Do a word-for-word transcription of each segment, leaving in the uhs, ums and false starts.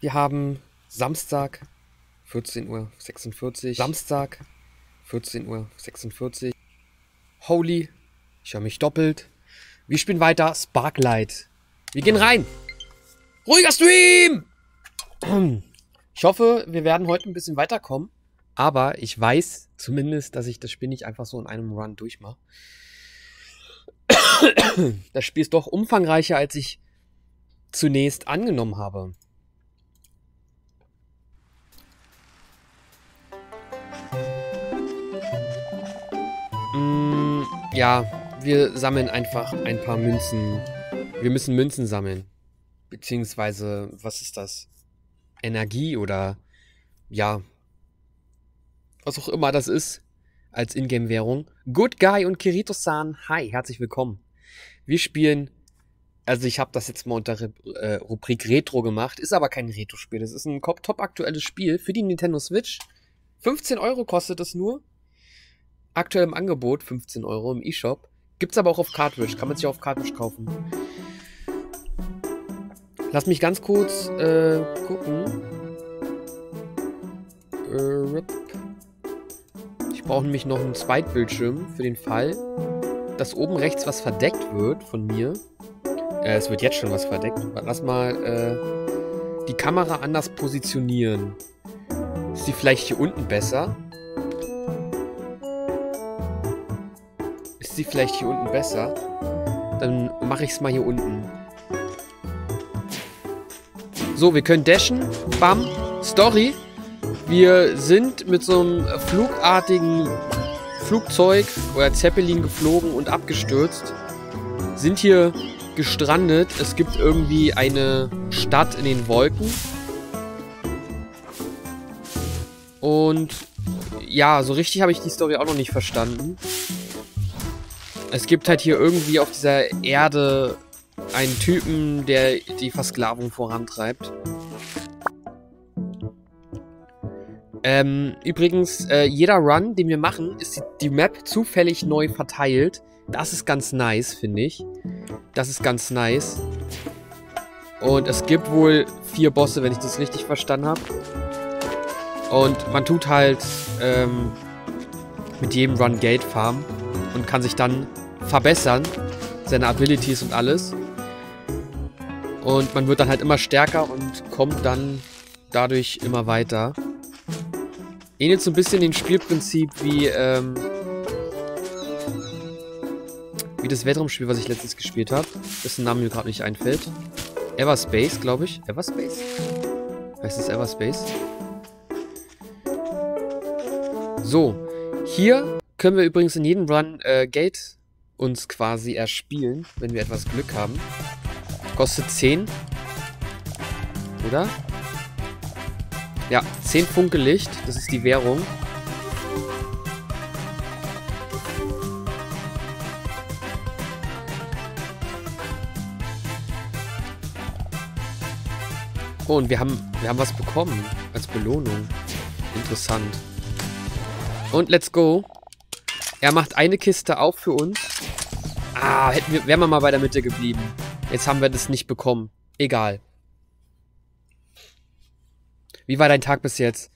Wir haben Samstag, vierzehn Uhr sechsundvierzig. Samstag, vierzehn Uhr sechsundvierzig. Holy, ich höre mich doppelt. Wir spielen weiter Sparklight. Wir gehen rein. Ruhiger Stream! Ich hoffe, wir werden heute ein bisschen weiterkommen. Aber ich weiß zumindest, dass ich das Spiel nicht einfach so in einem Run durchmache. Das Spiel ist doch umfangreicher, als ich zunächst angenommen habe. Mm, ja, wir sammeln einfach ein paar Münzen. Wir müssen Münzen sammeln. Beziehungsweise, was ist das? Energie oder, ja, was auch immer das ist, als Ingame-Währung. Good Guy und Kirito-san, hi, herzlich willkommen. Wir spielen, also ich habe das jetzt mal unter äh, Rubrik Retro gemacht, ist aber kein Retro-Spiel, das ist ein top-aktuelles Spiel für die Nintendo Switch. fünfzehn Euro kostet es nur. Aktuell im Angebot, fünfzehn Euro im eShop. Gibt's aber auch auf Cartridge, kann man sich auch auf Cartridge kaufen. Lass mich ganz kurz äh, gucken. Äh, ich brauche nämlich noch einen Zweitbildschirm für den Fall, dass oben rechts was verdeckt wird von mir. Äh, es wird jetzt schon was verdeckt. Lass mal äh, die Kamera anders positionieren. Ist die vielleicht hier unten besser? Ist sie vielleicht hier unten besser? Dann mache ich es mal hier unten. So, wir können dashen. Bam. Story. Wir sind mit so einem flugartigen Flugzeug oder Zeppelin geflogen und abgestürzt. Sind hier gestrandet. Es gibt irgendwie eine Stadt in den Wolken. Und ja, so richtig habe ich die Story auch noch nicht verstanden. Es gibt halt hier irgendwie auf dieser Erde einen Typen, der die Versklavung vorantreibt. Ähm, übrigens, äh, jeder Run, den wir machen, ist die, die Map zufällig neu verteilt. Das ist ganz nice, finde ich. Das ist ganz nice. Und es gibt wohl vier Bosse, wenn ich das richtig verstanden habe. Und man tut halt ähm, mit jedem Run Geld farmen und kann sich dann verbessern. Seine Abilities und alles. Und man wird dann halt immer stärker und kommt dann dadurch immer weiter. Ähnelt so ein bisschen dem Spielprinzip wie, ähm, wie das Weltraumspiel, was ich letztens gespielt habe. Dessen Name mir gerade nicht einfällt. Everspace, glaube ich. Everspace? Heißt es Everspace? So, hier können wir übrigens in jedem Run äh, Geld uns quasi erspielen, wenn wir etwas Glück haben. Kostet zehn. Oder? Ja, zehn Funkelicht. Das ist die Währung. Oh, und wir haben, wir haben was bekommen als Belohnung. Interessant. Und let's go. Er macht eine Kiste auf für uns. Ah, hätten wir, wären wir mal bei der Mitte geblieben. Jetzt haben wir das nicht bekommen. Egal. Wie war dein Tag bis jetzt?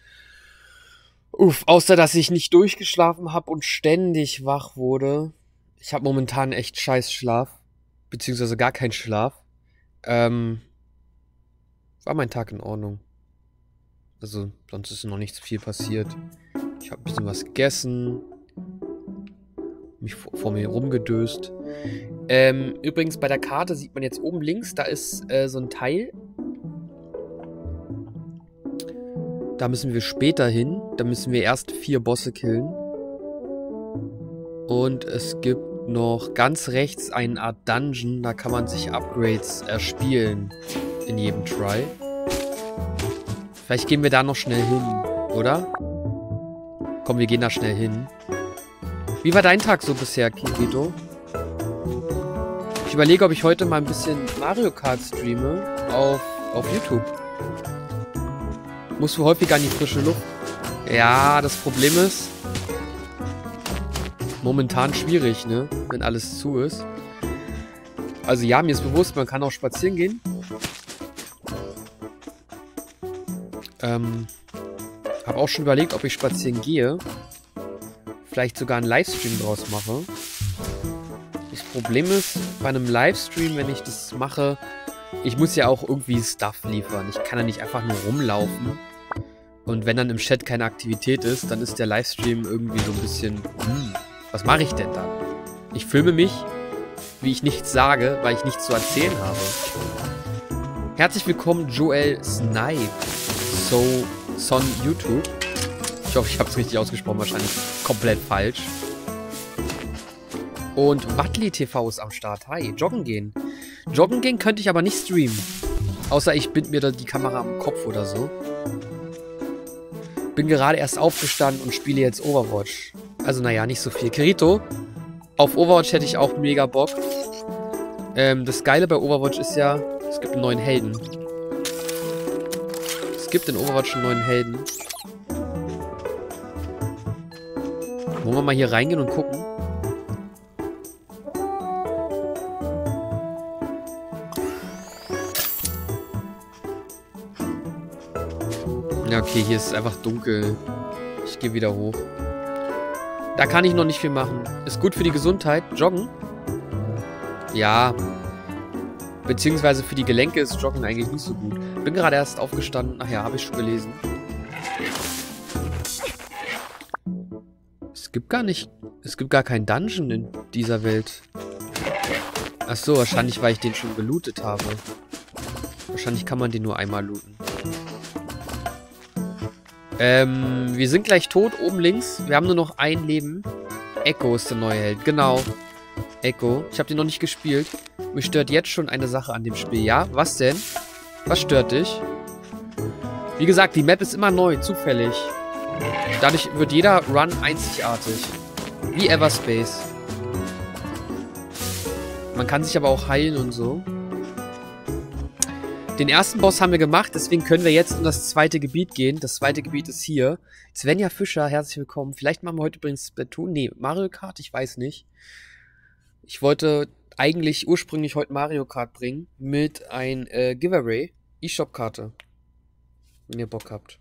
Uff, außer dass ich nicht durchgeschlafen habe und ständig wach wurde. Ich habe momentan echt scheiß Schlaf. Beziehungsweise gar keinen Schlaf. Ähm, war mein Tag in Ordnung. Also, sonst ist noch nicht so viel passiert. Ich habe ein bisschen was gegessen. Mich vor, vor mir rumgedöst. Ähm, übrigens bei der Karte sieht man jetzt oben links, da ist äh, so ein Teil. Da müssen wir später hin. Da müssen wir erst vier Bosse killen. Und es gibt noch ganz rechts eine Art Dungeon. Da kann man sich Upgrades erspielen. In jedem Try. Vielleicht gehen wir da noch schnell hin, oder? Komm, wir gehen da schnell hin. Wie war dein Tag so bisher, Kirito? Ich überlege, ob ich heute mal ein bisschen Mario Kart streame auf, auf YouTube. Musst du häufiger an die frische Luft? Ja, das Problem ist, momentan schwierig, ne? Wenn alles zu ist. Also ja, mir ist bewusst, man kann auch spazieren gehen. Ähm, habe auch schon überlegt, ob ich spazieren gehe. Vielleicht sogar einen Livestream draus mache. Das Problem ist, bei einem Livestream, wenn ich das mache, ich muss ja auch irgendwie Stuff liefern. Ich kann ja nicht einfach nur rumlaufen. Und wenn dann im Chat keine Aktivität ist, dann ist der Livestream irgendwie so ein bisschen, hm, was mache ich denn dann? Ich filme mich, wie ich nichts sage, weil ich nichts zu erzählen habe. Herzlich willkommen, Joel Snipe. So, Son YouTube. Ich hoffe, ich habe es richtig ausgesprochen, wahrscheinlich komplett falsch. Und Wattli T V ist am Start. Hi, joggen gehen. Joggen gehen könnte ich aber nicht streamen. Außer ich bind mir da die Kamera am Kopf oder so. Bin gerade erst aufgestanden und spiele jetzt Overwatch. Also naja, nicht so viel. Kirito, auf Overwatch hätte ich auch mega Bock. Ähm, das Geile bei Overwatch ist ja, es gibt einen neuen Helden. Es gibt in Overwatch einen neuen Helden. Wollen wir mal hier reingehen und gucken? Ja, okay, hier ist es einfach dunkel. Ich gehe wieder hoch. Da kann ich noch nicht viel machen. Ist gut für die Gesundheit. Joggen? Ja. Beziehungsweise für die Gelenke ist Joggen eigentlich nicht so gut. Bin gerade erst aufgestanden. Ach ja, habe ich schon gelesen. Es gibt gar nicht... Es gibt gar keinen Dungeon in dieser Welt. Ach so, wahrscheinlich, weil ich den schon gelootet habe. Wahrscheinlich kann man den nur einmal looten. Ähm, wir sind gleich tot, oben links. Wir haben nur noch ein Leben. Echo ist der neue Held, genau. Echo. Ich habe den noch nicht gespielt. Mich stört jetzt schon eine Sache an dem Spiel. Ja, was denn? Was stört dich? Wie gesagt, die Map ist immer neu, zufällig. Dadurch wird jeder Run einzigartig. Wie Everspace. Man kann sich aber auch heilen und so. Den ersten Boss haben wir gemacht, deswegen können wir jetzt in das zweite Gebiet gehen. Das zweite Gebiet ist hier. Svenja Fischer, herzlich willkommen. Vielleicht machen wir heute übrigens Splatoon. Nee, Mario Kart, ich weiß nicht. Ich wollte eigentlich ursprünglich heute Mario Kart bringen mit ein äh, Giveaway. eShop-Karte. Wenn ihr Bock habt.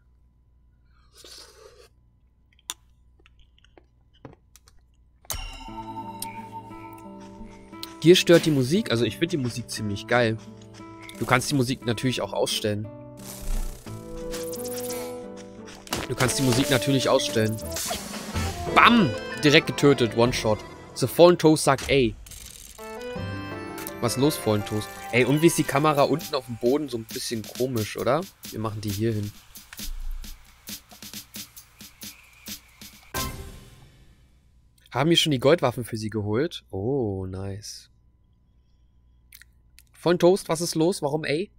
Hier stört die Musik. Also ich finde die Musik ziemlich geil. Du kannst die Musik natürlich auch ausstellen. Du kannst die Musik natürlich ausstellen. Bam! Direkt getötet. One-Shot. The Fallen Toast sagt, ey. Was ist los, Fallen Toast? Ey, irgendwie ist die Kamera unten auf dem Boden so ein bisschen komisch, oder? Wir machen die hier hin. Haben wir schon die Goldwaffen für sie geholt? Oh, nice. Fallen Toast, was ist los? Warum ey?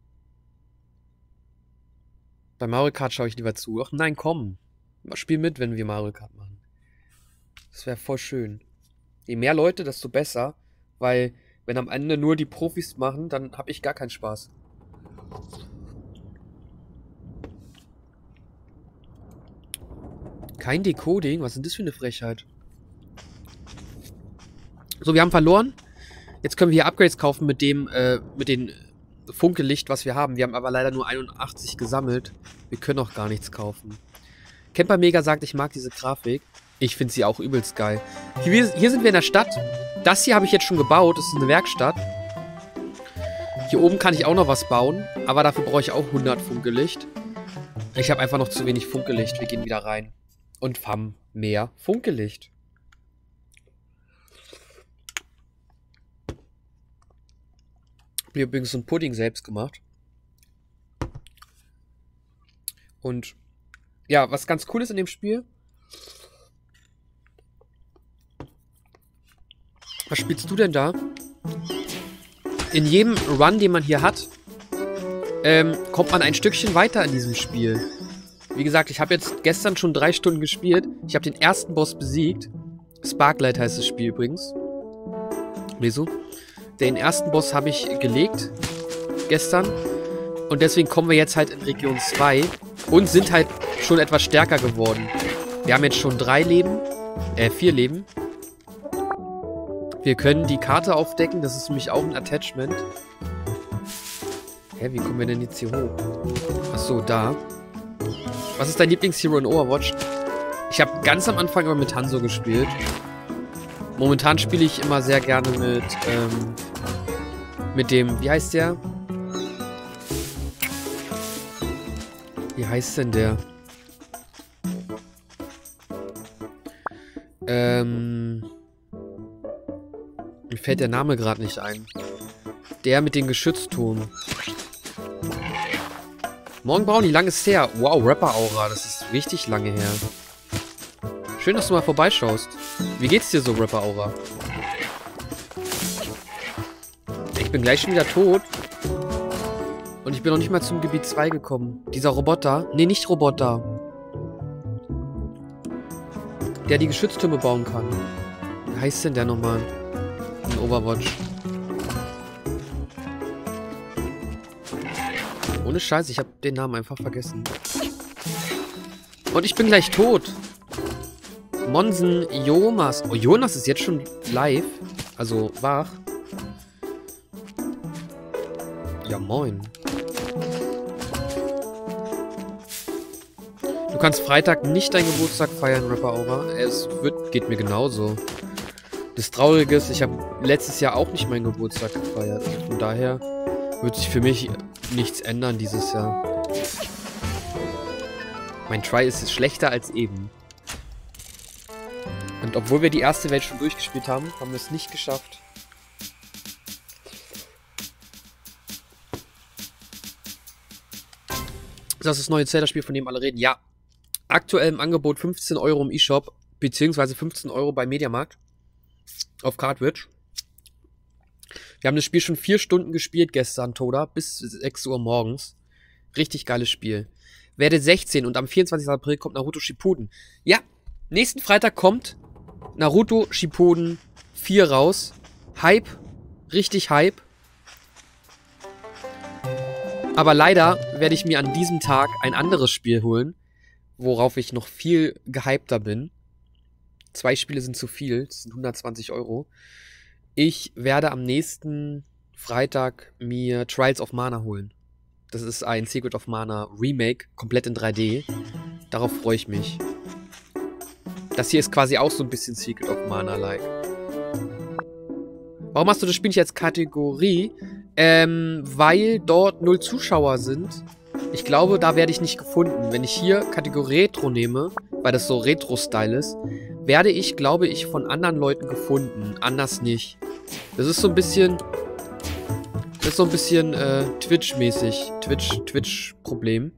Bei Mario Kart schaue ich lieber zu. Ach nein, komm. Spiel mit, wenn wir Mario Kart machen. Das wäre voll schön. Je mehr Leute, desto besser. Weil, wenn am Ende nur die Profis machen, dann habe ich gar keinen Spaß. Kein Decoding? Was ist denn das für eine Frechheit? So, wir haben verloren. Jetzt können wir hier Upgrades kaufen mit dem, äh, mit dem Funkelicht, was wir haben. Wir haben aber leider nur einundachtzig gesammelt. Wir können auch gar nichts kaufen. Camper Mega sagt, ich mag diese Grafik. Ich finde sie auch übelst geil. Hier, hier sind wir in der Stadt. Das hier habe ich jetzt schon gebaut. Das ist eine Werkstatt. Hier oben kann ich auch noch was bauen. Aber dafür brauche ich auch hundert Funkelicht. Ich habe einfach noch zu wenig Funkelicht. Wir gehen wieder rein. Und farmen mehr Funkelicht. Ich habe übrigens so einen Pudding selbst gemacht. Und ja, was ganz cool ist in dem Spiel. Was spielst du denn da? In jedem Run, den man hier hat, ähm, kommt man ein Stückchen weiter in diesem Spiel. Wie gesagt, ich habe jetzt gestern schon drei Stunden gespielt. Ich habe den ersten Boss besiegt. Sparklight heißt das Spiel übrigens. Wieso? Den ersten Boss habe ich gelegt gestern und deswegen kommen wir jetzt halt in Region zwei und sind halt schon etwas stärker geworden. Wir haben jetzt schon drei Leben, äh, vier Leben. Wir können die Karte aufdecken, das ist nämlich auch ein Attachment. Hä, wie kommen wir denn jetzt hier hoch? Achso, da. Was ist dein Lieblingshero in Overwatch? Ich habe ganz am Anfang immer mit Hanzo gespielt. Momentan spiele ich immer sehr gerne mit, ähm, mit dem, wie heißt der? Wie heißt denn der? Ähm, mir fällt der Name gerade nicht ein. Der mit den Geschützturm. Morgen Brownie, lang ist her. Wow, Rapper-Aura, das ist richtig lange her. Schön, dass du mal vorbeischaust. Wie geht's dir so, Rapper-Aura? Ich bin gleich schon wieder tot. Und ich bin noch nicht mal zum Gebiet zwei gekommen. Dieser Roboter. Nee, nicht Roboter. Der die Geschütztürme bauen kann. Wie heißt denn der nochmal? In Overwatch. Ohne Scheiß, ich habe den Namen einfach vergessen. Und ich bin gleich tot. Monsen Jonas. Oh, Jonas ist jetzt schon live. Also wach. Ja, moin. Du kannst Freitag nicht deinen Geburtstag feiern, Rapper Aura. Es wird, geht mir genauso. Das Traurige ist, ich habe letztes Jahr auch nicht meinen Geburtstag gefeiert. Also von daher wird sich für mich nichts ändern dieses Jahr. Mein Try ist schlechter als eben. Und obwohl wir die erste Welt schon durchgespielt haben, haben wir es nicht geschafft. Das ist das neue Zelda-Spiel, von dem alle reden. Ja, aktuell im Angebot fünfzehn Euro im eShop, beziehungsweise fünfzehn Euro bei Mediamarkt auf Cartridge. Wir haben das Spiel schon vier Stunden gespielt gestern, Toda, bis sechs Uhr morgens. Richtig geiles Spiel. Werde sechzehn und am vierundzwanzigsten April kommt Naruto Shippuden. Ja, nächsten Freitag kommt Naruto Shippuden vier raus. Hype, richtig Hype. Aber leider werde ich mir an diesem Tag ein anderes Spiel holen, worauf ich noch viel gehypter bin. Zwei Spiele sind zu viel, das sind hundertzwanzig Euro. Ich werde am nächsten Freitag mir Trials of Mana holen. Das ist ein Secret of Mana Remake, komplett in drei D. Darauf freue ich mich. Das hier ist quasi auch so ein bisschen Secret of Mana-like. Warum hast du das Spiel nicht als Kategorie? Ähm, weil dort null Zuschauer sind. Ich glaube, da werde ich nicht gefunden. Wenn ich hier Kategorie Retro nehme, weil das so Retro-Style ist, werde ich, glaube ich, von anderen Leuten gefunden. Anders nicht. Das ist so ein bisschen... Das ist so ein bisschen äh, Twitch-mäßig. Twitch, Twitch-Problem.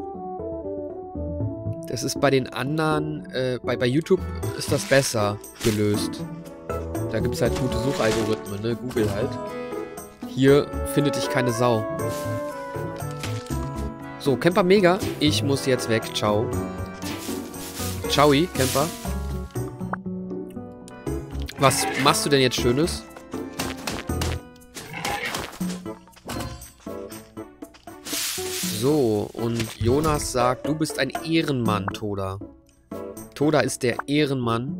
Das ist bei den anderen... Äh, bei, bei YouTube ist das besser gelöst. Da gibt es halt gute Suchalgorithmen, ne? Google halt. Hier findet dich keine Sau. So, Camper Mega. Ich muss jetzt weg. Ciao. Ciao, Camper. Was machst du denn jetzt Schönes? So, und Jonas sagt, du bist ein Ehrenmann, Toda. Toda ist der Ehrenmann.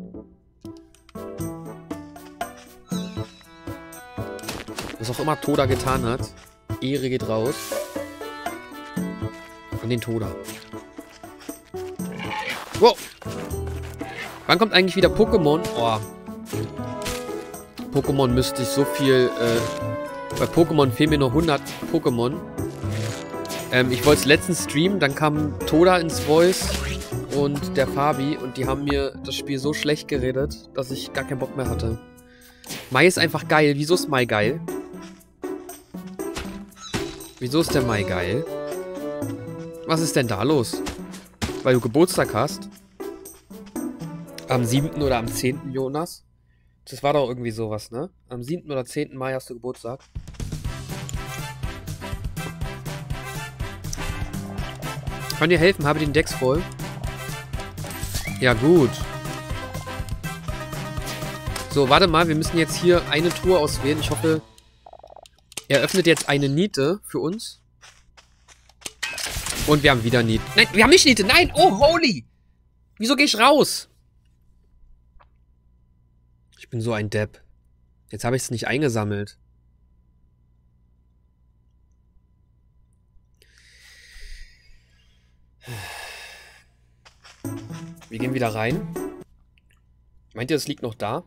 Was auch immer Toda getan hat. Ehre geht raus. An den Toda. Wow. Wann kommt eigentlich wieder Pokémon? Oh. Pokémon müsste ich so viel... Äh, bei Pokémon fehlen mir noch hundert Pokémon. Ähm, ich wollte es letztens streamen, dann kam Toda ins Voice und der Fabi und die haben mir das Spiel so schlecht geredet, dass ich gar keinen Bock mehr hatte. Mai ist einfach geil. Wieso ist Mai geil? Wieso ist der Mai geil? Was ist denn da los? Weil du Geburtstag hast? Am siebten oder am zehnten Jonas? Das war doch irgendwie sowas, ne? Am siebten oder zehnten Mai hast du Geburtstag. Kann dir helfen? Habe den Decks voll. Ja, gut. So, warte mal. Wir müssen jetzt hier eine Tour auswählen. Ich hoffe, er öffnet jetzt eine Niete für uns. Und wir haben wieder Niete. Nein, wir haben nicht Niete. Nein, oh, holy. Wieso gehe ich raus? Ich bin so ein Depp. Jetzt habe ich es nicht eingesammelt. Wir gehen wieder rein. Meint ihr, es liegt noch da?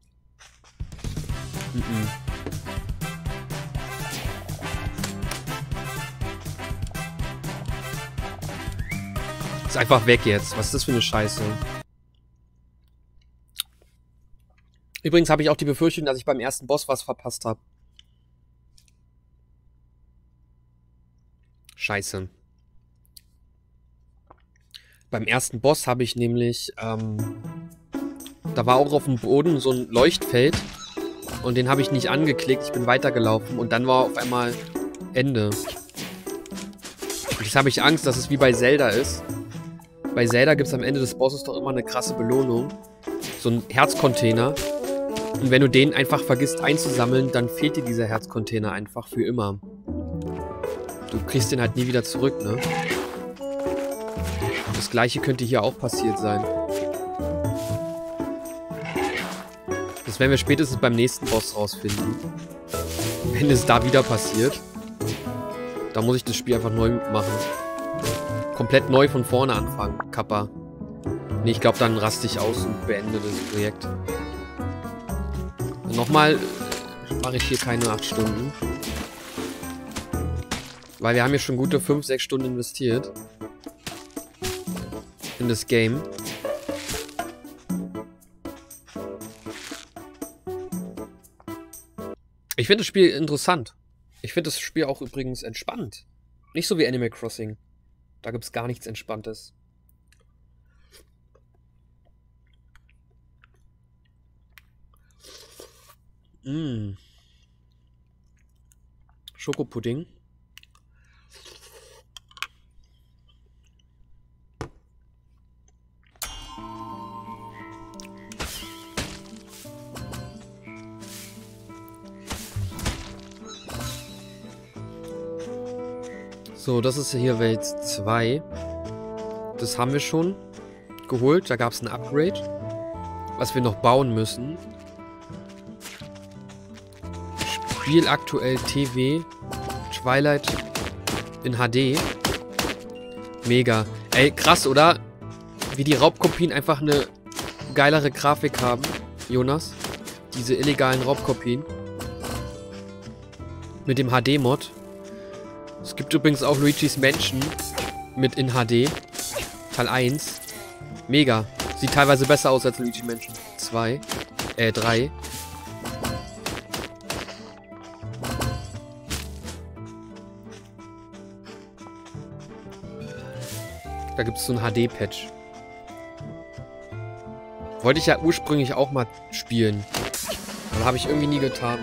Mhm. Ist einfach weg jetzt. Was ist das für eine Scheiße? Übrigens habe ich auch die Befürchtung, dass ich beim ersten Boss was verpasst habe. Scheiße. Beim ersten Boss habe ich nämlich, ähm, da war auch auf dem Boden so ein Leuchtfeld und den habe ich nicht angeklickt, ich bin weitergelaufen und dann war auf einmal Ende. Und jetzt habe ich Angst, dass es wie bei Zelda ist. Bei Zelda gibt es am Ende des Bosses doch immer eine krasse Belohnung. So ein Herzcontainer. Und wenn du den einfach vergisst einzusammeln, dann fehlt dir dieser Herzcontainer einfach für immer. Du kriegst den halt nie wieder zurück, ne? Das gleiche könnte hier auch passiert sein. Das werden wir spätestens beim nächsten Boss rausfinden. Wenn es da wieder passiert, dann muss ich das Spiel einfach neu machen. Komplett neu von vorne anfangen, Kappa. Nee, ich glaube, dann raste ich aus und beende das Projekt. Nochmal mache ich hier keine acht Stunden. Weil wir haben hier schon gute fünf, sechs Stunden investiert. In das Game. Ich finde das Spiel interessant. Ich finde das Spiel auch übrigens entspannt. Nicht so wie Animal Crossing. Da gibt es gar nichts Entspanntes. Mmh. Schokopudding. So, das ist hier Welt zwei. Das haben wir schon geholt. Da gab es ein Upgrade. Was wir noch bauen müssen. Spiel aktuell T V. Twilight in H D. Mega. Ey, krass, oder? Wie die Raubkopien einfach eine geilere Grafik haben. Jonas. Diese illegalen Raubkopien. Mit dem H D-Mod. Es gibt übrigens auch Luigi's Mansion mit in H D. Teil eins. Mega. Sieht teilweise besser aus als Luigi's Mansion zwei. Äh, drei. Da gibt es so ein H D-Patch. Wollte ich ja ursprünglich auch mal spielen. Aber habe ich irgendwie nie getan.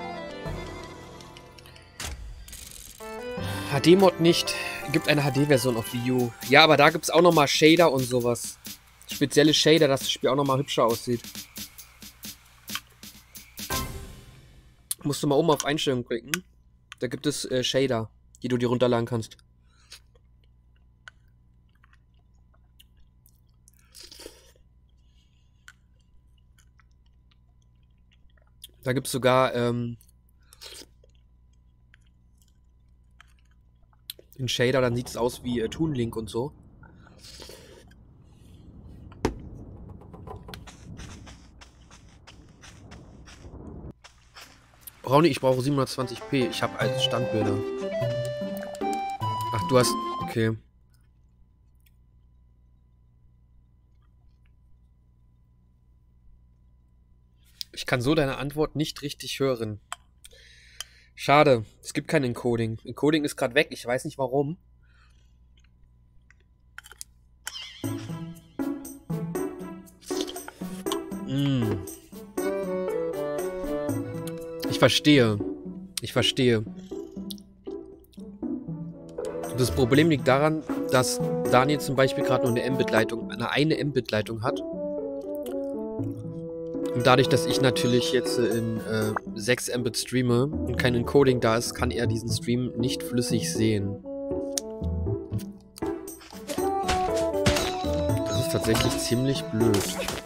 H D-Mod nicht. Gibt eine H D-Version auf Wii U. Ja, aber da gibt es auch nochmal Shader und sowas. Spezielle Shader, dass das Spiel auch nochmal hübscher aussieht. Musst du mal oben auf Einstellungen klicken. Da gibt es äh, Shader, die du dir runterladen kannst. Da gibt es sogar ähm, einen Shader, dann sieht es aus wie äh, Toon Link und so. Rauni, ich brauche siebenhundertzwanzig p. Ich habe alte Standbilder. Ach, du hast... Okay. Ich kann so deine Antwort nicht richtig hören. Schade, es gibt kein Encoding. Encoding ist gerade weg, ich weiß nicht warum. Mm. Ich verstehe. Ich verstehe. Das Problem liegt daran, dass Daniel zum Beispiel gerade nur eine M-Bit-Leitung, eine eine M-Bit-Leitung hat. Und dadurch, dass ich natürlich jetzt in äh, sechs Mbit streame und kein Encoding da ist, kann er diesen Stream nicht flüssig sehen. Das ist tatsächlich ziemlich blöd.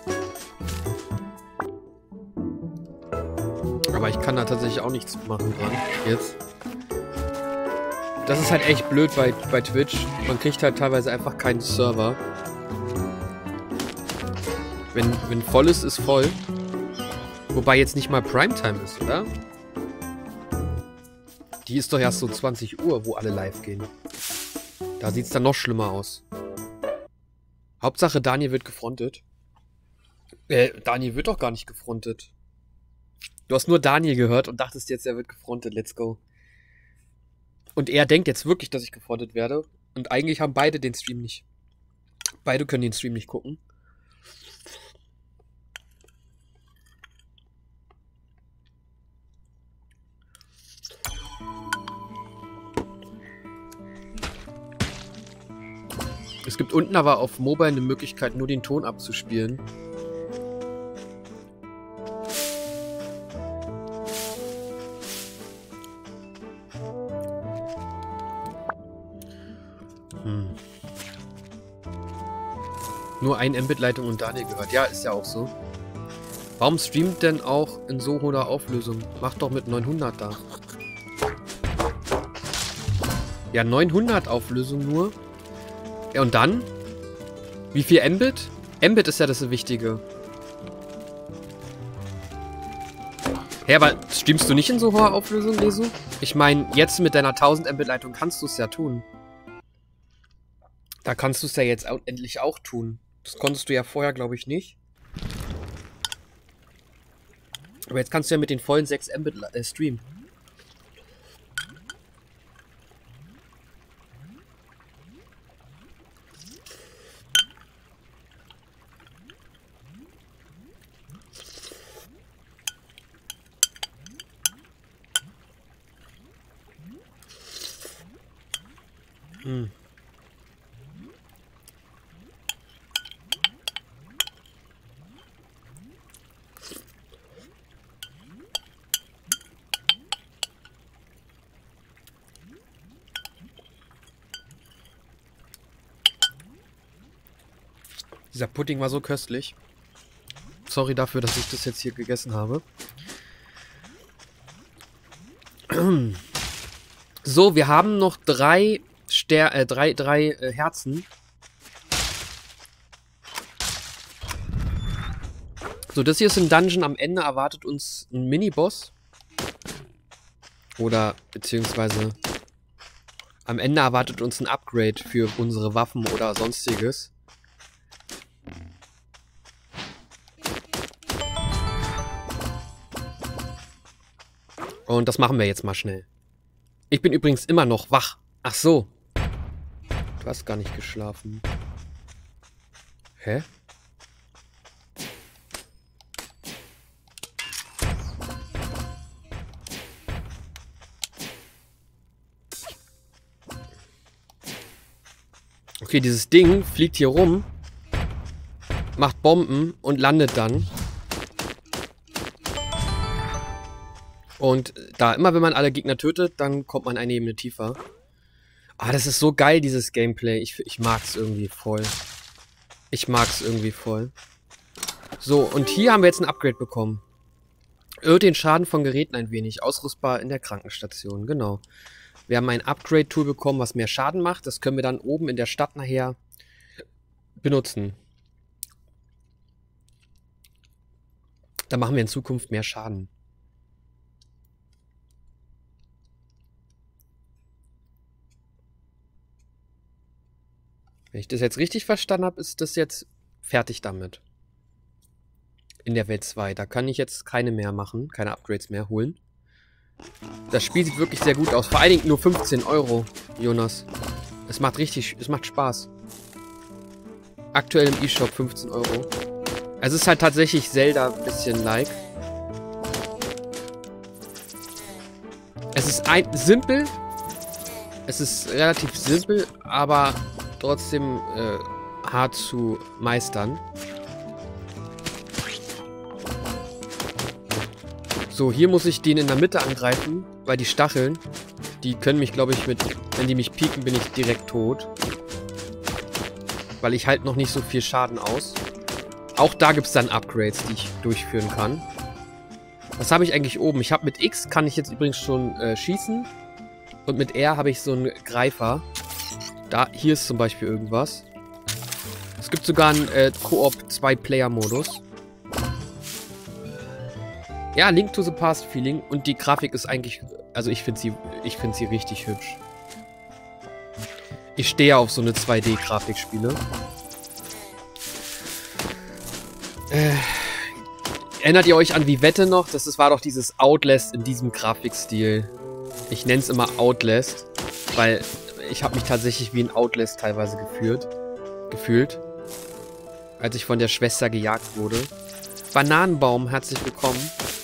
Aber ich kann da tatsächlich auch nichts machen dran. Jetzt. Das ist halt echt blöd bei, bei Twitch. Man kriegt halt teilweise einfach keinen Server. Wenn, wenn voll ist, ist voll. Wobei jetzt nicht mal Primetime ist, oder? Die ist doch erst so zwanzig Uhr, wo alle live gehen. Da sieht es dann noch schlimmer aus. Hauptsache, Daniel wird gefrontet. Äh, Daniel wird doch gar nicht gefrontet. Du hast nur Daniel gehört und dachtest jetzt, er wird gefrontet. Let's go. Und er denkt jetzt wirklich, dass ich gefrontet werde. Und eigentlich haben beide den Stream nicht. Beide können den Stream nicht gucken. Es gibt unten aber auf Mobile eine Möglichkeit, nur den Ton abzuspielen. Hm. Nur ein Mbit-Leitung und Daniel gehört. Ja, ist ja auch so. Warum streamt denn auch in so hoher Auflösung? Macht doch mit neunhundert da. Ja, neunhundert Auflösung nur. Ja, und dann? Wie viel Mbit? Mbit ist ja das Wichtige. Hä, aber streamst du nicht in so hoher Auflösung, Lesu? Ich meine, jetzt mit deiner tausend Mbit Leitung kannst du es ja tun. Da kannst du es ja jetzt auch, endlich auch tun. Das konntest du ja vorher, glaube ich, nicht. Aber jetzt kannst du ja mit den vollen sechs Mbit äh, streamen. Hm. Dieser Pudding war so köstlich. Sorry dafür, dass ich das jetzt hier gegessen habe. So, wir haben noch drei Ster äh, drei, drei äh, Herzen. So, das hier ist ein Dungeon. Am Ende erwartet uns ein Mini-Boss. Oder, beziehungsweise am Ende erwartet uns ein Upgrade für unsere Waffen oder sonstiges. Und das machen wir jetzt mal schnell. Ich bin übrigens immer noch wach. Ach so. Du hast gar nicht geschlafen. Hä? Okay, dieses Ding fliegt hier rum, macht Bomben und landet dann. Und da immer, wenn man alle Gegner tötet, dann kommt man eine Ebene tiefer. Ah, das ist so geil, dieses Gameplay. Ich, ich mag's irgendwie voll. Ich mag's irgendwie voll. So, und hier haben wir jetzt ein Upgrade bekommen. Erhöht den Schaden von Geräten ein wenig. Ausrüstbar in der Krankenstation, genau. Wir haben ein Upgrade-Tool bekommen, was mehr Schaden macht. Das können wir dann oben in der Stadt nachher benutzen. Da machen wir in Zukunft mehr Schaden. Wenn ich das jetzt richtig verstanden habe, ist das jetzt fertig damit. In der Welt zwei. Da kann ich jetzt keine mehr machen, keine Upgrades mehr holen. Das Spiel sieht wirklich sehr gut aus. Vor allen Dingen nur fünfzehn Euro, Jonas. Es macht richtig, es macht Spaß. Aktuell im eShop fünfzehn Euro. Es ist halt tatsächlich Zelda ein bisschen like. Es ist ein, simpel. Es ist relativ simpel, aber trotzdem äh, hart zu meistern. So, hier muss ich den in der Mitte angreifen, weil die Stacheln, die können mich, glaube ich, mit, wenn die mich pieken, bin ich direkt tot. Weil ich halt noch nicht so viel Schaden aus. Auch da gibt es dann Upgrades, die ich durchführen kann. Was habe ich eigentlich oben? Ich habe mit X, kann ich jetzt übrigens schon äh, schießen. Und mit R habe ich so einen Greifer. Da, hier ist zum Beispiel irgendwas. Es gibt sogar einen äh, Koop-zwei-Player-Modus. Ja, Link to the Past Feeling. Und die Grafik ist eigentlich... Also ich finde sie, ich finde sie richtig hübsch. Ich stehe auf so eine zwei D-Grafikspiele. Äh, erinnert ihr euch an Vivette noch? Das, das war doch dieses Outlast in diesem Grafikstil. Ich nenne es immer Outlast, weil ich habe mich tatsächlich wie ein Outlast teilweise gefühlt. Gefühlt. Als ich von der Schwester gejagt wurde. Bananenbaum, herzlich willkommen.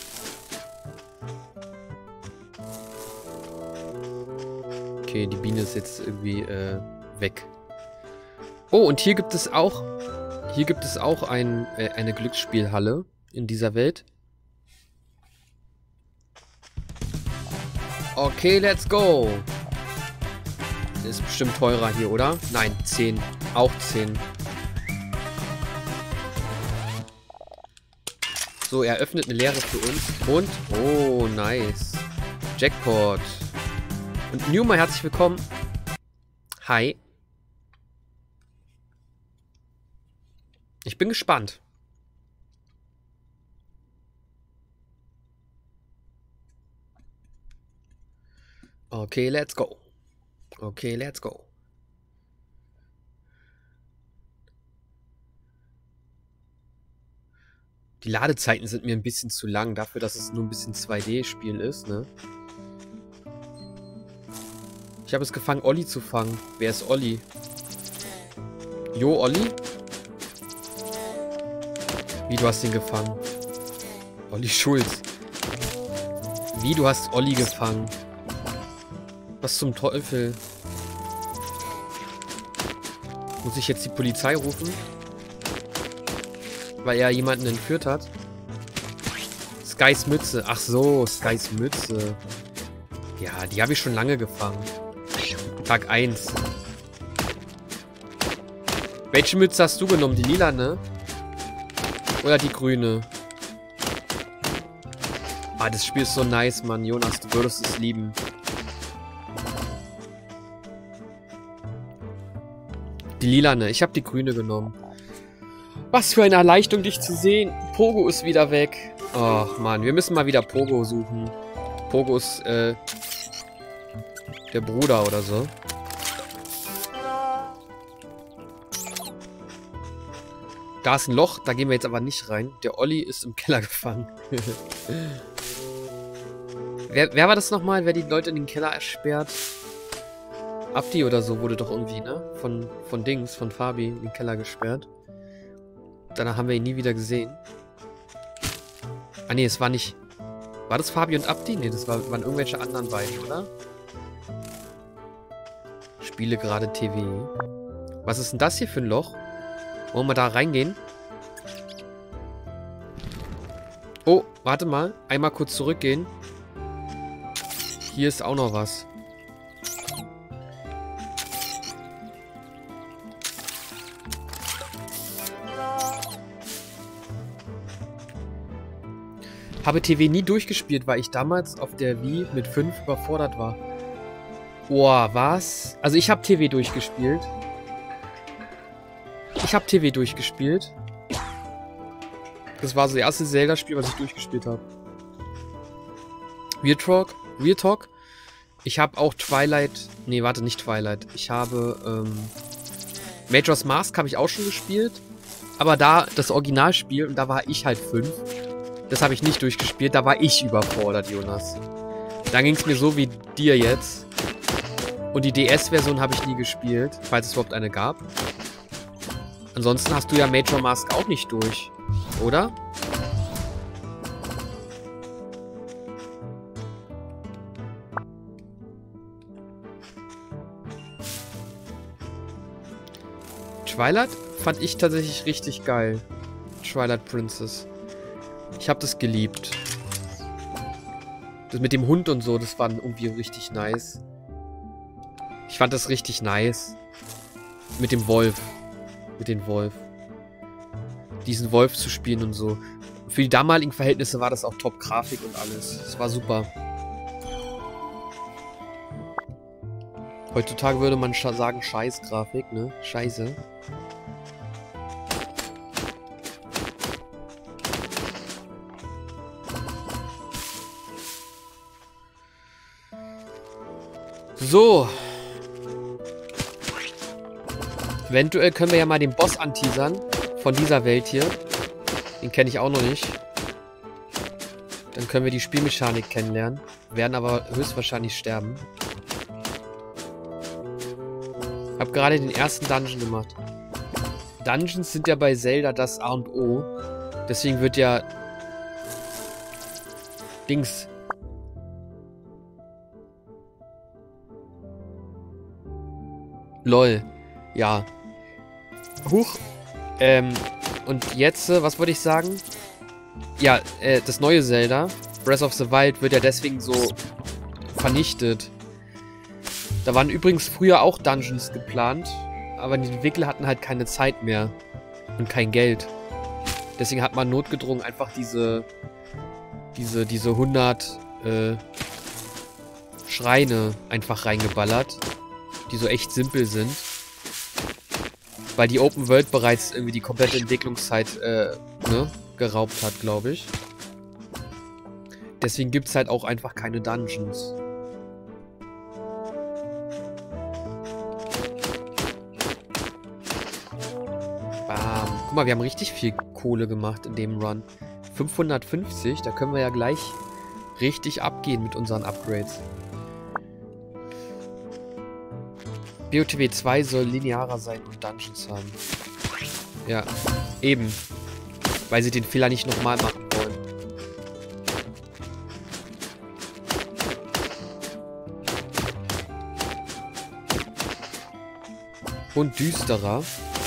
Okay, die Biene ist jetzt irgendwie äh, weg. Oh, und hier gibt es auch... Hier gibt es auch ein, äh, eine Glücksspielhalle in dieser Welt. Okay, let's go. Ist bestimmt teurer hier, oder? Nein, zehn. Auch zehn. So, er öffnet eine Leere für uns. Und, oh, nice. Jackpot. Und Newma, herzlich willkommen. Hi. Ich bin gespannt. Okay, let's go. Okay, let's go. Die Ladezeiten sind mir ein bisschen zu lang, dafür, dass es nur ein bisschen zwei D-Spiel ist, ne? Ich habe es gefangen, Olli zu fangen. Wer ist Olli? Jo, Olli? Wie, du hast ihn gefangen? Olli Schulz. Wie, du hast Olli gefangen? Was zum Teufel? Muss ich jetzt die Polizei rufen? Weil er jemanden entführt hat? Skys Mütze. Ach so, Skys Mütze. Ja, die habe ich schon lange gefangen. Tag eins. Welche Mütze hast du genommen? Die lila, ne? Oder die grüne? Ah, das Spiel ist so nice, Mann. Jonas, du würdest es lieben. Die lilane. Ich habe die grüne genommen. Was für eine Erleichterung, dich zu sehen. Pogo ist wieder weg. Ach, Mann. Wir müssen mal wieder Pogo suchen. Pogo ist, äh... der Bruder oder so. Da ist ein Loch, da gehen wir jetzt aber nicht rein. Der Olli ist im Keller gefangen. wer, wer war das nochmal, wer die Leute in den Keller ersperrt? Abdi oder so wurde doch irgendwie, ne? Von, von Dings, von Fabi in den Keller gesperrt. Danach haben wir ihn nie wieder gesehen. Ah ne, es war nicht... War das Fabi und Abdi? Ne, das war, waren irgendwelche anderen beiden, oder? Spiele gerade T V. Was ist denn das hier für ein Loch? Wollen wir da reingehen? Oh, warte mal. Einmal kurz zurückgehen. Hier ist auch noch was. Habe T V nie durchgespielt, weil ich damals auf der Wii mit fünf überfordert war. Boah, was? Also ich habe T V durchgespielt. Ich habe T V durchgespielt. Das war so das erste Zelda-Spiel, was ich durchgespielt habe. Real Talk, Real Talk. Ich habe auch Twilight... Nee, warte, nicht Twilight. Ich habe... Ähm, Majora's Mask habe ich auch schon gespielt. Aber da, das Originalspiel, und da war ich halt fünf. Das habe ich nicht durchgespielt. Da war ich überfordert, Jonas. Da ging es mir so wie dir jetzt. Und die D S-Version habe ich nie gespielt, falls es überhaupt eine gab. Ansonsten hast du ja Major Mask auch nicht durch, oder? Twilight fand ich tatsächlich richtig geil. Twilight Princess. Ich habe das geliebt. Das mit dem Hund und so, das war irgendwie richtig nice. Ich fand das richtig nice. Mit dem Wolf. Mit dem Wolf. Diesen Wolf zu spielen und so. Für die damaligen Verhältnisse war das auch Top-Grafik und alles. Das war super. Heutzutage würde man sagen, Scheiß-Grafik, ne? Scheiße. So. Eventuell können wir ja mal den Boss anteasern. Von dieser Welt hier. Den kenne ich auch noch nicht. Dann können wir die Spielmechanik kennenlernen. Werden aber höchstwahrscheinlich sterben. Hab gerade den ersten Dungeon gemacht. Dungeons sind ja bei Zelda das A und O. Deswegen wird ja... Dings... Lol. Ja. Huch. Ähm, und jetzt, äh, was wollte ich sagen? Ja, äh, das neue Zelda, Breath of the Wild, wird ja deswegen so vernichtet. Da waren übrigens früher auch Dungeons geplant, aber die Entwickler hatten halt keine Zeit mehr und kein Geld. Deswegen hat man notgedrungen einfach diese, diese, diese hundert äh, Schreine einfach reingeballert, die so echt simpel sind. Weil die Open World bereits irgendwie die komplette Entwicklungszeit äh, ne, geraubt hat, glaube ich. Deswegen gibt es halt auch einfach keine Dungeons. Bam. Guck mal, wir haben richtig viel Kohle gemacht in dem Run. fünfhundertfünfzig, da können wir ja gleich richtig abgehen mit unseren Upgrades. B O T W zwei soll linearer sein und Dungeons haben. Ja, eben. Weil sie den Fehler nicht nochmal machen wollen. Und düsterer.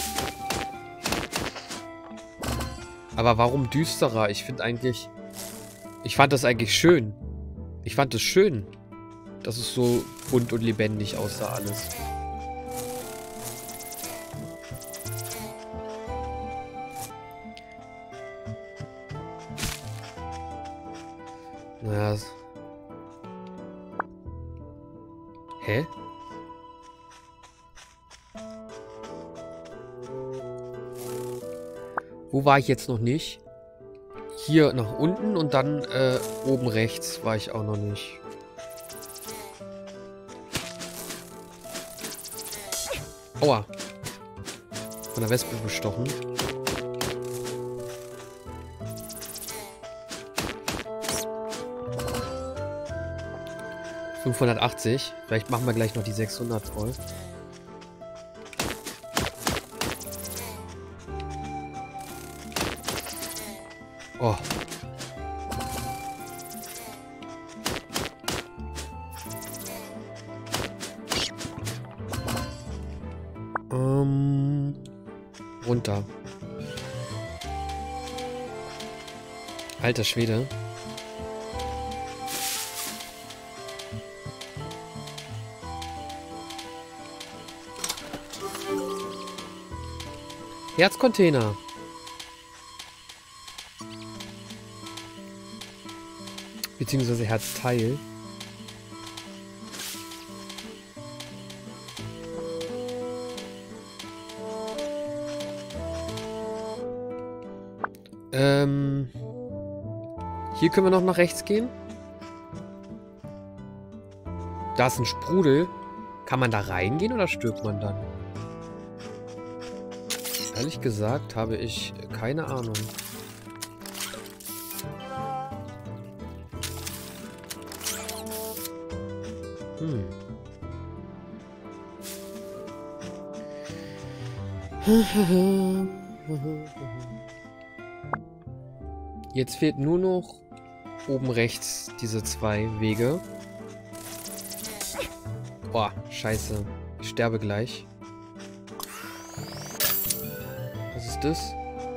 Aber warum düsterer? Ich finde eigentlich... Ich fand das eigentlich schön. Ich fand es schön, dass es so bunt und lebendig aussah alles. Naja. Hä? Wo war ich jetzt noch nicht? Hier nach unten und dann äh, oben rechts war ich auch noch nicht. Aua. Von der Wespe bestochen. fünfhundertachtzig. Vielleicht machen wir gleich noch die sechshundert voll. Oh. Ähm. Runter. Alter Schwede. Herzcontainer. Beziehungsweise Herzteil. Ähm. Hier können wir noch nach rechts gehen. Da ist ein Sprudel. Kann man da reingehen oder stirbt man dann? Ehrlich gesagt habe ich keine Ahnung. Hm. Jetzt fehlt nur noch oben rechts diese zwei Wege. Boah, scheiße. Ich sterbe gleich. Was ist das?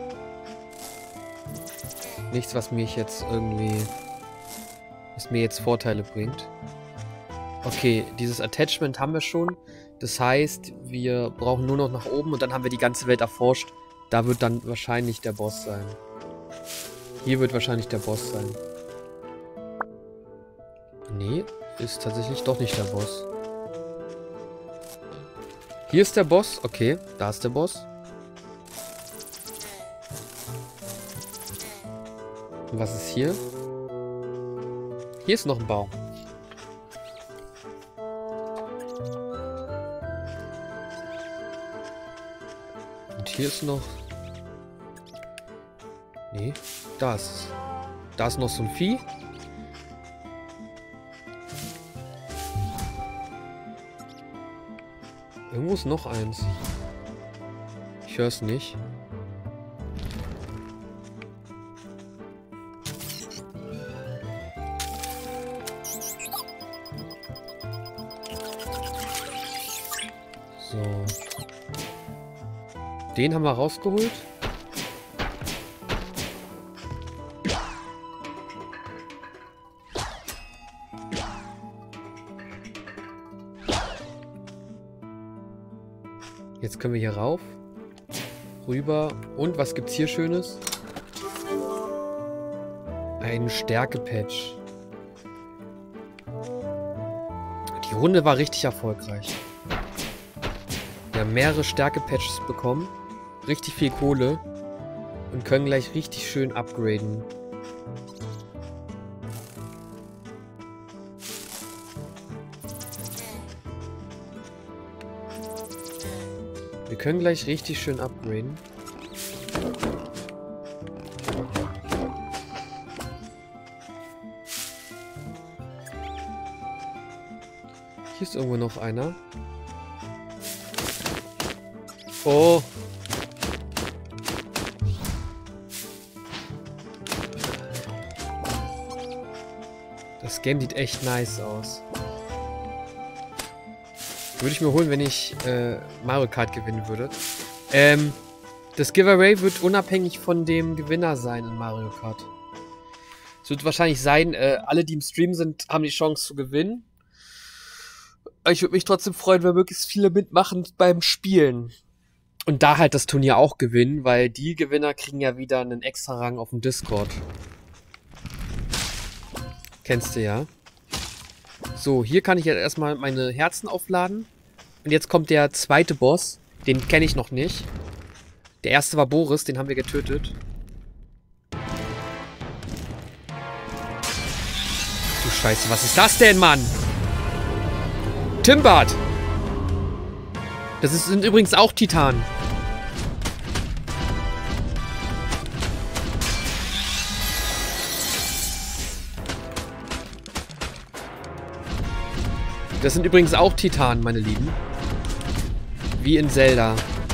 Nichts, was mich jetzt irgendwie... was mir jetzt Vorteile bringt. Okay, dieses Attachment haben wir schon. Das heißt, wir brauchen nur noch nach oben und dann haben wir die ganze Welt erforscht. Da wird dann wahrscheinlich der Boss sein. Hier wird wahrscheinlich der Boss sein. Nee, ist tatsächlich doch nicht der Boss. Hier ist der Boss. Okay, da ist der Boss. Und was ist hier? Hier ist noch ein Baum. hier ist noch... Nee, da ist es. Da ist noch so ein Vieh. Irgendwo ist noch eins. Ich höre es nicht. So. Den haben wir rausgeholt. Jetzt können wir hier rauf. Rüber. Und was gibt's hier Schönes? Ein Stärke-Patch. Die Runde war richtig erfolgreich. Wir haben mehrere Stärke-Patches bekommen. Richtig viel Kohle. Und können gleich richtig schön upgraden. Wir können gleich richtig schön upgraden. Hier ist irgendwo noch einer. Oh. Das Game sieht echt nice aus. Würde ich mir holen, wenn ich äh, Mario Kart gewinnen würde. Ähm, das Giveaway wird unabhängig von dem Gewinner sein in Mario Kart. Es wird wahrscheinlich sein, äh, alle, die im Stream sind, haben die Chance zu gewinnen. Ich würde mich trotzdem freuen, wenn möglichst viele mitmachen beim Spielen. Und da halt das Turnier auch gewinnen, weil die Gewinner kriegen ja wieder einen extra Rang auf dem Discord. Kennst du ja. So, hier kann ich jetzt erstmal meine Herzen aufladen. Und jetzt kommt der zweite Boss. Den kenne ich noch nicht. Der erste war Boris, den haben wir getötet. Du Scheiße, was ist das denn, Mann? Timbert! Das ist, sind übrigens auch Titanen. Das sind übrigens auch Titanen, meine Lieben. Wie in Zelda.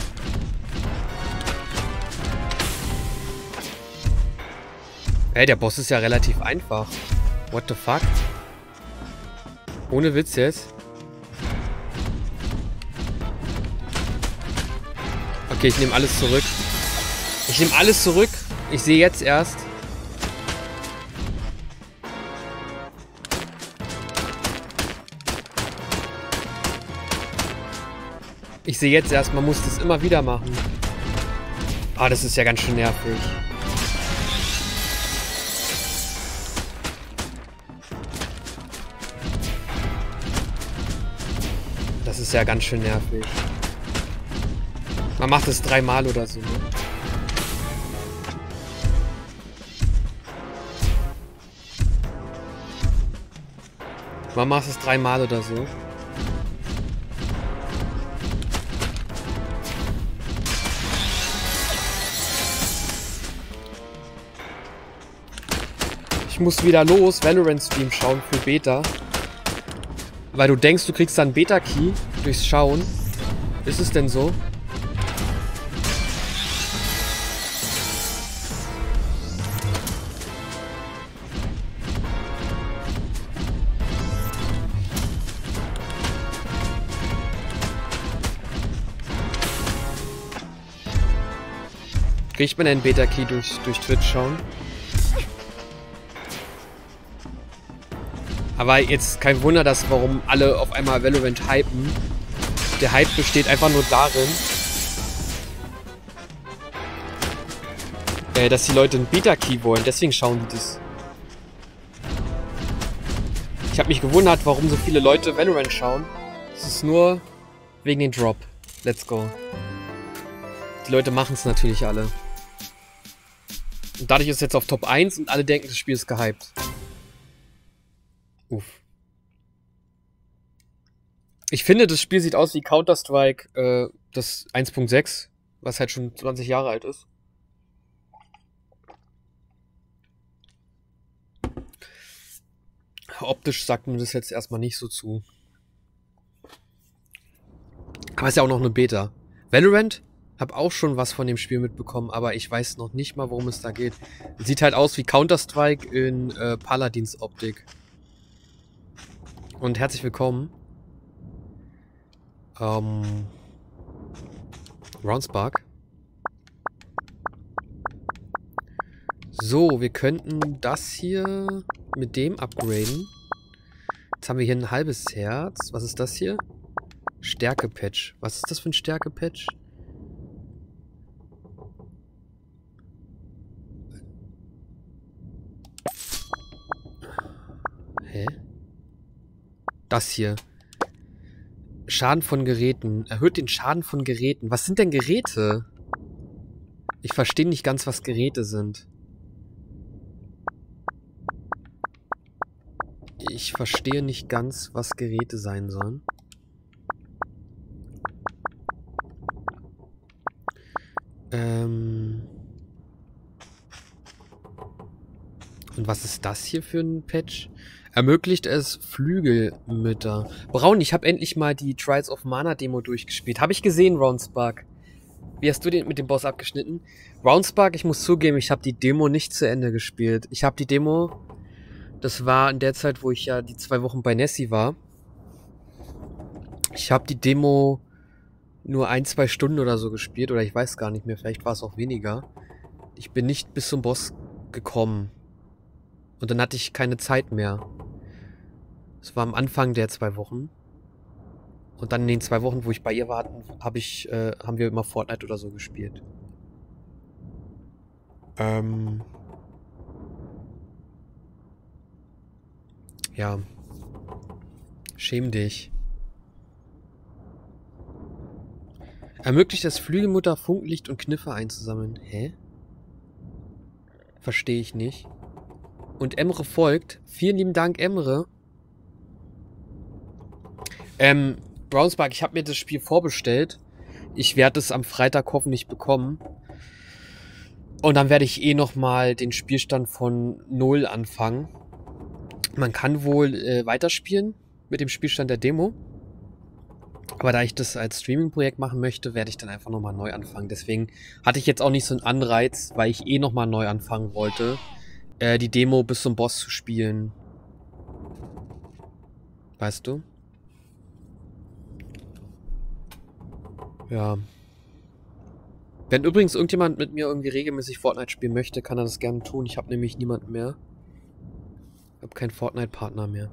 Hey, der Boss ist ja relativ einfach. What the fuck? Ohne Witz jetzt. Okay, ich nehme alles zurück. Ich nehme alles zurück. Ich sehe jetzt erst. Ich sehe jetzt erst, man muss das immer wieder machen. Ah, das ist ja ganz schön nervig. Das ist ja ganz schön nervig. Man macht es dreimal oder so, ne? Man macht es dreimal oder so. Ich muss wieder los, Valorant-Stream schauen für Beta. Weil du denkst, du kriegst dann Beta-Key durchs Schauen. Ist es denn so? Kriegt man einen Beta-Key durch, durch Twitch schauen? Aber jetzt kein Wunder, dass warum alle auf einmal Valorant hypen. Der Hype besteht einfach nur darin, äh, dass die Leute einen Beta-Key wollen. Deswegen schauen die das. Ich habe mich gewundert, warum so viele Leute Valorant schauen. Es ist nur wegen den Drop. Let's go. Die Leute machen es natürlich alle. Und dadurch ist es jetzt auf Top eins und alle denken, das Spiel ist gehypt. Uff. Ich finde, das Spiel sieht aus wie Counter-Strike, äh, das eins Punkt sechs. Was halt schon zwanzig Jahre alt ist. Optisch sagt mir das jetzt erstmal nicht so zu. Aber ist ja auch noch eine Beta. Valorant? Hab auch schon was von dem Spiel mitbekommen, aber ich weiß noch nicht mal, worum es da geht. Sieht halt aus wie Counter-Strike in äh, Paladins-Optik. Und herzlich willkommen. Ähm... Roundspark. So, wir könnten das hier mit dem upgraden. Jetzt haben wir hier ein halbes Herz. Was ist das hier? Stärke-Patch. Was ist das für ein Stärke-Patch? Hä? Das hier. Schaden von Geräten. Erhöht den Schaden von Geräten. Was sind denn Geräte? Ich verstehe nicht ganz, was Geräte sind. Ich verstehe nicht ganz, was Geräte sein sollen. Ähm... Und was ist das hier für ein Patch? Ermöglicht es Flügelmütter. Braun, ich habe endlich mal die Trials of Mana Demo durchgespielt. Habe ich gesehen, Roundspark. Wie hast du den mit dem Boss abgeschnitten? Roundspark, ich muss zugeben, ich habe die Demo nicht zu Ende gespielt. Ich habe die Demo, das war in der Zeit, wo ich ja die zwei Wochen bei Nessie war. Ich habe die Demo nur ein, zwei Stunden oder so gespielt. Oder ich weiß gar nicht mehr, vielleicht war es auch weniger. Ich bin nicht bis zum Boss gekommen. Und dann hatte ich keine Zeit mehr. Das war am Anfang der zwei Wochen. Und dann in den zwei Wochen, wo ich bei ihr war, hab ich, äh, haben wir immer Fortnite oder so gespielt. Ähm. Ja. Schäm dich. Ermöglicht es Flügelmutter, Funkenlicht und Kniffe einzusammeln. Hä? Verstehe ich nicht. Und Emre folgt. Vielen lieben Dank, Emre. Ähm, Brownspark, ich habe mir das Spiel vorbestellt. Ich werde es am Freitag hoffentlich bekommen. Und dann werde ich eh nochmal den Spielstand von null anfangen. Man kann wohl äh, weiterspielen mit dem Spielstand der Demo. Aber da ich das als Streaming-Projekt machen möchte, werde ich dann einfach nochmal neu anfangen. Deswegen hatte ich jetzt auch nicht so einen Anreiz, weil ich eh nochmal neu anfangen wollte, äh, die Demo bis zum Boss zu spielen. Weißt du? Ja. Wenn übrigens irgendjemand mit mir irgendwie regelmäßig Fortnite spielen möchte, kann er das gerne tun. Ich habe nämlich niemanden mehr. Ich habe keinen Fortnite-Partner mehr.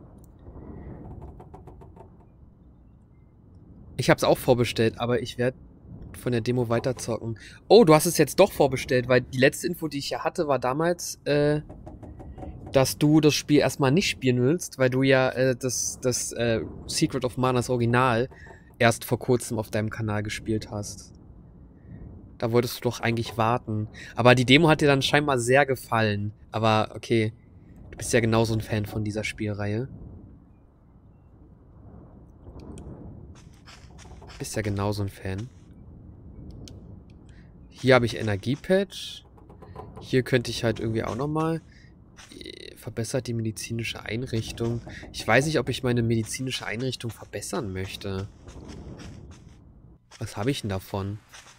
Ich habe es auch vorbestellt, aber ich werde von der Demo weiterzocken. Oh, du hast es jetzt doch vorbestellt, weil die letzte Info, die ich ja hatte, war damals, äh, dass du das Spiel erstmal nicht spielen willst, weil du ja äh, das, das äh, Secret of Mana, das Original, erst vor kurzem auf deinem Kanal gespielt hast. Da wolltest du doch eigentlich warten. Aber die Demo hat dir dann scheinbar sehr gefallen. Aber okay, du bist ja genauso ein Fan von dieser Spielreihe. Du bist ja genauso ein Fan. Hier habe ich Energiepatch. Hier könnte ich halt irgendwie auch nochmal... Verbessert die medizinische Einrichtung. Ich weiß nicht, ob ich meine medizinische Einrichtung verbessern möchte. Was habe ich denn davon?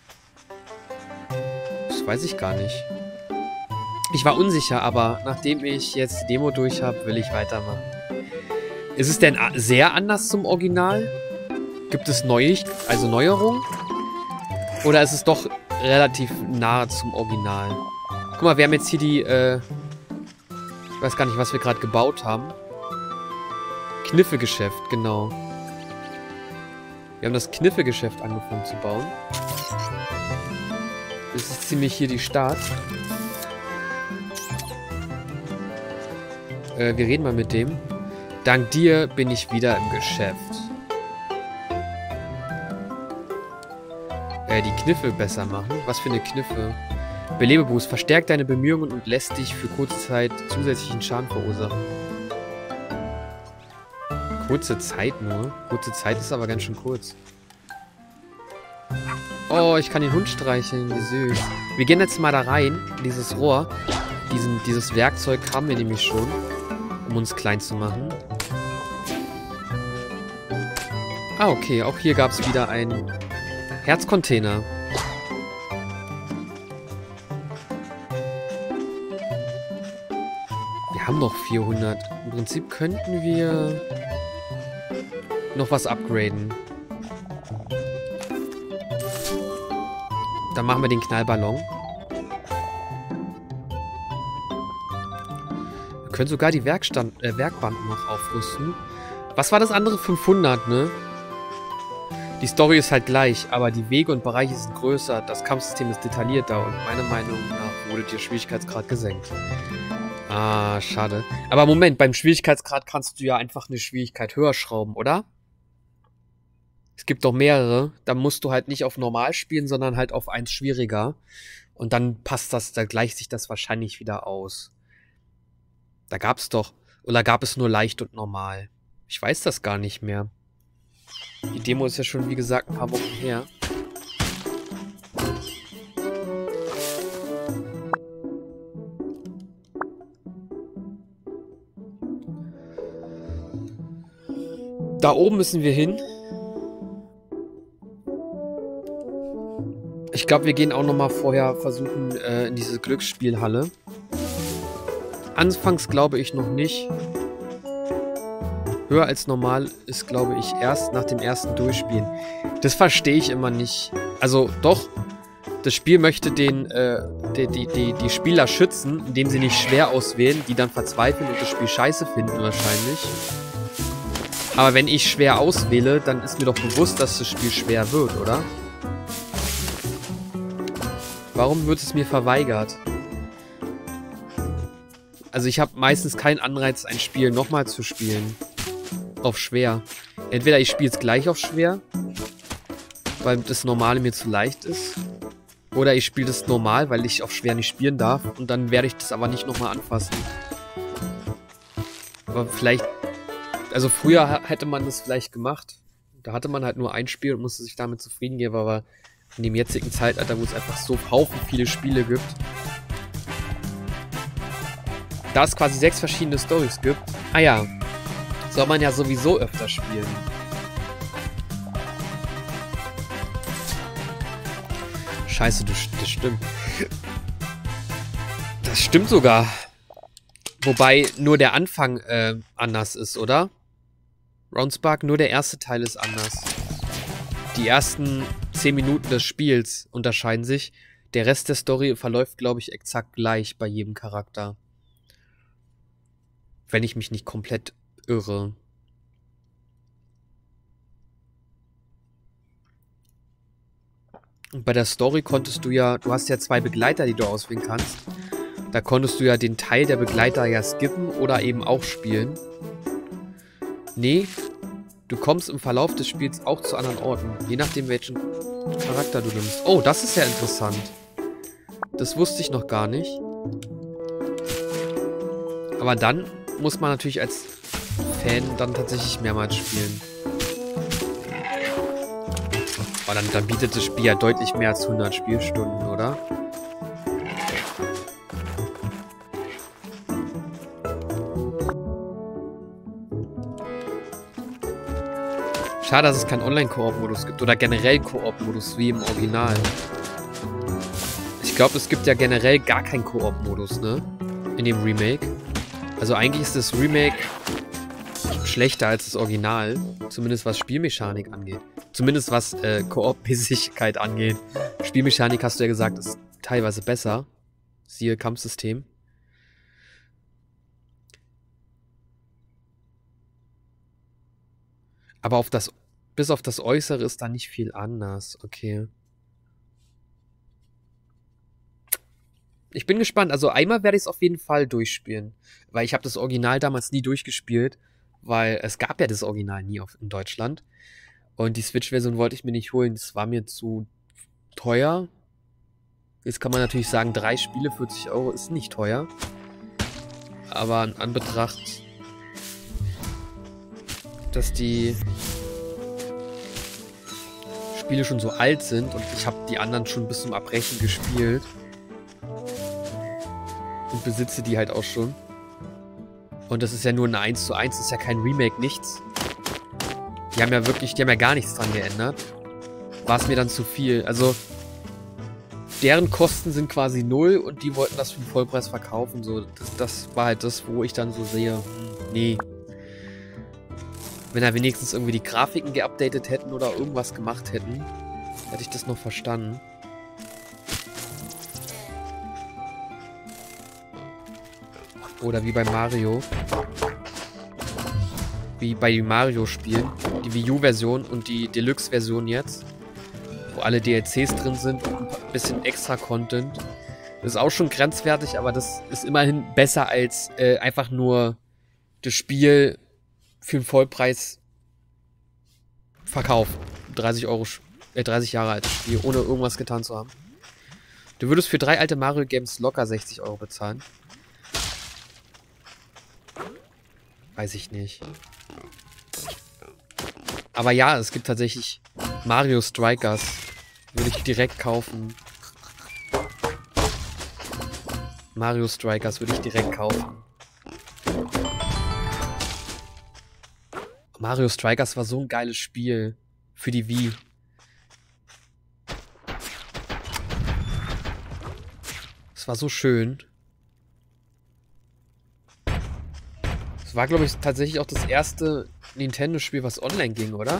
Das weiß ich gar nicht. Ich war unsicher, aber nachdem ich jetzt die Demo durch habe, will ich weitermachen. Ist es denn sehr anders zum Original? Gibt es Neu also Neuerungen? Oder ist es doch relativ nahe zum Original? Guck mal, wir haben jetzt hier die, äh... ich weiß gar nicht, was wir gerade gebaut haben. Kniffegeschäft, genau. Wir haben das Kniffegeschäft angefangen zu bauen. Das ist ziemlich hier die Stadt. Äh, wir reden mal mit dem. Dank dir bin ich wieder im Geschäft. Äh, die Kniffe besser machen. Was für eine Kniffe? Belebeboost. Verstärkt deine Bemühungen und lässt dich für kurze Zeit zusätzlichen Schaden verursachen. Kurze Zeit nur? Kurze Zeit ist aber ganz schön kurz. Oh, ich kann den Hund streicheln. Wie süß. Wir gehen jetzt mal da rein, in dieses Rohr. Diesen, dieses Werkzeug haben wir nämlich schon, um uns klein zu machen. Ah, okay. Auch hier gab es wieder einen Herzcontainer. Wir haben noch vierhundert. Im Prinzip könnten wir noch was upgraden. Dann machen wir den Knallballon. Wir können sogar die Werkstand, äh, Werkbank noch aufrüsten. Was war das andere? fünfhundert, ne? Die Story ist halt gleich, aber die Wege und Bereiche sind größer. Das Kampfsystem ist detaillierter und meiner Meinung nach wurde der Schwierigkeitsgrad gesenkt. Ah, schade. Aber Moment, beim Schwierigkeitsgrad kannst du ja einfach eine Schwierigkeit höher schrauben, oder? Es gibt doch mehrere. Da musst du halt nicht auf normal spielen, sondern halt auf eins schwieriger. Und dann passt das, da gleicht sich das wahrscheinlich wieder aus. Da gab's doch, oder gab es nur leicht und normal? Ich weiß das gar nicht mehr. Die Demo ist ja schon, wie gesagt, ein paar Wochen her. Da oben müssen wir hin. Ich glaube, wir gehen auch noch mal vorher versuchen äh, in diese Glücksspielhalle. Anfangs glaube ich noch nicht. Höher als normal ist, glaube ich, erst nach dem ersten Durchspielen. Das verstehe ich immer nicht. Also doch, das Spiel möchte den, äh, die, die, die, die Spieler schützen, indem sie nicht schwer auswählen, die dann verzweifeln und das Spiel scheiße finden wahrscheinlich. Aber wenn ich schwer auswähle, dann ist mir doch bewusst, dass das Spiel schwer wird, oder? Warum wird es mir verweigert? Also ich habe meistens keinen Anreiz, ein Spiel nochmal zu spielen. Auf schwer. Entweder ich spiele es gleich auf schwer, weil das Normale mir zu leicht ist. Oder ich spiele das normal, weil ich auf schwer nicht spielen darf. Und dann werde ich das aber nicht nochmal anfassen. Aber vielleicht... Also früher hätte man das vielleicht gemacht. Da hatte man halt nur ein Spiel und musste sich damit zufrieden geben. Aber in dem jetzigen Zeitalter, wo es einfach so Haufen viele Spiele gibt, da es quasi sechs verschiedene Storys gibt, ah ja, soll man ja sowieso öfter spielen. Scheiße, das, das stimmt. Das stimmt sogar. Wobei nur der Anfang äh, anders ist, oder? Roundspark, nur der erste Teil ist anders. Die ersten zehn Minuten des Spiels unterscheiden sich. Der Rest der Story verläuft, glaube ich, exakt gleich bei jedem Charakter. Wenn ich mich nicht komplett irre. Und bei der Story konntest du ja, du hast ja zwei Begleiter, die du auswählen kannst. Da konntest du ja den Teil der Begleiter ja skippen oder eben auch spielen. Nee, du kommst im Verlauf des Spiels auch zu anderen Orten. Je nachdem, welchen Charakter du nimmst. Oh, das ist ja interessant. Das wusste ich noch gar nicht. Aber dann muss man natürlich als Fan dann tatsächlich mehrmals spielen. Aber dann, dann bietet das Spiel ja deutlich mehr als hundert Spielstunden, oder? Schade, dass es keinen Online-Koop-Modus gibt. Oder generell Koop-Modus, wie im Original. Ich glaube, es gibt ja generell gar keinen Koop-Modus, ne? In dem Remake. Also eigentlich ist das Remake schlechter als das Original. Zumindest was Spielmechanik angeht. Zumindest was äh, Koop-Mäßigkeit angeht. Spielmechanik, hast du ja gesagt, ist teilweise besser. Siehe Kampfsystem. Aber auf das, bis auf das Äußere ist da nicht viel anders. Okay. Ich bin gespannt. Also einmal werde ich es auf jeden Fall durchspielen. Weil ich habe das Original damals nie durchgespielt. Weil es gab ja das Original nie auf, in Deutschland. Und die Switch-Version wollte ich mir nicht holen. Das war mir zu teuer. Jetzt kann man natürlich sagen, drei Spiele, vierzig Euro ist nicht teuer. Aber in Anbetracht, dass die Spiele schon so alt sind und ich habe die anderen schon bis zum Erbrechen gespielt. Und besitze die halt auch schon. Und das ist ja nur eine eins zu eins, das ist ja kein Remake, nichts. Die haben ja wirklich, die haben ja gar nichts dran geändert. War es mir dann zu viel. Also, deren Kosten sind quasi null und die wollten das für den Vollpreis verkaufen. So, das, das war halt das, wo ich dann so sehe, nee. Wenn er wenigstens irgendwie die Grafiken geupdatet hätten oder irgendwas gemacht hätten, hätte ich das noch verstanden. Oder wie bei Mario. Wie bei den Mario-Spielen. Die Wii U-Version und die Deluxe-Version jetzt. Wo alle D L Cs drin sind und ein bisschen extra Content. Das ist auch schon grenzwertig, aber das ist immerhin besser als äh, einfach nur das Spiel für den Vollpreis verkaufen. dreißig Euro, äh, dreißig Jahre altes Spiel, ohne irgendwas getan zu haben. Du würdest für drei alte Mario-Games locker sechzig Euro bezahlen. Weiß ich nicht. Aber ja, es gibt tatsächlich Mario Strikers. Würde ich direkt kaufen. Mario Strikers würde ich direkt kaufen. Mario Strikers war so ein geiles Spiel. Für die Wii. Es war so schön. Es war, glaube ich, tatsächlich auch das erste Nintendo-Spiel, was online ging, oder?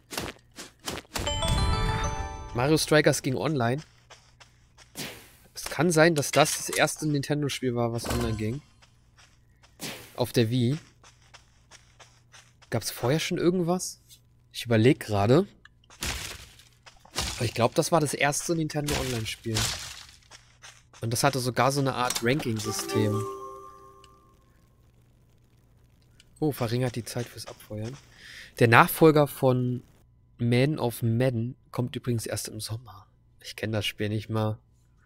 Mario Strikers ging online. Es kann sein, dass das das erste Nintendo-Spiel war, was online ging. Auf der Wii. Gab es vorher schon irgendwas? Ich überlege gerade. Aber ich glaube, das war das erste Nintendo Online-Spiel. Und das hatte sogar so eine Art Ranking-System. Oh, verringert die Zeit fürs Abfeuern. Der Nachfolger von Man of Madden kommt übrigens erst im Sommer. Ich kenne das Spiel nicht mal.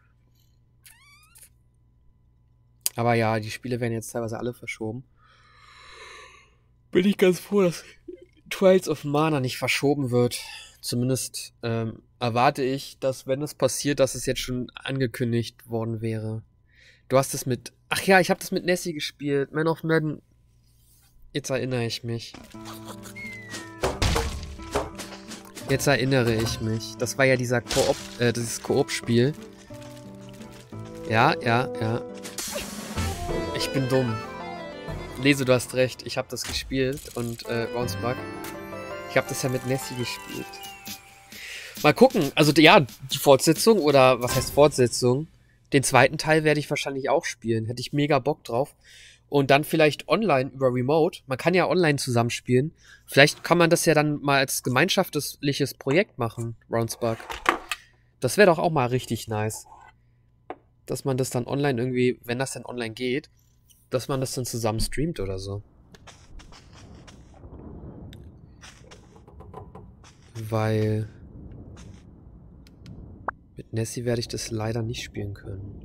Aber ja, die Spiele werden jetzt teilweise alle verschoben. Bin ich ganz froh, dass Trials of Mana nicht verschoben wird. Zumindest ähm, erwarte ich, dass, wenn es passiert, dass es jetzt schon angekündigt worden wäre. Du hast es mit... Ach ja, ich habe das mit Nessie gespielt. Man of Madden. Jetzt erinnere ich mich. Jetzt erinnere ich mich. Das war ja dieser Koop, äh, dieses Koop-Spiel. Ja, ja, ja. Ich bin dumm. Lese, du hast recht. Ich habe das gespielt und äh, Bouncebug. Ich habe das ja mit Nessie gespielt. Mal gucken. Also ja, die Fortsetzung oder was heißt Fortsetzung? Den zweiten Teil werde ich wahrscheinlich auch spielen. Hätte ich mega Bock drauf. Und dann vielleicht online über Remote. Man kann ja online zusammenspielen. Vielleicht kann man das ja dann mal als gemeinschaftliches Projekt machen, Roundspark. Das wäre doch auch mal richtig nice. Dass man das dann online irgendwie, wenn das dann online geht, dass man das dann zusammen streamt oder so. Weil mit Nessie werde ich das leider nicht spielen können.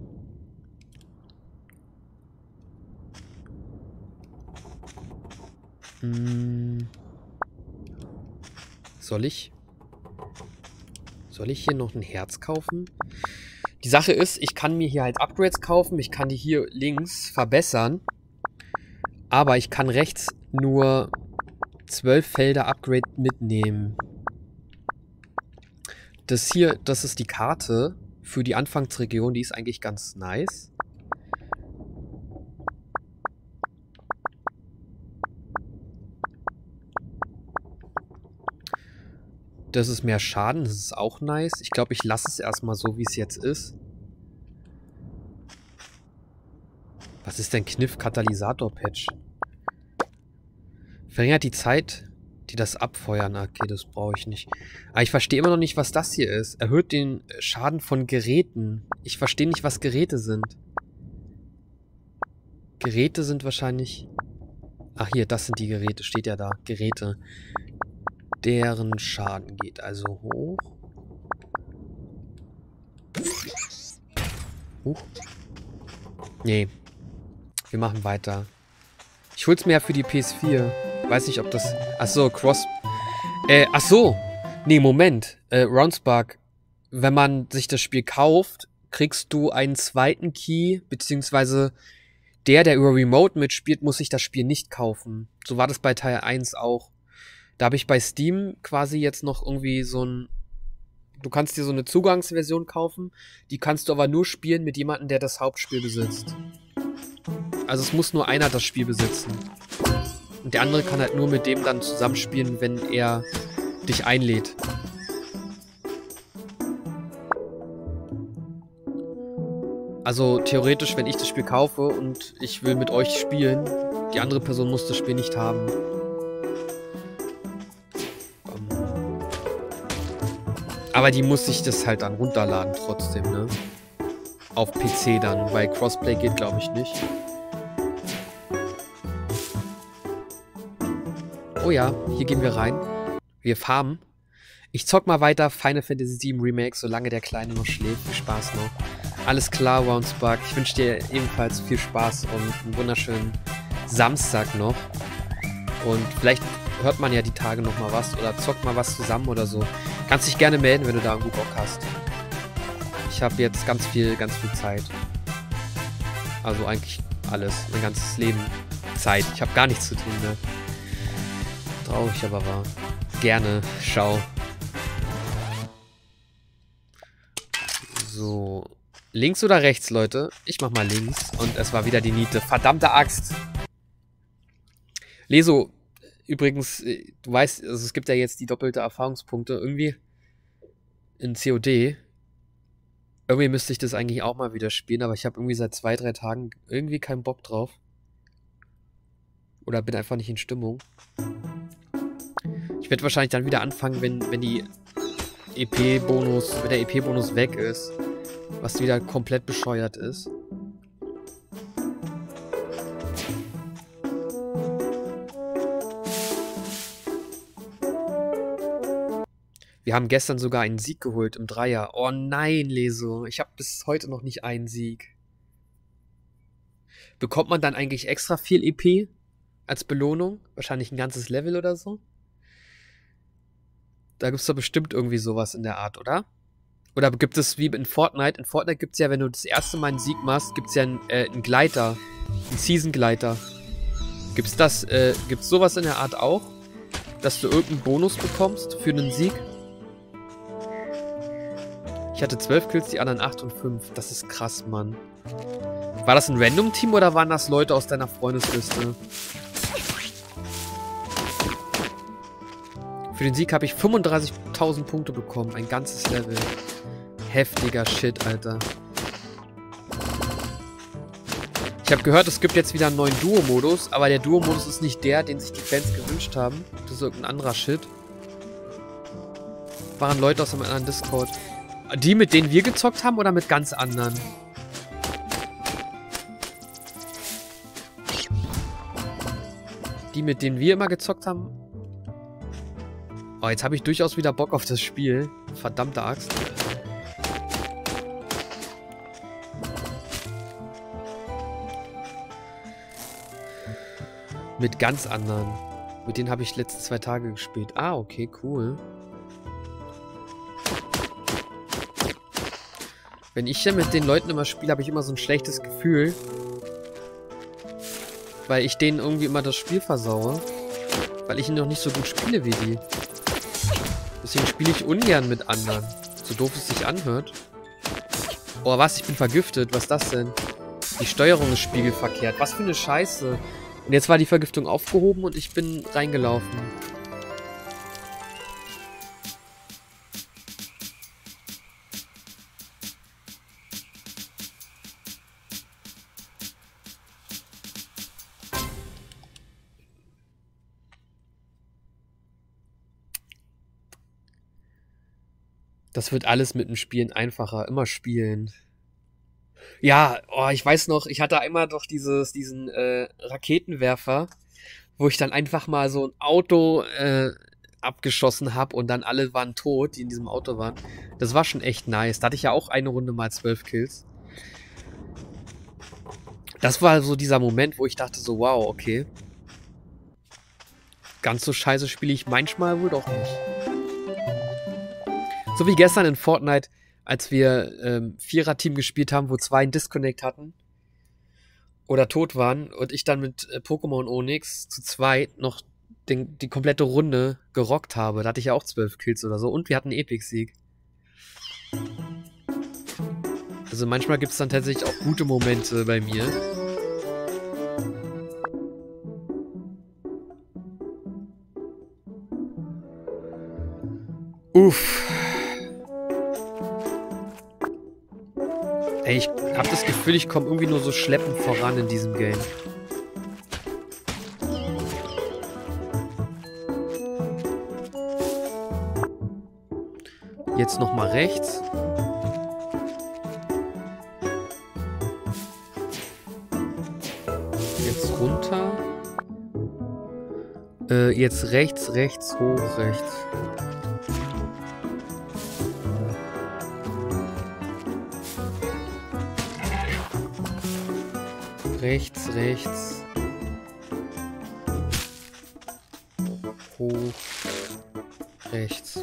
Hm. Soll ich? Soll ich hier noch ein Herz kaufen? Die Sache ist, ich kann mir hier halt Upgrades kaufen. Ich kann die hier links verbessern. Aber ich kann rechts nur zwölf Felder Upgrade mitnehmen. Das hier, das ist die Karte für die Anfangsregion. Die ist eigentlich ganz nice. Das ist mehr Schaden, das ist auch nice. Ich glaube, ich lasse es erstmal so, wie es jetzt ist. Was ist denn Kniff Katalysator-Patch? Verringert die Zeit, die das abfeuern. Okay, das brauche ich nicht. Aber ich verstehe immer noch nicht, was das hier ist. Erhöht den Schaden von Geräten. Ich verstehe nicht, was Geräte sind. Geräte sind wahrscheinlich... Ach hier, das sind die Geräte. Steht ja da. Geräte. Deren Schaden geht also hoch. Huch. Nee. Wir machen weiter. Ich hol's mir ja für die P S vier. Weiß nicht, ob das... Achso, Cross... Äh, achso. Nee, Moment. Äh, Roundspark, wenn man sich das Spiel kauft, kriegst du einen zweiten Key, beziehungsweise der, der über Remote mitspielt, muss sich das Spiel nicht kaufen. So war das bei Teil eins auch. Da habe ich bei Steam quasi jetzt noch irgendwie so ein... Du kannst dir so eine Zugangsversion kaufen, die kannst du aber nur spielen mit jemandem, der das Hauptspiel besitzt. Also es muss nur einer das Spiel besitzen. Und der andere kann halt nur mit dem dann zusammenspielen, wenn er dich einlädt. Also theoretisch, wenn ich das Spiel kaufe und ich will mit euch spielen, die andere Person muss das Spiel nicht haben. Aber die muss sich das halt dann runterladen trotzdem, ne? Auf P C dann, weil Crossplay geht, glaube ich, nicht. Oh ja, hier gehen wir rein. Wir farmen. Ich zock mal weiter Final Fantasy sieben Remake, solange der Kleine noch schläft. Viel Spaß noch. Alles klar, Roundspark. Ich wünsche dir ebenfalls viel Spaß und einen wunderschönen Samstag noch. Und vielleicht hört man ja die Tage noch mal was oder zockt mal was zusammen oder so. Kannst dich gerne melden, wenn du da irgendwie Bock hast. Ich habe jetzt ganz viel, ganz viel Zeit. Also eigentlich alles, mein ganzes Leben Zeit. Ich habe gar nichts zu tun, ne? Traurig, aber wahr. Gerne, schau. So. Links oder rechts, Leute? Ich mach mal links. Und es war wieder die Niete. Verdammte Axt. Leso, übrigens, du weißt, also es gibt ja jetzt die doppelte Erfahrungspunkte. Irgendwie in C O D. Irgendwie müsste ich das eigentlich auch mal wieder spielen, aber ich habe irgendwie seit zwei, drei Tagen irgendwie keinen Bock drauf. Oder bin einfach nicht in Stimmung. Ich werde wahrscheinlich dann wieder anfangen, wenn, wenn die E P-Bonus, wenn der E P-Bonus weg ist. Was wieder komplett bescheuert ist. Wir haben gestern sogar einen Sieg geholt im Dreier. Oh nein, Leso. Ich habe bis heute noch nicht einen Sieg. Bekommt man dann eigentlich extra viel E P als Belohnung? Wahrscheinlich ein ganzes Level oder so? Da gibt es doch bestimmt irgendwie sowas in der Art, oder? Oder gibt es wie in Fortnite? In Fortnite gibt es ja, wenn du das erste Mal einen Sieg machst, gibt es ja einen, äh, einen Gleiter. Einen Season-Gleiter. Gibt's das, äh, gibt's sowas in der Art auch? Dass du irgendeinen Bonus bekommst für einen Sieg? Ich hatte zwölf Kills, die anderen acht und fünf. Das ist krass, Mann. War das ein Random-Team oder waren das Leute aus deiner Freundesliste? Für den Sieg habe ich fünfunddreißigtausend Punkte bekommen. Ein ganzes Level. Heftiger Shit, Alter. Ich habe gehört, es gibt jetzt wieder einen neuen Duo-Modus, aber der Duo-Modus ist nicht der, den sich die Fans gewünscht haben. Das ist irgendein anderer Shit. Waren Leute aus einem anderen Discord. Die, mit denen wir gezockt haben, oder mit ganz anderen? Die, mit denen wir immer gezockt haben? Oh, jetzt habe ich durchaus wieder Bock auf das Spiel. Verdammte Axt. Mit ganz anderen. Mit denen habe ich letzte zwei Tage gespielt. Ah, okay, cool. Wenn ich ja mit den Leuten immer spiele, habe ich immer so ein schlechtes Gefühl. Weil ich denen irgendwie immer das Spiel versaue. Weil ich noch nicht so gut spiele wie die. Deswegen spiele ich ungern mit anderen. So doof es sich anhört. Oh, was? Ich bin vergiftet. Was ist das denn? Die Steuerung ist spiegelverkehrt. Was für eine Scheiße. Und jetzt war die Vergiftung aufgehoben und ich bin reingelaufen. Das wird alles mit dem Spielen einfacher. Immer spielen. Ja, oh, ich weiß noch, ich hatte einmal doch dieses, diesen äh, Raketenwerfer, wo ich dann einfach mal so ein Auto äh, abgeschossen habe und dann alle waren tot, die in diesem Auto waren. Das war schon echt nice. Da hatte ich ja auch eine Runde mal zwölf Kills. Das war so dieser Moment, wo ich dachte so, wow, okay. Ganz so scheiße spiele ich manchmal wohl doch nicht. So wie gestern in Fortnite, als wir ähm, Vierer-Team gespielt haben, wo zwei einen Disconnect hatten oder tot waren und ich dann mit äh, Pokémon Onyx zu zweit noch den, die komplette Runde gerockt habe. Da hatte ich ja auch zwölf Kills oder so und wir hatten einen Epic-Sieg. Also manchmal gibt es dann tatsächlich auch gute Momente bei mir. Uff. Ey, ich hab das Gefühl, ich komme irgendwie nur so schleppend voran in diesem Game. Jetzt nochmal rechts. Jetzt runter. Äh, jetzt rechts, rechts, hoch, rechts. Rechts, rechts. Hoch. Rechts.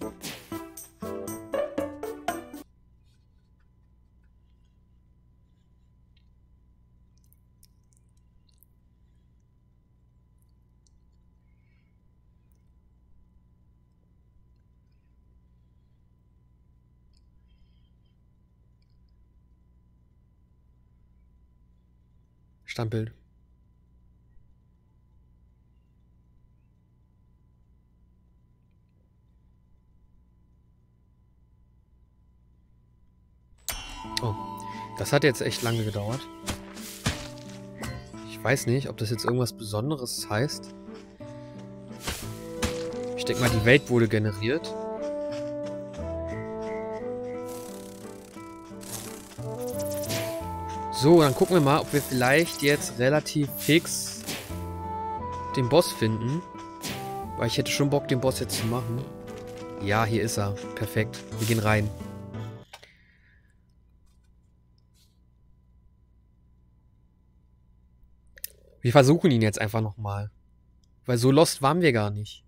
Standbild. Oh, das hat jetzt echt lange gedauert. Ich weiß nicht, ob das jetzt irgendwas Besonderes heißt. Ich denke mal, die Welt wurde generiert. So, dann gucken wir mal, ob wir vielleicht jetzt relativ fix den Boss finden. Weil ich hätte schon Bock, den Boss jetzt zu machen. Ja, hier ist er. Perfekt. Wir gehen rein. Wir versuchen ihn jetzt einfach nochmal. Weil so lost waren wir gar nicht.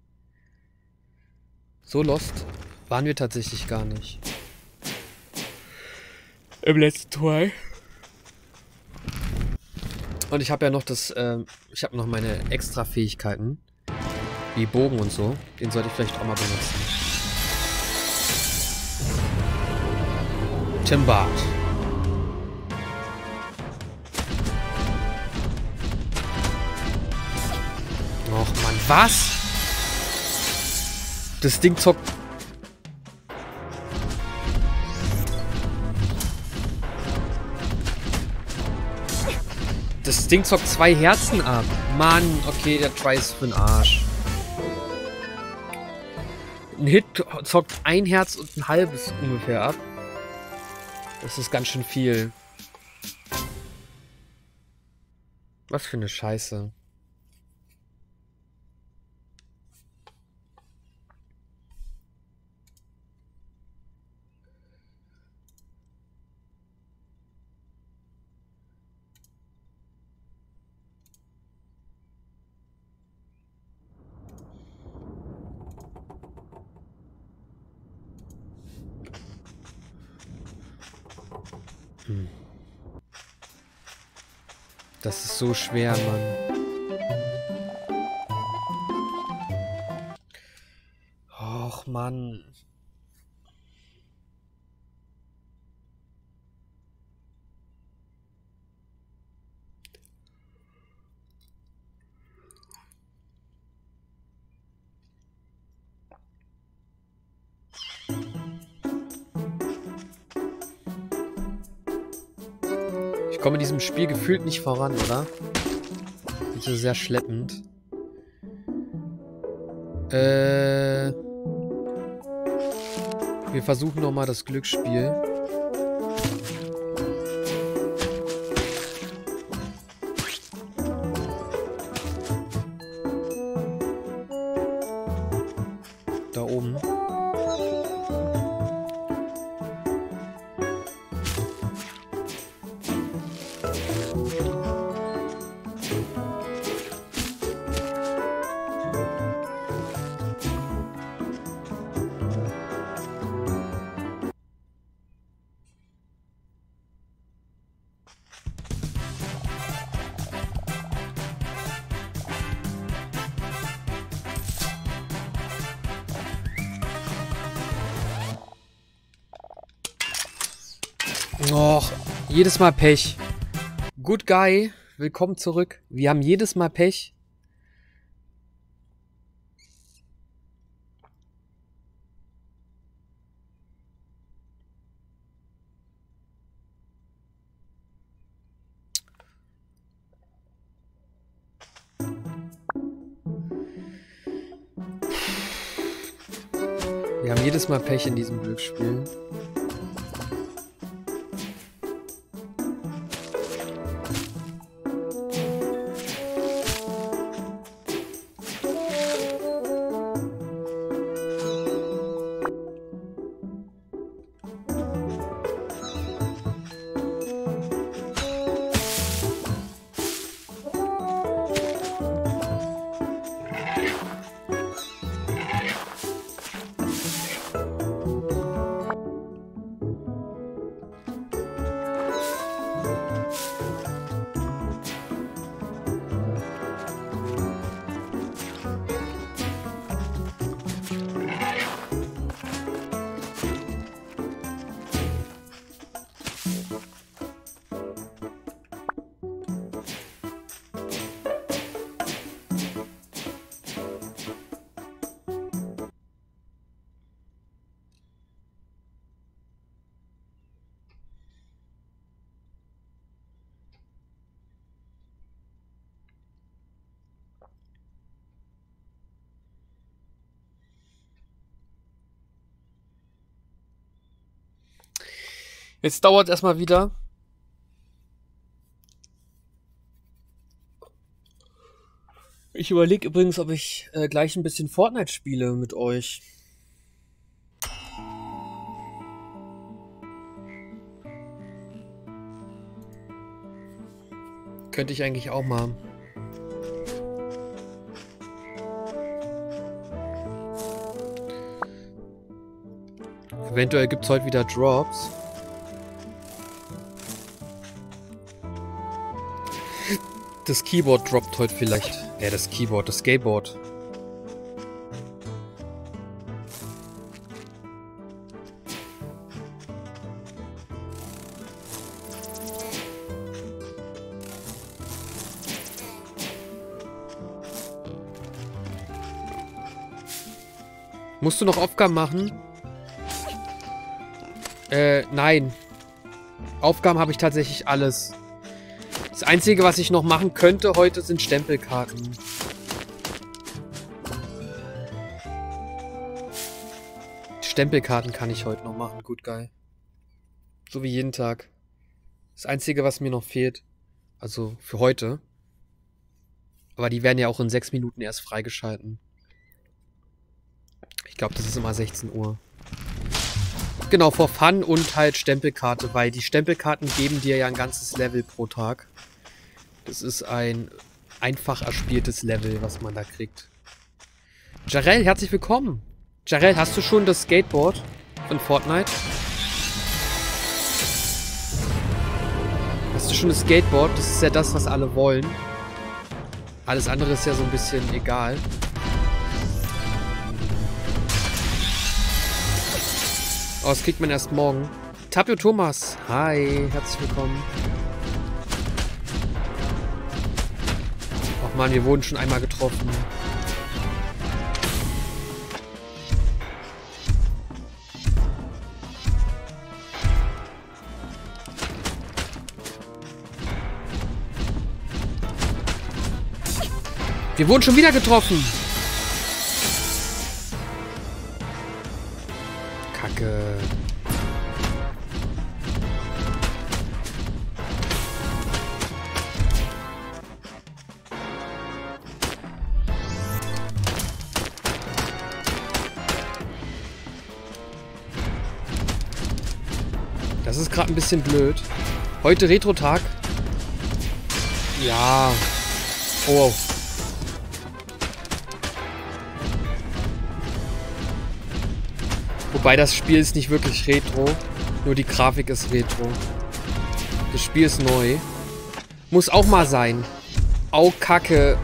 So lost waren wir tatsächlich gar nicht. Im letzten Try. Und ich habe ja noch das, äh, ich habe noch meine extra Fähigkeiten. Wie Bogen und so. Den sollte ich vielleicht auch mal benutzen. Timbart. Och Mann, was? Das Ding zockt... Das Ding zockt zwei Herzen ab. Mann, okay, der Try ist für den Arsch. Ein Hit zockt ein Herz und ein halbes ungefähr ab. Das ist ganz schön viel. Was für eine Scheiße. Hm. Das ist so schwer, Mann. Och, Mann. Ich komme in diesem Spiel gefühlt nicht voran, oder? Das ist sehr schleppend. Äh... Wir versuchen nochmal das Glücksspiel. Da oben. Och, jedes Mal Pech. Good Guy, willkommen zurück. Wir haben jedes Mal Pech. Wir haben jedes Mal Pech in diesem Glücksspiel. Jetzt dauert es erstmal wieder. Ich überlege übrigens, ob ich äh, gleich ein bisschen Fortnite spiele mit euch. Könnte ich eigentlich auch mal. Eventuell gibt es heute wieder Drops. Das Keyboard droppt heute vielleicht. Ja, das Keyboard, das Skateboard. Musst du noch Aufgaben machen? Äh, nein. Aufgaben habe ich tatsächlich alles. Das Einzige, was ich noch machen könnte heute, sind Stempelkarten. Stempelkarten kann ich heute noch machen, Good Guy. So wie jeden Tag. Das Einzige, was mir noch fehlt, also für heute. Aber die werden ja auch in sechs Minuten erst freigeschalten. Ich glaube, das ist immer sechzehn Uhr. Genau, for fun und halt Stempelkarte, weil die Stempelkarten geben dir ja ein ganzes Level pro Tag. Das ist ein einfach erspieltes Level, was man da kriegt. Jarell, herzlich willkommen. Jarell, hast du schon das Skateboard von Fortnite? Hast du schon das Skateboard? Das ist ja das, was alle wollen. Alles andere ist ja so ein bisschen egal. Oh, das kriegt man erst morgen. Tapio Thomas. Hi, herzlich willkommen. Ach man, wir wurden schon einmal getroffen. Wir wurden schon wieder getroffen. Kacke. Das ist gerade ein bisschen blöd. Heute Retro-Tag. Ja. Oh. Wobei das Spiel ist nicht wirklich Retro. Nur die Grafik ist Retro. Das Spiel ist neu. Muss auch mal sein. Au, Kacke.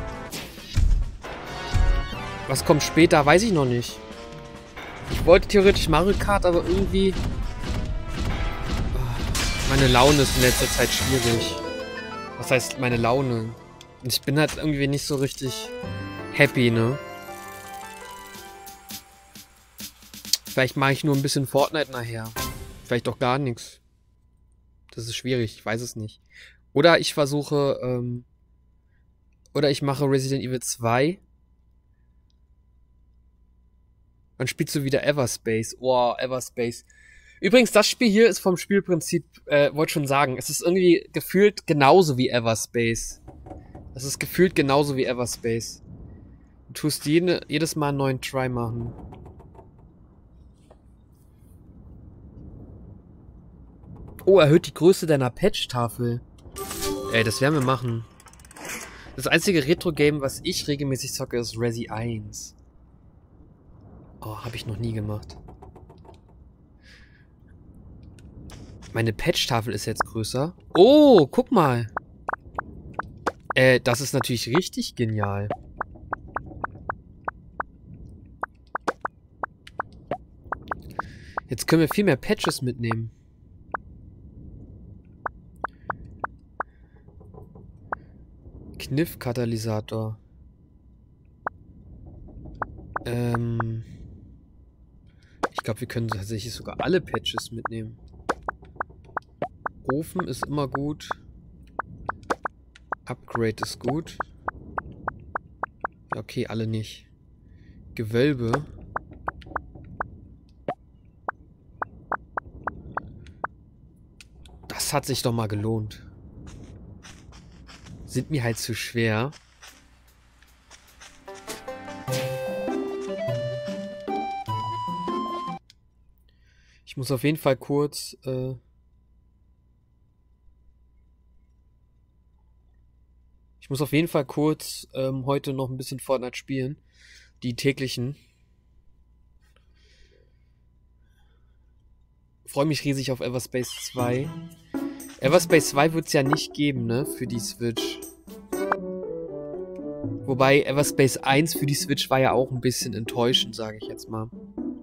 Was kommt später? Weiß ich noch nicht. Ich wollte theoretisch Mario Kart, aber irgendwie... Meine Laune ist in letzter Zeit schwierig. Was heißt meine Laune? Und ich bin halt irgendwie nicht so richtig happy, ne? Vielleicht mache ich nur ein bisschen Fortnite nachher. Vielleicht auch gar nichts. Das ist schwierig, ich weiß es nicht. Oder ich versuche, ähm... Oder ich mache Resident Evil zwei. Dann spielst du wieder Everspace. Oh, Everspace. Übrigens, das Spiel hier ist vom Spielprinzip, äh, wollte schon sagen, es ist irgendwie gefühlt genauso wie Everspace. Es ist gefühlt genauso wie Everspace. Du tust jede, jedes Mal einen neuen Try machen. Oh, erhöht die Größe deiner Patch-Tafel. Ey, das werden wir machen. Das einzige Retro-Game, was ich regelmäßig zocke, ist Resi eins. Oh, habe ich noch nie gemacht. Meine Patch-Tafel ist jetzt größer. Oh, guck mal. Äh, das ist natürlich richtig genial. Jetzt können wir viel mehr Patches mitnehmen. Kniff-Katalysator. Ähm... Ich glaube, wir können tatsächlich sogar alle Patches mitnehmen. Ofen ist immer gut. Upgrade ist gut. Okay, alle nicht. Gewölbe. Das hat sich doch mal gelohnt. Sind mir halt zu schwer. Ich muss auf jeden Fall kurz... Äh ich muss auf jeden Fall kurz ähm, heute noch ein bisschen Fortnite spielen. Die täglichen. Freue mich riesig auf Everspace zwei. Everspace zwei wird es ja nicht geben, ne? Für die Switch. Wobei Everspace eins für die Switch war ja auch ein bisschen enttäuschend, sage ich jetzt mal.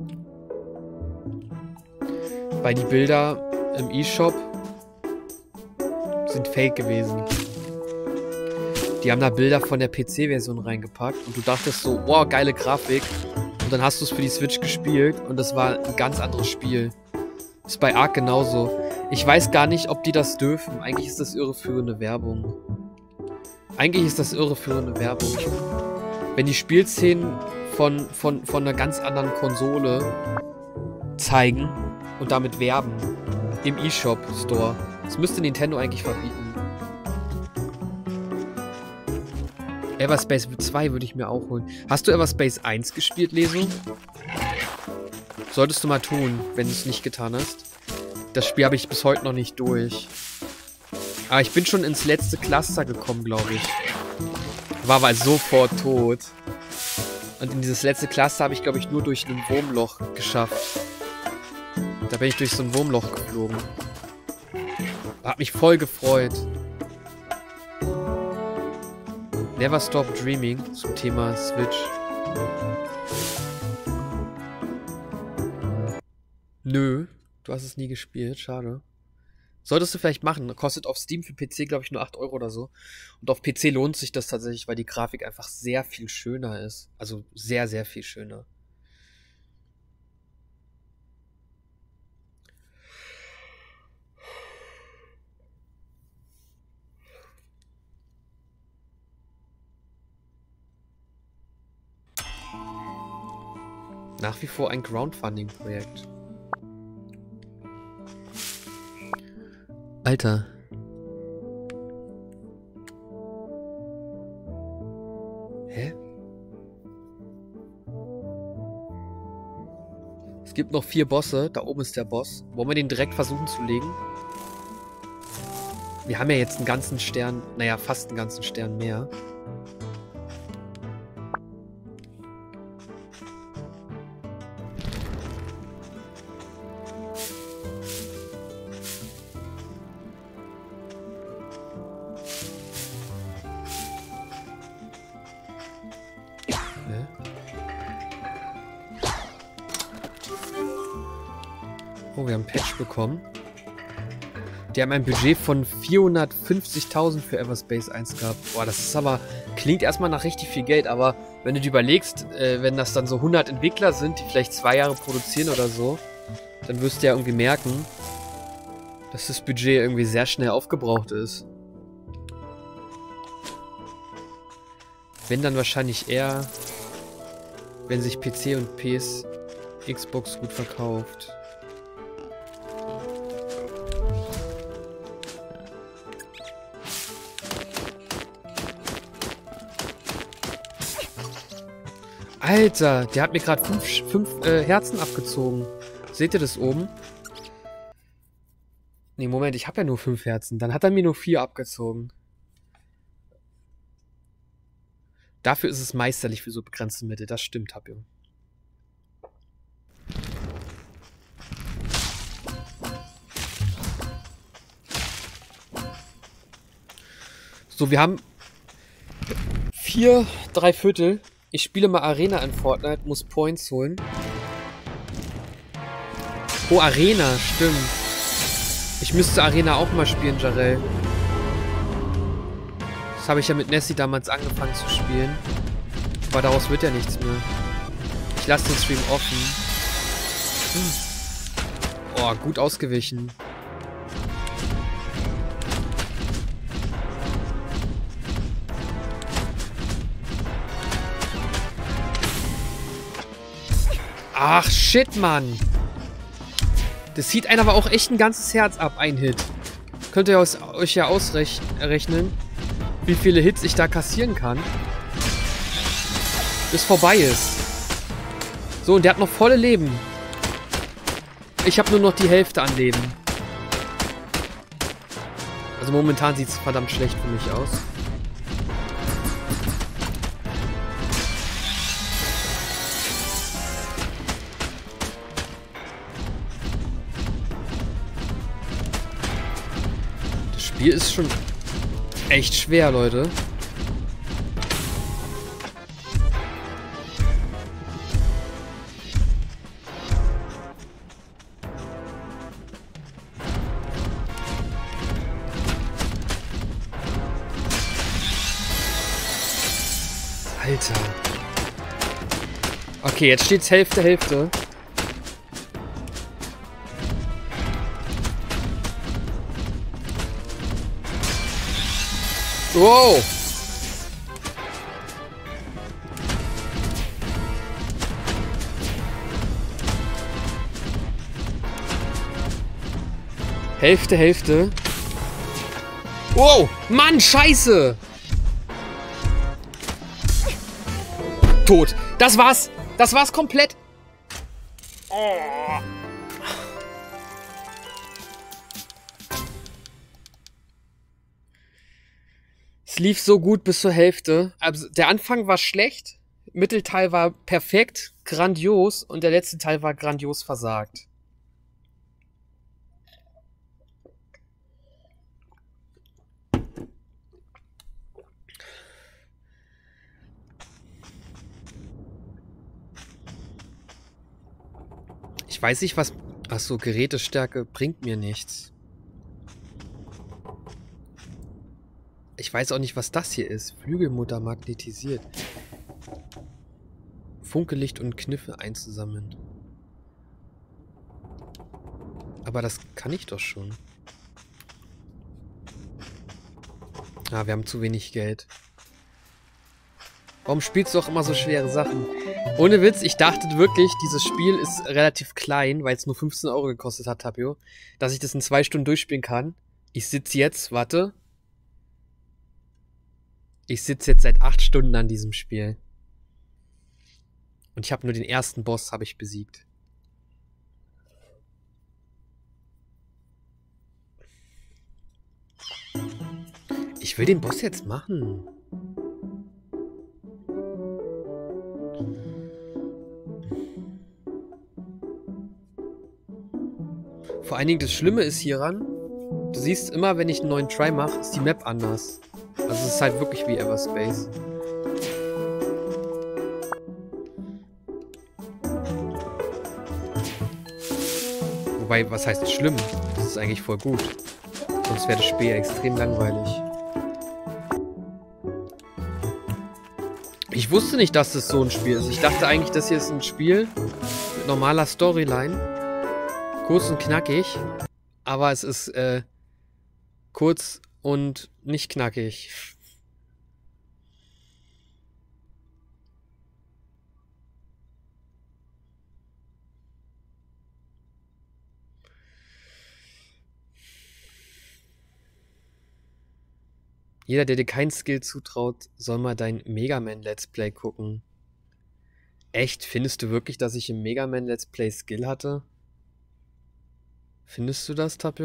Weil die Bilder im eShop sind fake gewesen. Die haben da Bilder von der P C-Version reingepackt und du dachtest so, wow, geile Grafik. Und dann hast du es für die Switch gespielt und das war ein ganz anderes Spiel. Ist bei Ark genauso. Ich weiß gar nicht, ob die das dürfen. Eigentlich ist das irreführende Werbung. Eigentlich ist das irreführende Werbung. Wenn die Spielszenen von, von, von einer ganz anderen Konsole zeigen und damit werben im eShop-Store. Das müsste Nintendo eigentlich verbieten. Everspace zwei würde ich mir auch holen. Hast du Everspace eins gespielt, Leso? Solltest du mal tun, wenn du es nicht getan hast. Das Spiel habe ich bis heute noch nicht durch. Aber ich bin schon ins letzte Cluster gekommen, glaube ich. War aber sofort tot. Und in dieses letzte Cluster habe ich, glaube ich, nur durch ein Wurmloch geschafft. Da bin ich durch so ein Wurmloch geflogen. Hat mich voll gefreut. Never Stop Dreaming zum Thema Switch. Nö, du hast es nie gespielt, schade. Solltest du vielleicht machen. Kostet auf Steam für P C, glaube ich, nur acht Euro oder so. Und auf P C lohnt sich das tatsächlich, weil die Grafik einfach sehr viel schöner ist. Also sehr, sehr viel schöner. Nach wie vor ein Crowdfunding-Projekt. Alter. Hä? Es gibt noch vier Bosse. Da oben ist der Boss. Wollen wir den direkt versuchen zu legen? Wir haben ja jetzt einen ganzen Stern. Naja, fast einen ganzen Stern mehr. Oh, wir haben einen Patch bekommen. Die haben ein Budget von vierhundertfünfzigtausend für Everspace eins gehabt. Boah, das ist aber... Klingt erstmal nach richtig viel Geld, aber wenn du dir überlegst, äh, wenn das dann so hundert Entwickler sind, die vielleicht zwei Jahre produzieren oder so, dann wirst du ja irgendwie merken, dass das Budget irgendwie sehr schnell aufgebraucht ist. Wenn dann wahrscheinlich eher, wenn sich P C und P S, Xbox gut verkauft. Alter, der hat mir gerade fünf, fünf äh, Herzen abgezogen. Seht ihr das oben? Nee, Moment, ich habe ja nur fünf Herzen. Dann hat er mir nur vier abgezogen. Dafür ist es meisterlich für so begrenzte Mittel. Das stimmt, Tapio. So, wir haben vier, drei Viertel. Ich spiele mal Arena in Fortnite, muss Points holen. Oh, Arena, stimmt. Ich müsste Arena auch mal spielen, Jarell. Das habe ich ja mit Nessie damals angefangen zu spielen. Aber daraus wird ja nichts mehr. Ich lasse den Stream offen. Hm. Oh, gut ausgewichen. Ach, shit, Mann. Das zieht einen aber auch echt ein ganzes Herz ab, ein Hit. Könnt ihr aus, euch ja ausrechnen, wie viele Hits ich da kassieren kann. Bis vorbei ist. So, und der hat noch volle Leben. Ich habe nur noch die Hälfte an Leben. Also momentan sieht es verdammt schlecht für mich aus. Das Spiel ist schon echt schwer, Leute. Alter. Okay, jetzt steht's Hälfte, Hälfte. Wow. Hälfte, Hälfte. Wow, Mann, scheiße. Tot. Das war's. Das war's komplett. Oh. Es lief so gut bis zur Hälfte. Also der Anfang war schlecht, Mittelteil war perfekt, grandios und der letzte Teil war grandios versagt. Ich weiß nicht, was... Achso, Gerätestärke bringt mir nichts. Ich weiß auch nicht, was das hier ist. Flügelmutter magnetisiert. Funkelicht und Kniffe einzusammeln. Aber das kann ich doch schon. Ah, wir haben zu wenig Geld. Warum spielst du auch immer so schwere Sachen? Ohne Witz, ich dachte wirklich, dieses Spiel ist relativ klein, weil es nur fünfzehn Euro gekostet hat, Tapio. Dass ich das in zwei Stunden durchspielen kann. Ich sitze jetzt, warte. Ich sitze jetzt seit acht Stunden an diesem Spiel. Und ich habe nur den ersten Boss, habe ich besiegt. Ich will den Boss jetzt machen. Vor allen Dingen das Schlimme ist hieran, du siehst immer, wenn ich einen neuen Try mache, ist die Map anders. Also es ist halt wirklich wie Everspace. Wobei, was heißt schlimm? Das ist eigentlich voll gut. Sonst wäre das Spiel extrem langweilig. Ich wusste nicht, dass das so ein Spiel ist. Ich dachte eigentlich, das hier ist ein Spiel mit normaler Storyline. Kurz und knackig. Aber es ist äh, kurz und nicht knackig. Jeder, der dir kein Skill zutraut, soll mal dein Mega Man Let's Play gucken. Echt? Findest du wirklich, dass ich im Mega Man Let's Play Skill hatte? Findest du das, Tapio?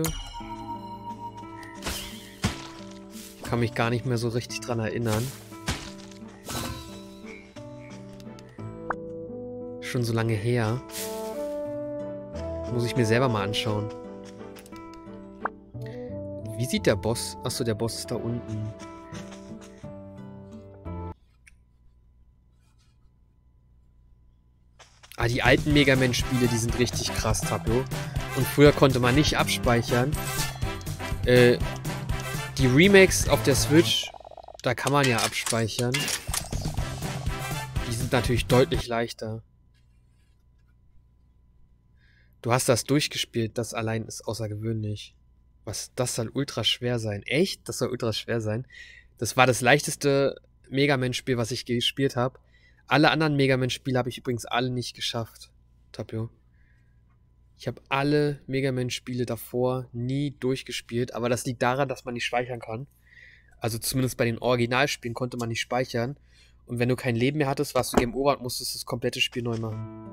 Ich kann mich gar nicht mehr so richtig dran erinnern. Schon so lange her. Muss ich mir selber mal anschauen. Wie sieht der Boss? Achso, der Boss ist da unten. Ah, die alten Mega Man-Spiele, die sind richtig krass, Tapio. Und früher konnte man nicht abspeichern. Äh, die Remakes auf der Switch, da kann man ja abspeichern. Die sind natürlich deutlich leichter. Du hast das durchgespielt, das allein ist außergewöhnlich. Was, das soll ultra schwer sein. Echt? Das soll ultra schwer sein. Das war das leichteste Mega Man-Spiel, was ich gespielt habe. Alle anderen Mega Man-Spiele habe ich übrigens alle nicht geschafft, Tapio. Ich habe alle Mega Man-Spiele davor nie durchgespielt, aber das liegt daran, dass man nicht speichern kann. Also zumindest bei den Originalspielen konnte man nicht speichern. Und wenn du kein Leben mehr hattest, warst du Game Over und musstest das komplette Spiel neu machen.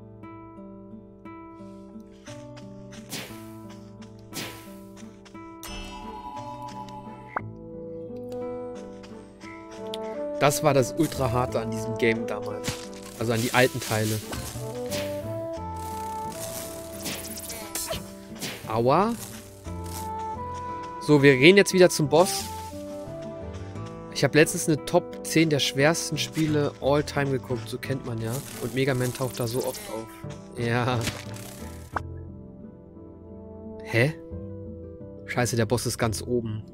Das war das ultra harte an diesem Game damals. Also an die alten Teile. Aua. So, wir gehen jetzt wieder zum Boss. Ich habe letztens eine Top zehn der schwersten Spiele all time geguckt. So kennt man ja. Und Mega Man taucht da so oft auf. Ja. Hä? Scheiße, der Boss ist ganz oben.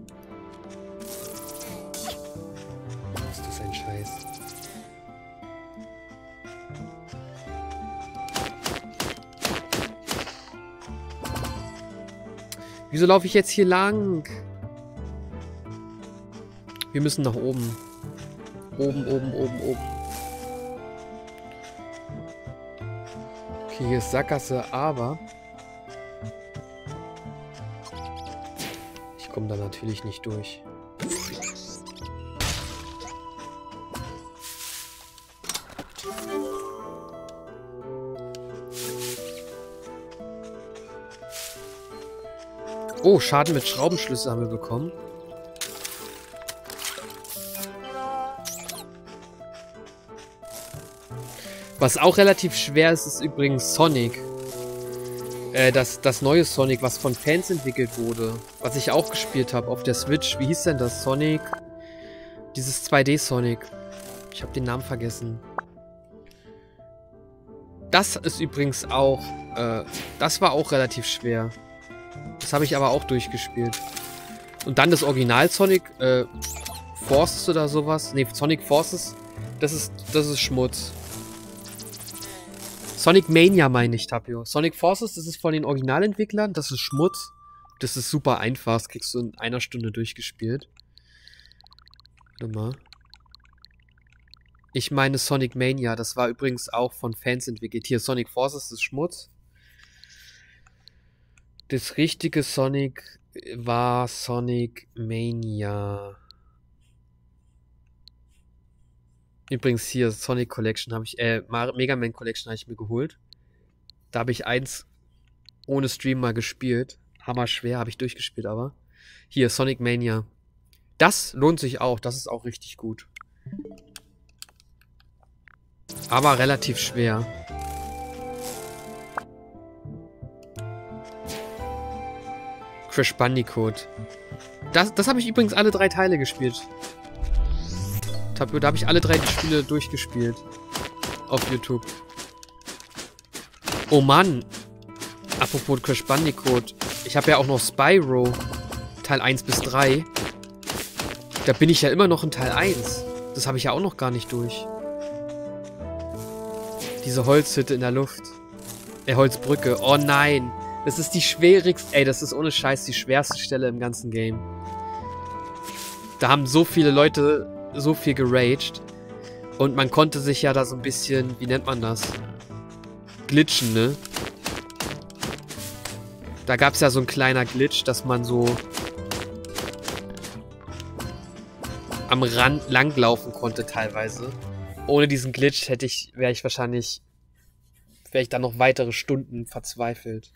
Wieso laufe ich jetzt hier lang? Wir müssen nach oben. Oben, oben, oben, oben. Okay, hier ist Sackgasse, aber ich komme da natürlich nicht durch. Oh, Schaden mit Schraubenschlüssel haben wir bekommen. Was auch relativ schwer ist, ist übrigens Sonic. Äh, das, das neue Sonic, was von Fans entwickelt wurde. Was ich auch gespielt habe auf der Switch. Wie hieß denn das? Sonic? Dieses zwei D Sonic. Ich habe den Namen vergessen. Das ist übrigens auch... Äh, das war auch relativ schwer. Das habe ich aber auch durchgespielt. Und dann das Original Sonic äh, Forces oder sowas. Ne, Sonic Forces. Das ist, das ist Schmutz. Sonic Mania meine ich, Tapio. Sonic Forces, das ist von den Originalentwicklern. Das ist Schmutz. Das ist super einfach. Das kriegst du in einer Stunde durchgespielt. Warte mal. Ich meine Sonic Mania. Das war übrigens auch von Fans entwickelt. Hier, Sonic Forces, das ist Schmutz. Das richtige Sonic war Sonic Mania. Übrigens hier, Sonic Collection habe ich, äh, Mega Man Collection habe ich mir geholt. Da habe ich eins ohne Stream mal gespielt. Hammer schwer, habe ich durchgespielt, aber. Hier, Sonic Mania. Das lohnt sich auch, das ist auch richtig gut. Aber relativ schwer. Crash Bandicoot. Das, das habe ich übrigens alle drei Teile gespielt. Tapio, da habe ich alle drei Spiele durchgespielt. Auf YouTube. Oh Mann. Apropos Crash Bandicoot. Ich habe ja auch noch Spyro Teil eins bis drei. Da bin ich ja immer noch in Teil eins. Das habe ich ja auch noch gar nicht durch. Diese Holzhütte in der Luft. Äh, Holzbrücke. Oh nein. Das ist die schwierigste... Ey, das ist ohne Scheiß die schwerste Stelle im ganzen Game. Da haben so viele Leute so viel geraged. Und man konnte sich ja da so ein bisschen... Wie nennt man das? Glitchen, ne? Da gab es ja so ein kleiner Glitch, dass man so... am Rand langlaufen konnte teilweise. Ohne diesen Glitch hätte ich, wäre ich wahrscheinlich, wäre ich dann noch weitere Stunden verzweifelt.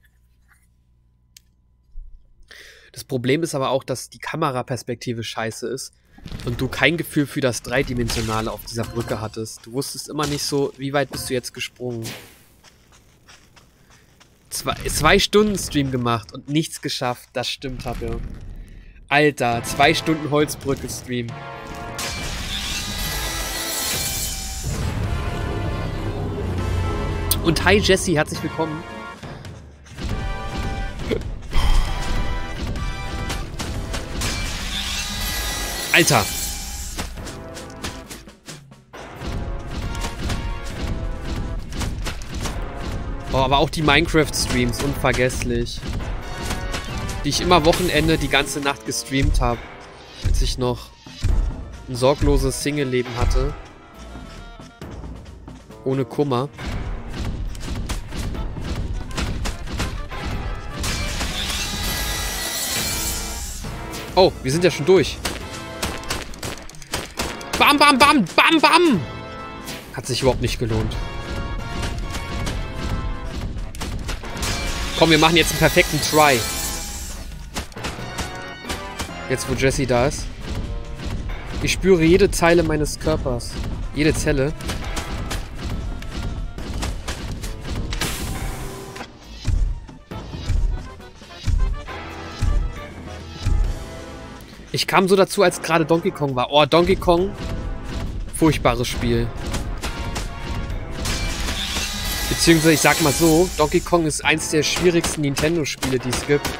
Das Problem ist aber auch, dass die Kameraperspektive scheiße ist und du kein Gefühl für das Dreidimensionale auf dieser Brücke hattest. Du wusstest immer nicht so, wie weit bist du jetzt gesprungen. Zwei, zwei Stunden Stream gemacht und nichts geschafft. Das stimmt, Happe. Alter, zwei Stunden Holzbrücke Stream. Und hi Jesse, herzlich willkommen. Alter. Oh, aber auch die Minecraft-Streams, unvergesslich. Die ich immer Wochenende die ganze Nacht gestreamt habe. Als ich noch ein sorgloses Single-Leben hatte. Ohne Kummer. Oh, wir sind ja schon durch. Bam, bam, bam, bam, bam! Hat sich überhaupt nicht gelohnt. Komm, wir machen jetzt einen perfekten Try. Jetzt, wo Jesse da ist. Ich spüre jede Zeile meines Körpers. Jede Zelle. Ich kam so dazu, als gerade Donkey Kong war. Oh, Donkey Kong. Furchtbares Spiel. Beziehungsweise, ich sag mal so, Donkey Kong ist eins der schwierigsten Nintendo-Spiele, die es gibt.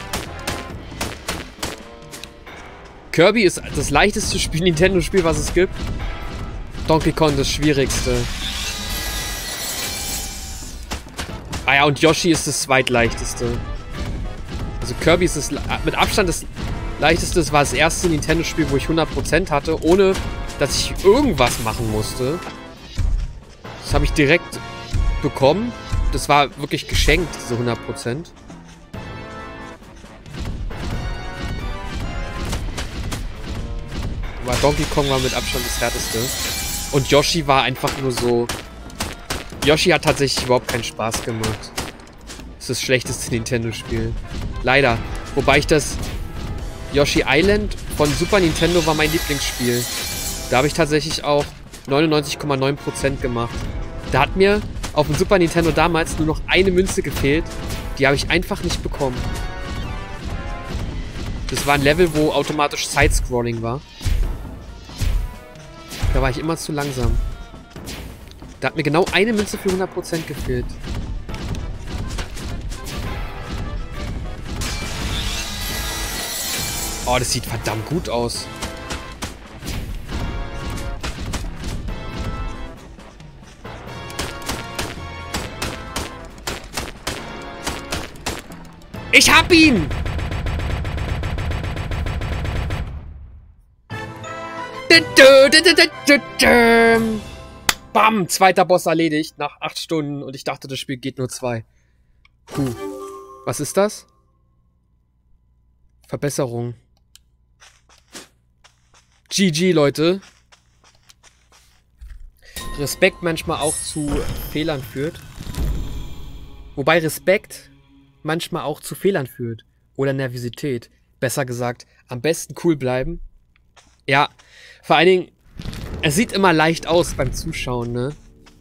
Kirby ist das leichteste Spiel, Nintendo-Spiel, was es gibt. Donkey Kong das schwierigste. Ah ja, und Yoshi ist das zweitleichteste. Also Kirby ist das mit Abstand das leichteste. Das war das erste Nintendo-Spiel, wo ich hundert Prozent hatte, ohne dass ich irgendwas machen musste. Das habe ich direkt bekommen. Das war wirklich geschenkt, diese hundert Prozent. Aber Donkey Kong war mit Abstand das härteste. Und Yoshi war einfach nur so... Yoshi hat tatsächlich überhaupt keinen Spaß gemacht. Das ist das schlechteste Nintendo-Spiel. Leider. Wobei ich das... Yoshi Island von Super Nintendo war mein Lieblingsspiel. Da habe ich tatsächlich auch neunundneunzig Komma neun Prozent gemacht. Da hat mir auf dem Super Nintendo damals nur noch eine Münze gefehlt. Die habe ich einfach nicht bekommen. Das war ein Level, wo automatisch Side-Scrolling war. Da war ich immer zu langsam. Da hat mir genau eine Münze für hundert Prozent gefehlt. Oh, das sieht verdammt gut aus. Ich hab ihn! Bam! Zweiter Boss erledigt nach acht Stunden und ich dachte, das Spiel geht nur zwei. Puh. Was ist das? Verbesserung. G G, Leute. Respekt manchmal auch zu Fehlern führt. Wobei Respekt manchmal auch zu Fehlern führt. Oder Nervosität. Besser gesagt, am besten cool bleiben. Ja, vor allen Dingen, es sieht immer leicht aus beim Zuschauen, ne?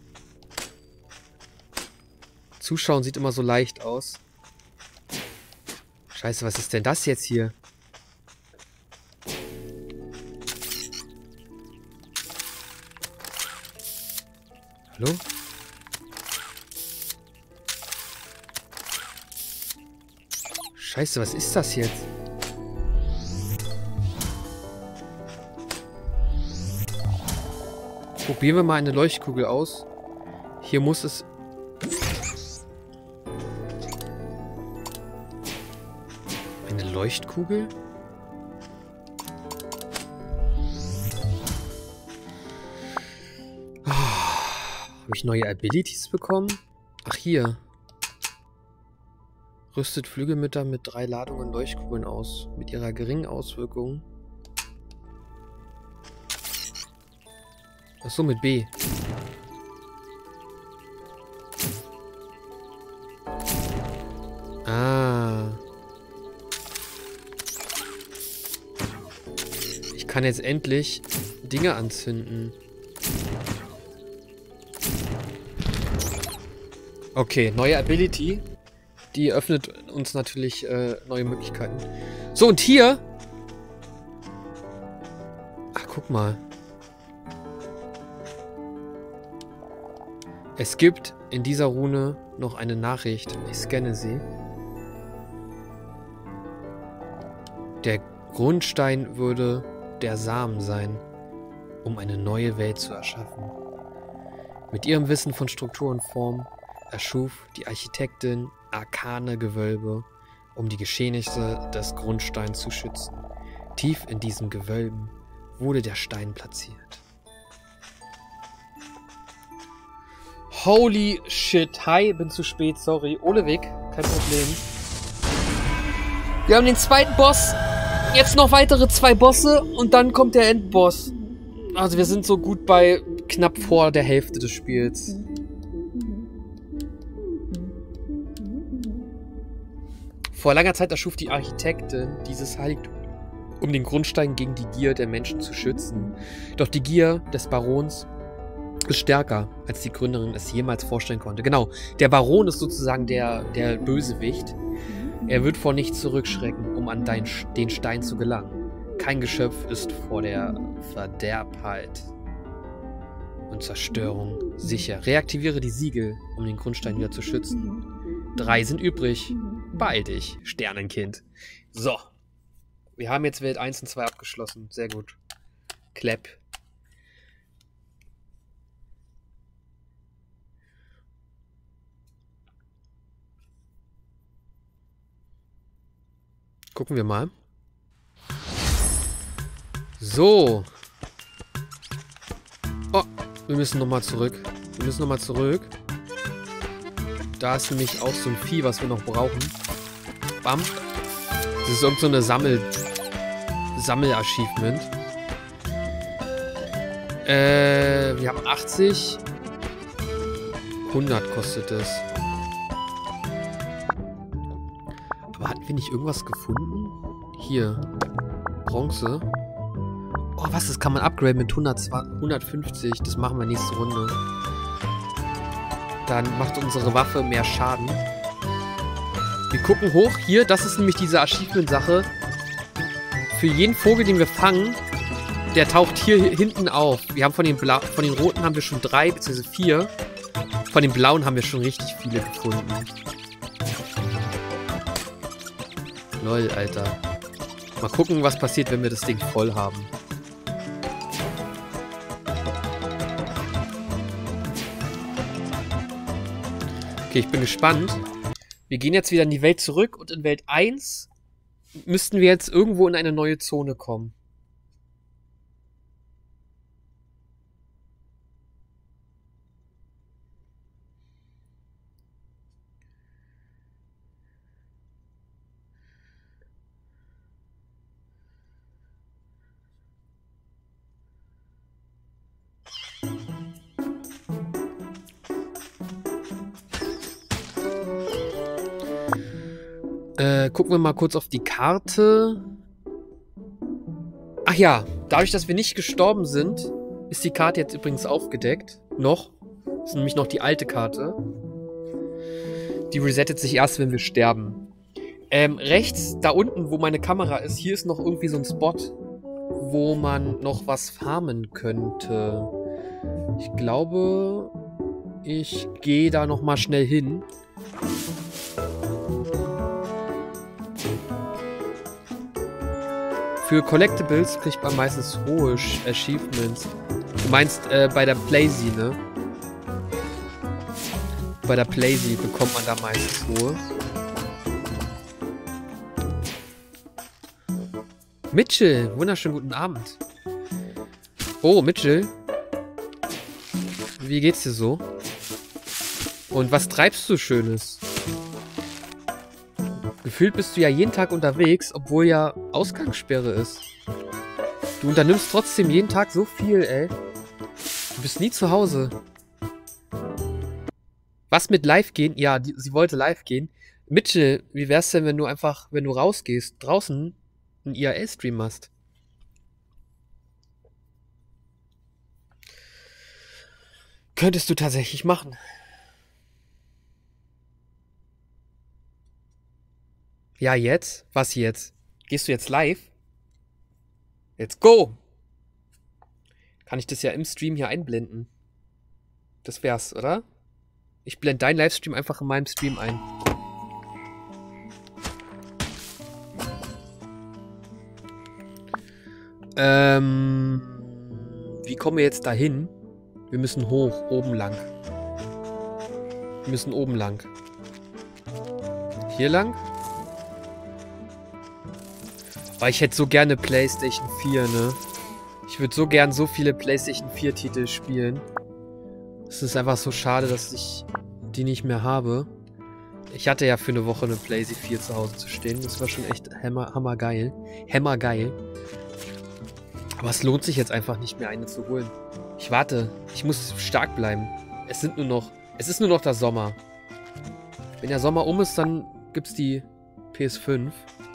Zuschauen sieht immer so leicht aus. Scheiße, was ist denn das jetzt hier? Hallo? Scheiße, was ist das jetzt? Probieren wir mal eine Leuchtkugel aus. Hier muss es... Eine Leuchtkugel? Oh, habe ich neue Abilities bekommen? Ach, hier. Rüstet Flügelmütter mit drei Ladungen Leuchtkugeln aus. Mit ihrer geringen Auswirkung. Achso, mit B. Ah. Ich kann jetzt endlich Dinge anzünden. Okay, neue Ability. Die öffnet uns natürlich äh, neue Möglichkeiten. So, und hier... Ach, guck mal. Es gibt in dieser Rune noch eine Nachricht. Ich scanne sie. Der Grundstein würde der Samen sein, um eine neue Welt zu erschaffen. Mit ihrem Wissen von Struktur und Form erschuf die Architektin arkane Gewölbe, um die Geschehnisse des Grundsteins zu schützen. Tief in diesem Gewölben wurde der Stein platziert. Holy shit. Hi, bin zu spät, sorry. Olewig, kein Problem. Wir haben den zweiten Boss. Jetzt noch weitere zwei Bosse und dann kommt der Endboss. Also wir sind so gut bei knapp vor der Hälfte des Spiels. Vor langer Zeit erschuf die Architektin dieses Heiligtum, um den Grundstein gegen die Gier der Menschen zu schützen. Doch die Gier des Barons ist stärker, als die Gründerin es jemals vorstellen konnte. Genau, der Baron ist sozusagen der, der Bösewicht. Er wird vor nichts zurückschrecken, um an dein, den Stein zu gelangen. Kein Geschöpf ist vor der Verderbtheit und Zerstörung sicher. Reaktiviere die Siegel, um den Grundstein wieder zu schützen. Drei sind übrig. Beeil dich, Sternenkind. So. Wir haben jetzt Welt eins und zwei abgeschlossen. Sehr gut. Clap. Gucken wir mal. So. Oh, wir müssen nochmal zurück. Wir müssen nochmal zurück. Da ist nämlich auch so ein Vieh, was wir noch brauchen. Bam. Das ist irgend so eine Sammel... Sammel-Achievement. Äh, wir haben achtzig. hundert kostet es. Aber hatten wir nicht irgendwas gefunden? Hier. Bronze. Oh, was? Das kann man upgraden mit hundertfünfzig. Das machen wir nächste Runde. Dann macht unsere Waffe mehr Schaden. Wir gucken hoch. Hier, das ist nämlich diese Achievement-Sache. Für jeden Vogel, den wir fangen, der taucht hier hinten auf. Wir haben von den, Bla von den roten haben wir schon drei, beziehungsweise vier. Von den blauen haben wir schon richtig viele gefunden. Lol, Alter. Mal gucken, was passiert, wenn wir das Ding voll haben. Okay, ich bin gespannt. Wir gehen jetzt wieder in die Welt zurück und in Welt eins müssten wir jetzt irgendwo in eine neue Zone kommen. Äh, gucken wir mal kurz auf die Karte. Ach ja, dadurch, dass wir nicht gestorben sind, ist die Karte jetzt übrigens aufgedeckt. Noch. Das ist nämlich noch die alte Karte. Die resettet sich erst, wenn wir sterben. Ähm, rechts, da unten, wo meine Kamera ist, hier ist noch irgendwie so ein Spot, wo man noch was farmen könnte. Ich glaube, ich gehe da noch mal schnell hin. Für Collectibles kriegt man meistens hohe Achievements. Du meinst äh, bei der Playsee, ne? Bei der Playsee bekommt man da meistens Ruhe. Mitchell, wunderschönen guten Abend. Oh, Mitchell. Wie geht's dir so? Und was treibst du Schönes? Gefühlt bist du ja jeden Tag unterwegs, obwohl ja Ausgangssperre ist. Du unternimmst trotzdem jeden Tag so viel, ey. Du bist nie zu Hause. Was mit live gehen? Ja, die, sie wollte live gehen. Mitchell, wie wär's denn, wenn du einfach, wenn du rausgehst, draußen einen I R L-Stream machst? Könntest du tatsächlich machen. Ja, jetzt? Was jetzt? Gehst du jetzt live? Let's go! Kann ich das ja im Stream hier einblenden. Das wär's, oder? Ich blende deinen Livestream einfach in meinem Stream ein. Ähm... Wie kommen wir jetzt dahin? Wir müssen hoch, oben lang. Wir müssen oben lang. Hier lang? Weil ich hätte so gerne PlayStation vier, ne? Ich würde so gern so viele PlayStation vier Titel spielen. Es ist einfach so schade, dass ich die nicht mehr habe. Ich hatte ja für eine Woche eine PlayStation vier zu Hause zu stehen. Das war schon echt hammer, hammergeil. Hammergeil. Aber es lohnt sich jetzt einfach nicht mehr, eine zu holen. Ich warte. Ich muss stark bleiben. Es sind nur noch... Es ist nur noch der Sommer. Wenn der Sommer um ist, dann gibt's die P S fünf.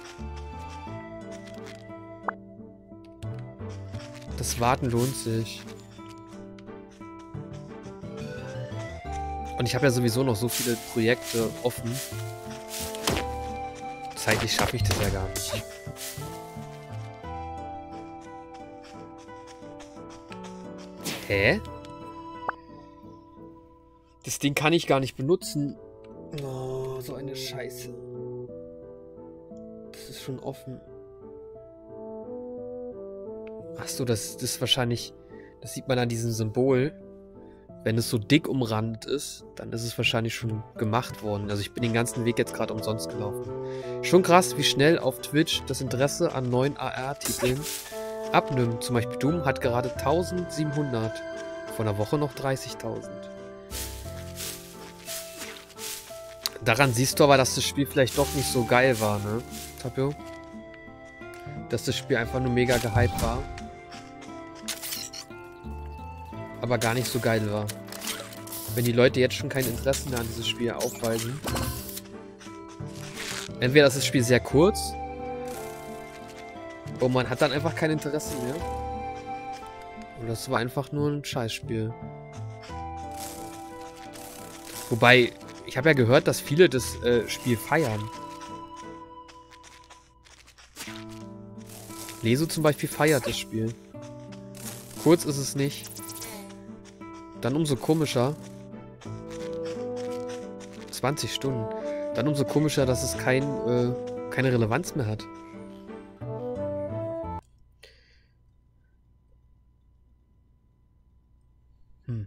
Das Warten lohnt sich. Und ich habe ja sowieso noch so viele Projekte offen. Zeitlich schaffe ich das ja gar nicht. Hä? Das Ding kann ich gar nicht benutzen. Oh, so eine Scheiße. Das ist schon offen. Achso, das, das ist wahrscheinlich... Das sieht man an diesem Symbol. Wenn es so dick umrandet ist, dann ist es wahrscheinlich schon gemacht worden. Also ich bin den ganzen Weg jetzt gerade umsonst gelaufen. Schon krass, wie schnell auf Twitch das Interesse an neuen A R-Titeln abnimmt. Zum Beispiel Doom hat gerade eintausendsiebenhundert. Vor einer Woche noch dreißigtausend. Daran siehst du aber, dass das Spiel vielleicht doch nicht so geil war, ne, Tapio? Dass das Spiel einfach nur mega gehypt war. Aber gar nicht so geil war. Wenn die Leute jetzt schon kein Interesse mehr an dieses Spiel aufweisen. Entweder ist das Spiel sehr kurz. Und man hat dann einfach kein Interesse mehr. Oder es war einfach nur ein Scheißspiel. Wobei, ich habe ja gehört, dass viele das äh, Spiel feiern. Leso zum Beispiel feiert das Spiel. Kurz ist es nicht. Dann umso komischer. zwanzig Stunden. Dann umso komischer, dass es kein, äh, keine Relevanz mehr hat. Hm.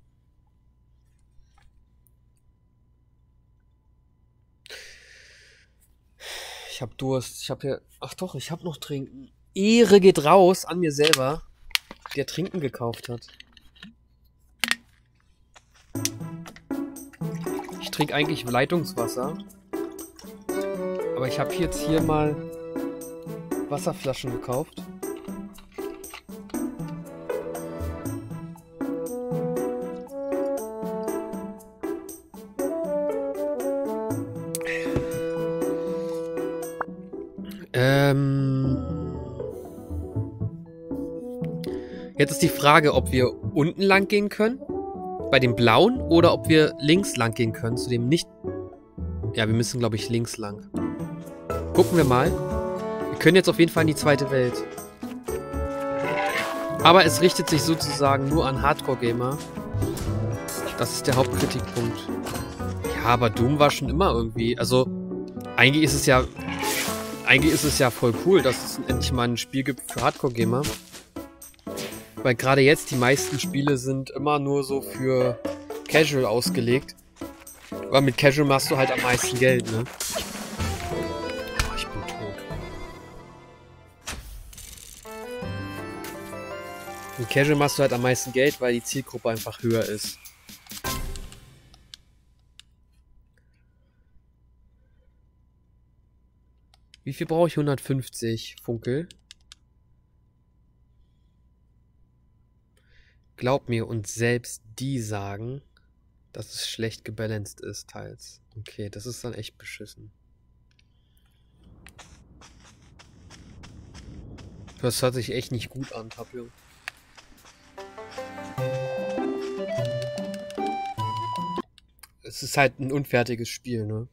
Ich hab Durst. Ich hab hier... Ach doch, ich hab noch Trinken. Ehre geht raus an mir selber, der Trinken gekauft hat. Ich trinke eigentlich Leitungswasser. Aber ich habe jetzt hier mal Wasserflaschen gekauft. Ähm... Jetzt ist die Frage, ob wir unten lang gehen können, bei dem blauen, oder ob wir links lang gehen können, zu dem nicht... Ja, wir müssen, glaube ich, links lang. Gucken wir mal. Wir können jetzt auf jeden Fall in die zweite Welt. Aber es richtet sich sozusagen nur an Hardcore-Gamer. Das ist der Hauptkritikpunkt. Ja, aber Doom war schon immer irgendwie... Also, eigentlich ist es ja... Eigentlich ist es ja voll cool, dass es endlich mal ein Spiel gibt für Hardcore-Gamer. Weil gerade jetzt die meisten Spiele sind immer nur so für Casual ausgelegt. Aber mit Casual machst du halt am meisten Geld, ne? Oh, ich bin tot. Mit Casual machst du halt am meisten Geld, weil die Zielgruppe einfach höher ist. Wie viel brauche ich? hundertfünfzig Funkel. Glaub mir, und selbst die sagen, dass es schlecht gebalanced ist, teils. Okay, das ist dann echt beschissen. Das hört sich echt nicht gut an, Tapio. Es ist halt ein unfertiges Spiel, ne?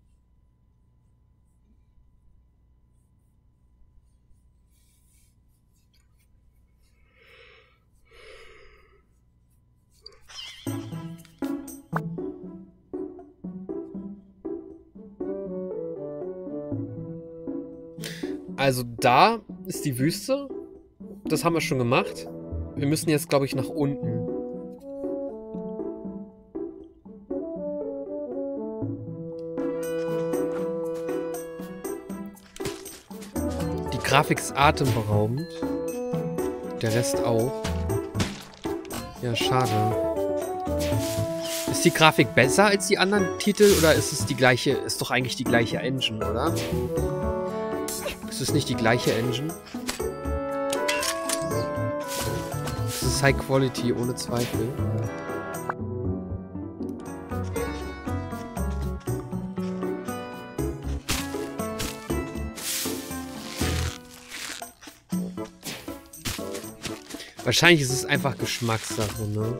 Also da ist die Wüste. Das haben wir schon gemacht. Wir müssen jetzt, glaube ich, nach unten. Die Grafik ist atemberaubend. Der Rest auch. Ja, schade. Ist die Grafik besser als die anderen Titel oder ist es die gleiche? Ist doch eigentlich die gleiche Engine, oder? Ist es nicht die gleiche Engine? Es ist High Quality, ohne Zweifel. Wahrscheinlich ist es einfach Geschmackssache, ne?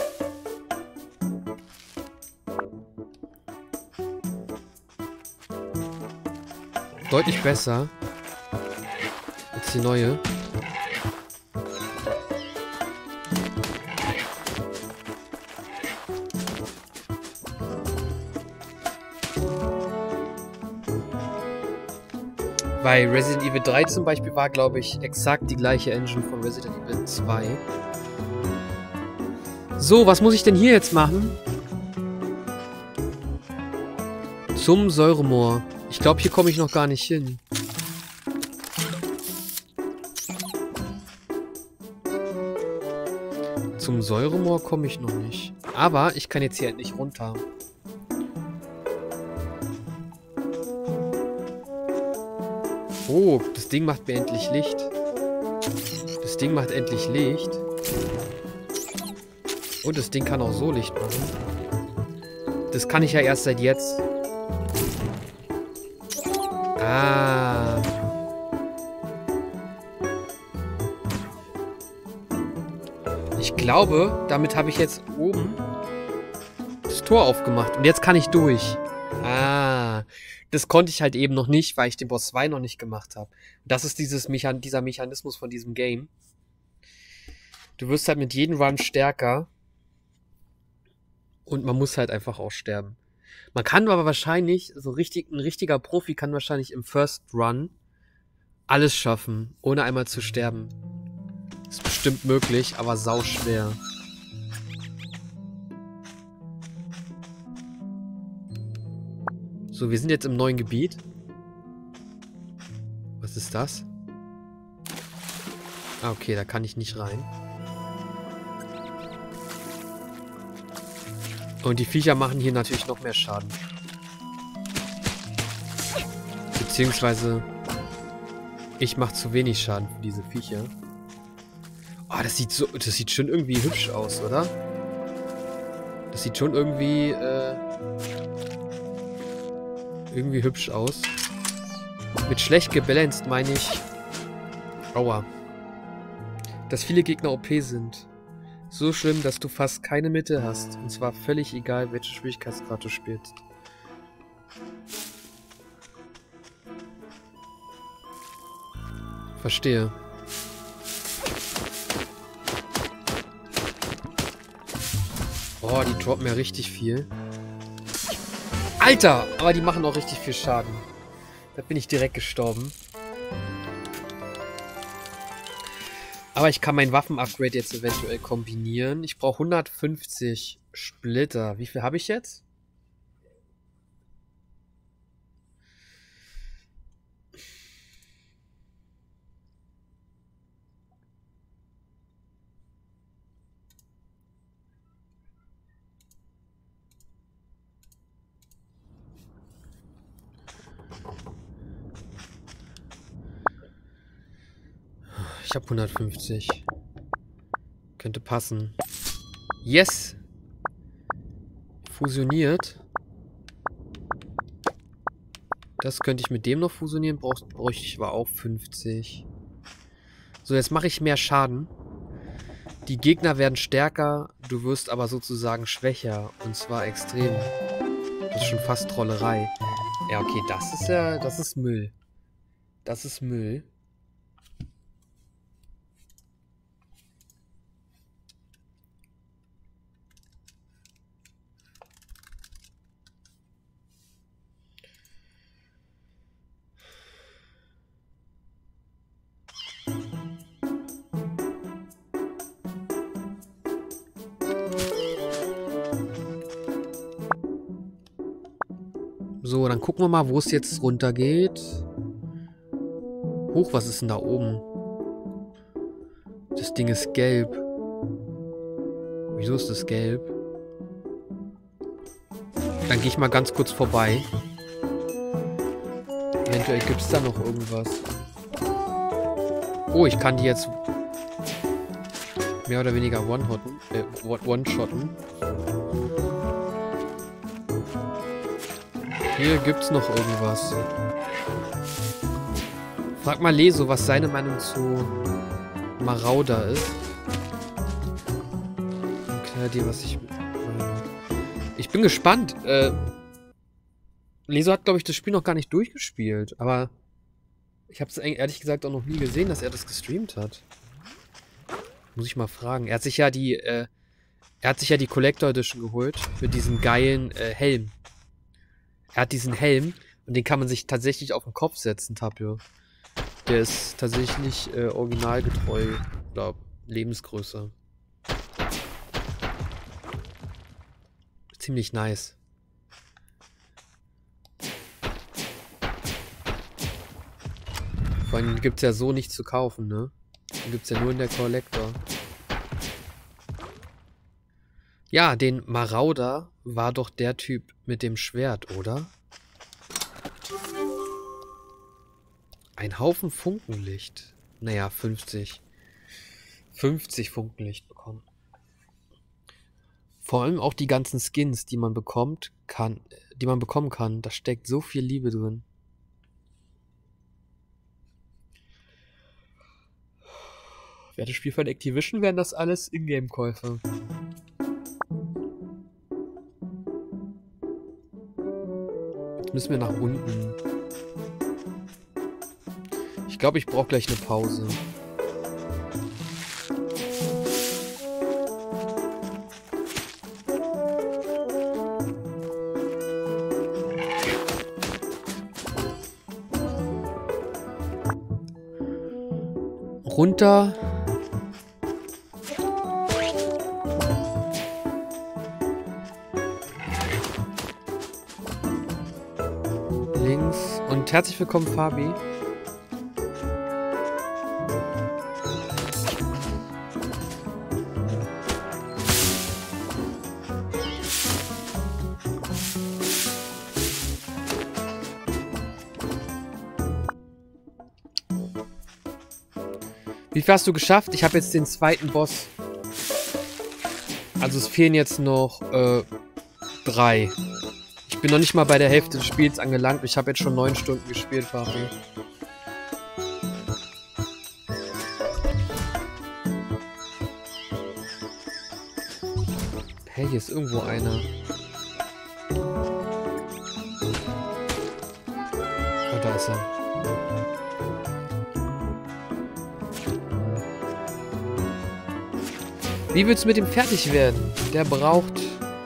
Deutlich besser als die neue. Bei Resident Evil drei zum Beispiel war, glaube ich, exakt die gleiche Engine von Resident Evil zwei. So, was muss ich denn hier jetzt machen? Zum Säuremoor. Ich glaube, hier komme ich noch gar nicht hin. Zum Säuremoor komme ich noch nicht. Aber ich kann jetzt hier endlich runter. Oh, das Ding macht mir endlich Licht. Das Ding macht endlich Licht. Und das Ding kann auch so Licht machen. Das kann ich ja erst seit jetzt. Ah. Ich glaube, damit habe ich jetzt oben das Tor aufgemacht. Und jetzt kann ich durch. Ah. Das konnte ich halt eben noch nicht, weil ich den Boss zwei noch nicht gemacht habe. Das ist dieses Mechan- dieser Mechanismus von diesem Game. Du wirst halt mit jedem Run stärker. Und man muss halt einfach auch sterben. Man kann aber wahrscheinlich, so richtig, ein richtiger Profi kann wahrscheinlich im First Run alles schaffen, ohne einmal zu sterben. Ist bestimmt möglich, aber sau schwer. So, wir sind jetzt im neuen Gebiet. Was ist das? Ah, okay, da kann ich nicht rein. Und die Viecher machen hier natürlich noch mehr Schaden. Beziehungsweise ich mache zu wenig Schaden für diese Viecher. Oh, das sieht so, das sieht schon irgendwie hübsch aus, oder? Das sieht schon irgendwie, äh, irgendwie hübsch aus. Mit schlecht gebalanced meine ich, aua, dass viele Gegner O P sind. So schlimm, dass du fast keine Mitte hast. Und zwar völlig egal, welche Schwierigkeitsgrad du spielst. Verstehe. Oh, die droppen ja richtig viel. Alter! Aber die machen auch richtig viel Schaden. Da bin ich direkt gestorben. Aber ich kann mein Waffen-Upgrade jetzt eventuell kombinieren. Ich brauche hundertfünfzig Splitter. Wie viel habe ich jetzt? Ich habe hundertfünfzig. Könnte passen. Yes! Fusioniert. Das könnte ich mit dem noch fusionieren. Brauch, bräuchte ich aber auch fünfzig. So, jetzt mache ich mehr Schaden. Die Gegner werden stärker. Du wirst aber sozusagen schwächer. Und zwar extrem. Das ist schon fast Trollerei. Ja, okay, das ist ja... Das ist Müll. Das ist Müll. So, dann gucken wir mal, wo es jetzt runter geht. Huch, was ist denn da oben? Das Ding ist gelb. Wieso ist das gelb? Dann gehe ich mal ganz kurz vorbei. Eventuell gibt es da noch irgendwas. Oh, ich kann die jetzt mehr oder weniger one-hotten, äh, one-shotten. Hier gibt's noch irgendwas. Frag mal Leso, was seine Meinung zu Marauder ist. Erklär dir, was ich... Ich bin gespannt. Äh, Leso hat, glaube ich, das Spiel noch gar nicht durchgespielt. Aber ich habe es ehrlich gesagt auch noch nie gesehen, dass er das gestreamt hat. Muss ich mal fragen. Er hat sich ja die... Äh, er hat sich ja die Collector Edition geholt. Mit diesem geilen äh, Helm. Er hat diesen Helm und den kann man sich tatsächlich auf den Kopf setzen, Tapio. Der ist tatsächlich äh, originalgetreu, oder Lebensgröße. Ziemlich nice. Vor allem gibt es ja so nicht zu kaufen, ne? Den gibt es ja nur in der Collector. Ja, den Marauder war doch der Typ mit dem Schwert, oder? Ein Haufen Funkenlicht. Naja, fünfzig. fünfzig Funkenlicht bekommen. Vor allem auch die ganzen Skins, die man bekommt, kann, die man bekommen kann. Da steckt so viel Liebe drin. Wäre das Spiel von Activision, wären das alles Ingame-Käufe. Jetzt müssen wir nach unten. Ich glaube, ich brauche gleich eine Pause. Runter. Links. Und herzlich willkommen, Fabi. Wie viel hast du geschafft? Ich habe jetzt den zweiten Boss. Also es fehlen jetzt noch äh, drei. Ich bin noch nicht mal bei der Hälfte des Spiels angelangt. Ich habe jetzt schon neun Stunden gespielt, Fabi. Hey, hier ist irgendwo einer. Oh, da ist er. Wie willst du mit dem fertig werden? Der braucht...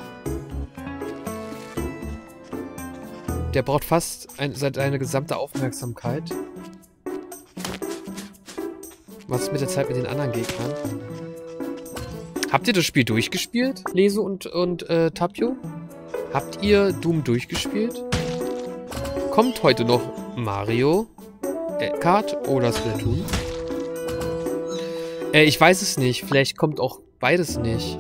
Der braucht fast ein, seine gesamte Aufmerksamkeit. Was ist mit der Zeit mit den anderen Gegnern? Habt ihr das Spiel durchgespielt? Leso und, und äh, Tapio? Habt ihr Doom durchgespielt? Kommt heute noch Mario äh, Kart oder Splatoon? Äh, ich weiß es nicht. Vielleicht kommt auch beides nicht.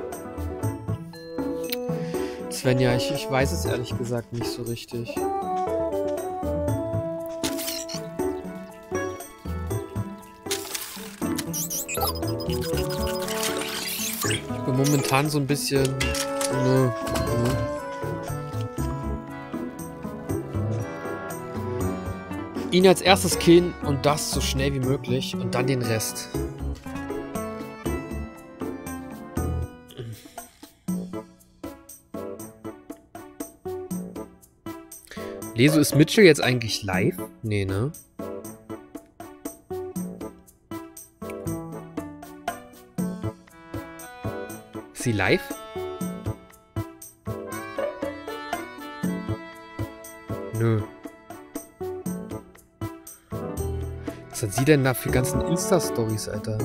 Svenja, ich, ich weiß es ehrlich gesagt nicht so richtig. Ich bin momentan so ein bisschen... Nö, nö. Ihn als erstes killen und das so schnell wie möglich und dann den Rest. Leso, ist Mitchell jetzt eigentlich live? Nee, ne? Ist sie live? Nö. Was hat sie denn da für ganzen Insta-Stories, Alter?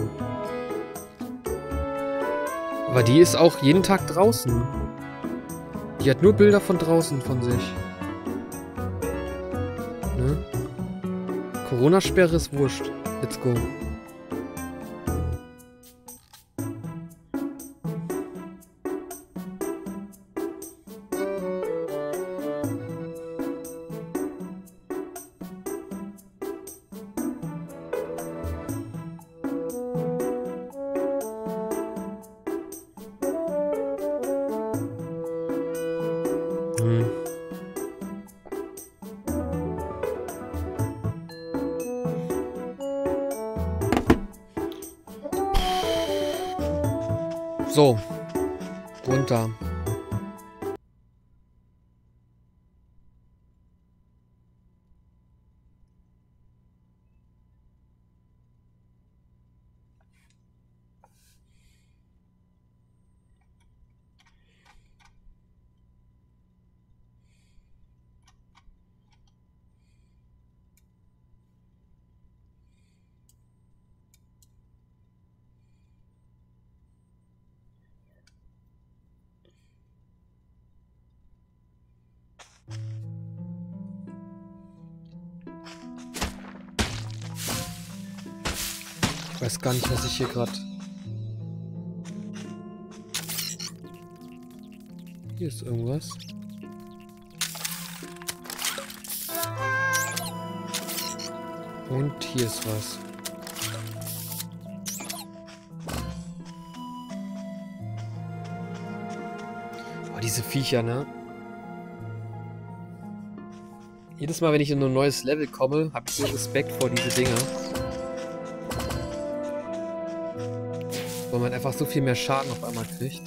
Aber die ist auch jeden Tag draußen. Die hat nur Bilder von draußen von sich. Ne? Corona-Sperre ist wurscht. Let's go. So, runter. Ich weiß gar nicht, was ich hier gerade... Hier ist irgendwas. Und hier ist was. Oh, diese Viecher, ne? Jedes Mal, wenn ich in ein neues Level komme, habe ich so Respekt vor diese Dinger. Weil man einfach so viel mehr Schaden auf einmal kriegt.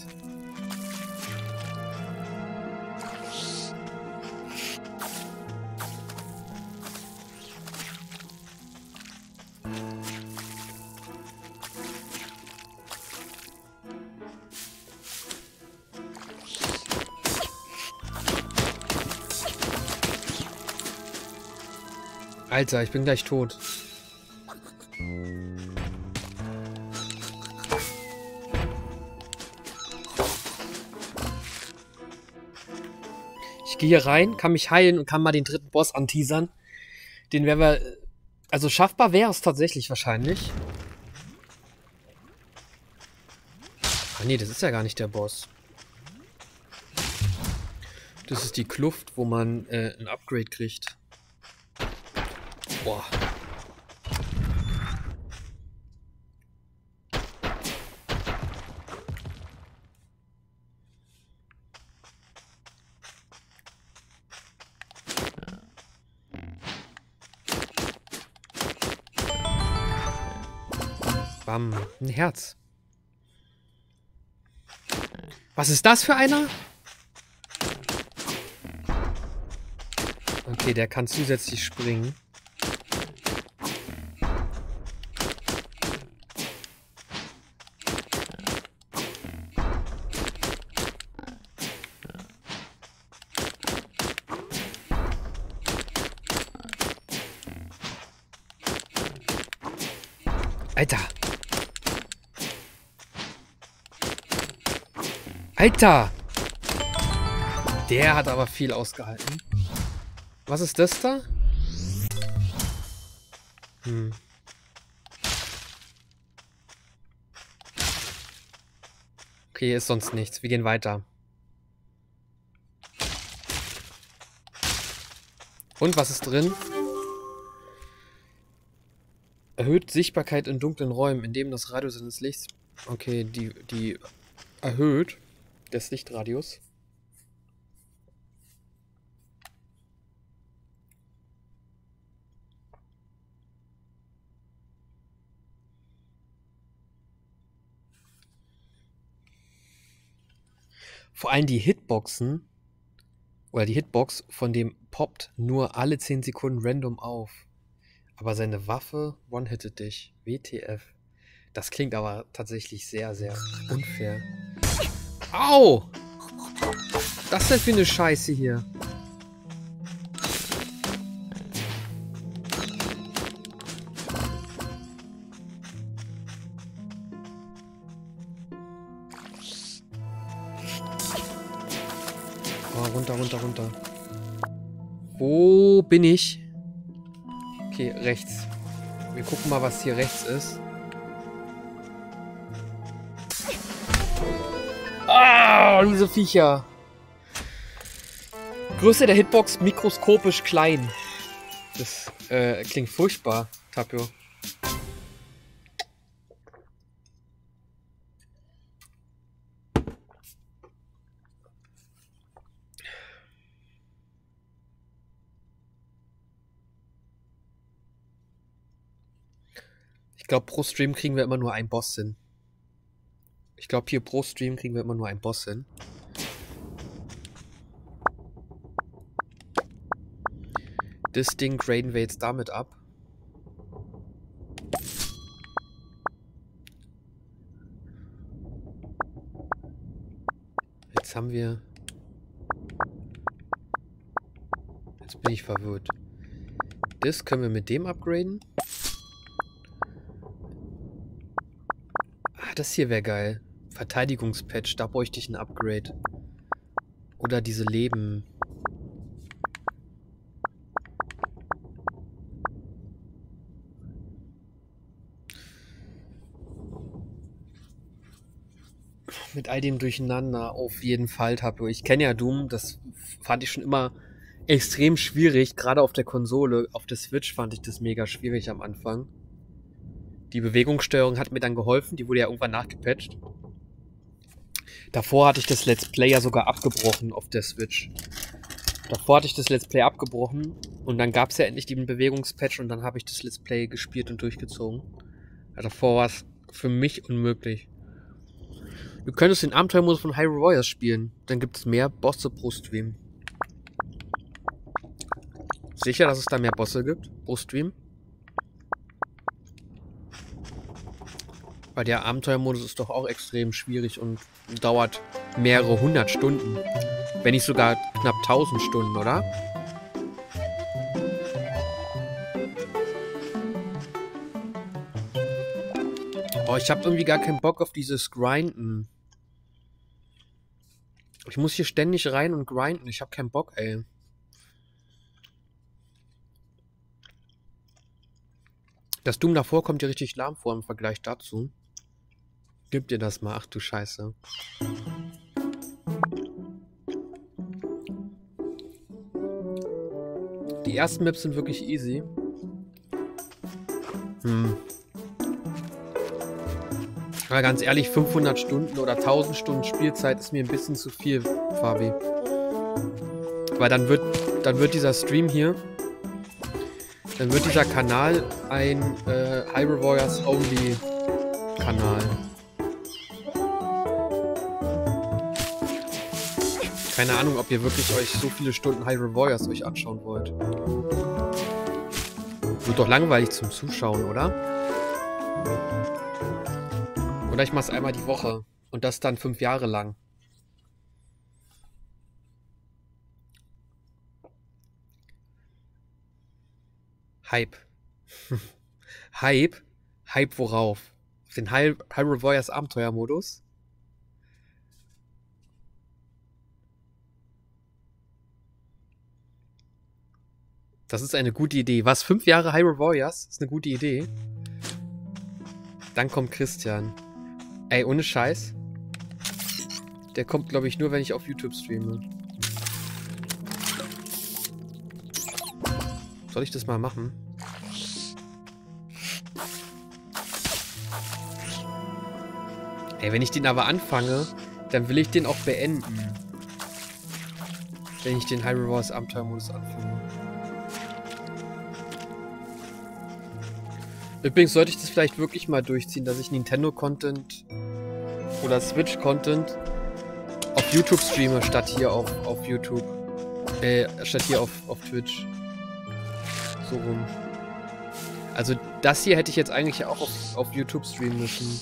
Alter, ich bin gleich tot. Ich gehe hier rein, kann mich heilen und kann mal den dritten Boss anteasern. Den werden wir... Also schaffbar wäre es tatsächlich wahrscheinlich. Ah nee, das ist ja gar nicht der Boss. Das ist die Kluft, wo man äh, ein Upgrade kriegt. Boah. Bam. Ein Herz. Was ist das für einer? Okay, der kann zusätzlich springen. Alter. Alter. Der hat aber viel ausgehalten. Was ist das da? Hm. Okay, ist sonst nichts. Wir gehen weiter. Und was ist drin? Erhöht Sichtbarkeit in dunklen Räumen, indem das Radius seines Lichts... Okay, die, die erhöht des Lichtradius. Vor allem die Hitboxen oder die Hitbox von dem poppt nur alle zehn Sekunden random auf. Aber seine Waffe one-hittet dich. W T F. Das klingt aber tatsächlich sehr, sehr unfair. Au! Was ist denn für eine Scheiße hier? Oh, runter, runter, runter. Wo bin ich? Okay, rechts. Wir gucken mal, was hier rechts ist. Ah, diese Viecher. Größe der Hitbox mikroskopisch klein. Das äh, klingt furchtbar, Tapio. Ich glaube, pro Stream kriegen wir immer nur einen Boss hin. Ich glaube, hier pro Stream kriegen wir immer nur einen Boss hin. Das Ding graden wir jetzt damit ab. Jetzt haben wir... Jetzt bin ich verwirrt. Das können wir mit dem upgraden. Ah, das hier wäre geil. Verteidigungspatch, da bräuchte ich ein Upgrade. Oder diese Leben... Mit all dem Durcheinander auf jeden Fall, Tapio. Ich kenne ja Doom, das fand ich schon immer extrem schwierig, gerade auf der Konsole. Auf der Switch fand ich das mega schwierig am Anfang. Die Bewegungssteuerung hat mir dann geholfen, die wurde ja irgendwann nachgepatcht. Davor hatte ich das Let's Play ja sogar abgebrochen auf der Switch. Davor hatte ich das Let's Play abgebrochen und dann gab es ja endlich den Bewegungspatch und dann habe ich das Let's Play gespielt und durchgezogen. Also davor war es für mich unmöglich. Du könntest den Abenteuermodus von Hyrule Warriors spielen. Dann gibt es mehr Bosse pro Stream. Sicher, dass es da mehr Bosse gibt pro Stream? Weil der Abenteuermodus ist doch auch extrem schwierig und dauert mehrere hundert Stunden. Wenn nicht sogar knapp tausend Stunden, oder? Oh, ich habe irgendwie gar keinen Bock auf dieses Grinden. Ich muss hier ständig rein und grinden. Ich habe keinen Bock, ey. Das Doom davor kommt dir richtig lahm vor im Vergleich dazu. Gib dir das mal. Ach du Scheiße. Die ersten Maps sind wirklich easy. Hm. Aber ganz ehrlich, fünfhundert Stunden oder tausend Stunden Spielzeit ist mir ein bisschen zu viel, Fabi. Weil dann wird, dann wird dieser Stream hier, dann wird dieser Kanal ein äh, Hyrule Warriors Only Kanal. Keine Ahnung, ob ihr wirklich euch so viele Stunden Hyrule Warriors euch anschauen wollt. Wird doch langweilig zum Zuschauen, oder? Oder ich mach's einmal die Woche. Und das dann fünf Jahre lang. Hype. Hype? Hype worauf? Auf den Hy Hyrule Warriors Abenteuermodus? Das ist eine gute Idee. Was? Fünf Jahre Hyrule Warriors? Das ist eine gute Idee. Dann kommt Christian. Ey, ohne Scheiß. Der kommt, glaube ich, nur, wenn ich auf YouTube streame. Soll ich das mal machen? Ey, wenn ich den aber anfange, dann will ich den auch beenden. Wenn ich den Hyrule Warriors Abenteuermodus anfange. Übrigens sollte ich das vielleicht wirklich mal durchziehen, dass ich Nintendo-Content oder Switch-Content auf YouTube streame, statt hier auf, auf YouTube. Äh, statt hier auf, auf Twitch. So rum. Also das hier hätte ich jetzt eigentlich auch auf, auf YouTube streamen müssen.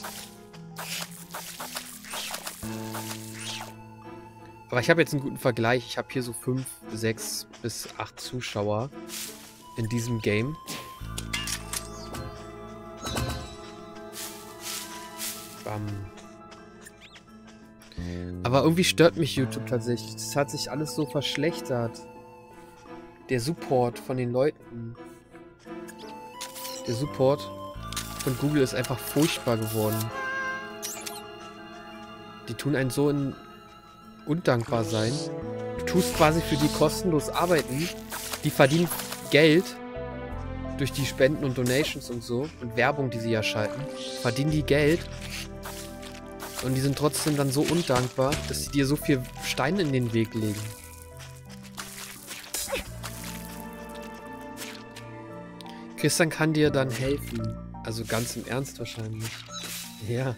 Aber ich habe jetzt einen guten Vergleich. Ich habe hier so fünf, sechs bis acht Zuschauer in diesem Game. Bam. Aber irgendwie stört mich YouTube tatsächlich. Das hat sich alles so verschlechtert. Der Support von den Leuten. Der Support von Google ist einfach furchtbar geworden. Die tun einen so in undankbar sein. Du tust quasi für die kostenlos arbeiten. Die verdienen Geld durch die Spenden und Donations und so und Werbung, die sie ja schalten. Verdienen die Geld und die sind trotzdem dann so undankbar, dass sie dir so viel Steine in den Weg legen. Christian kann dir dann helfen. Also ganz im Ernst wahrscheinlich. Ja.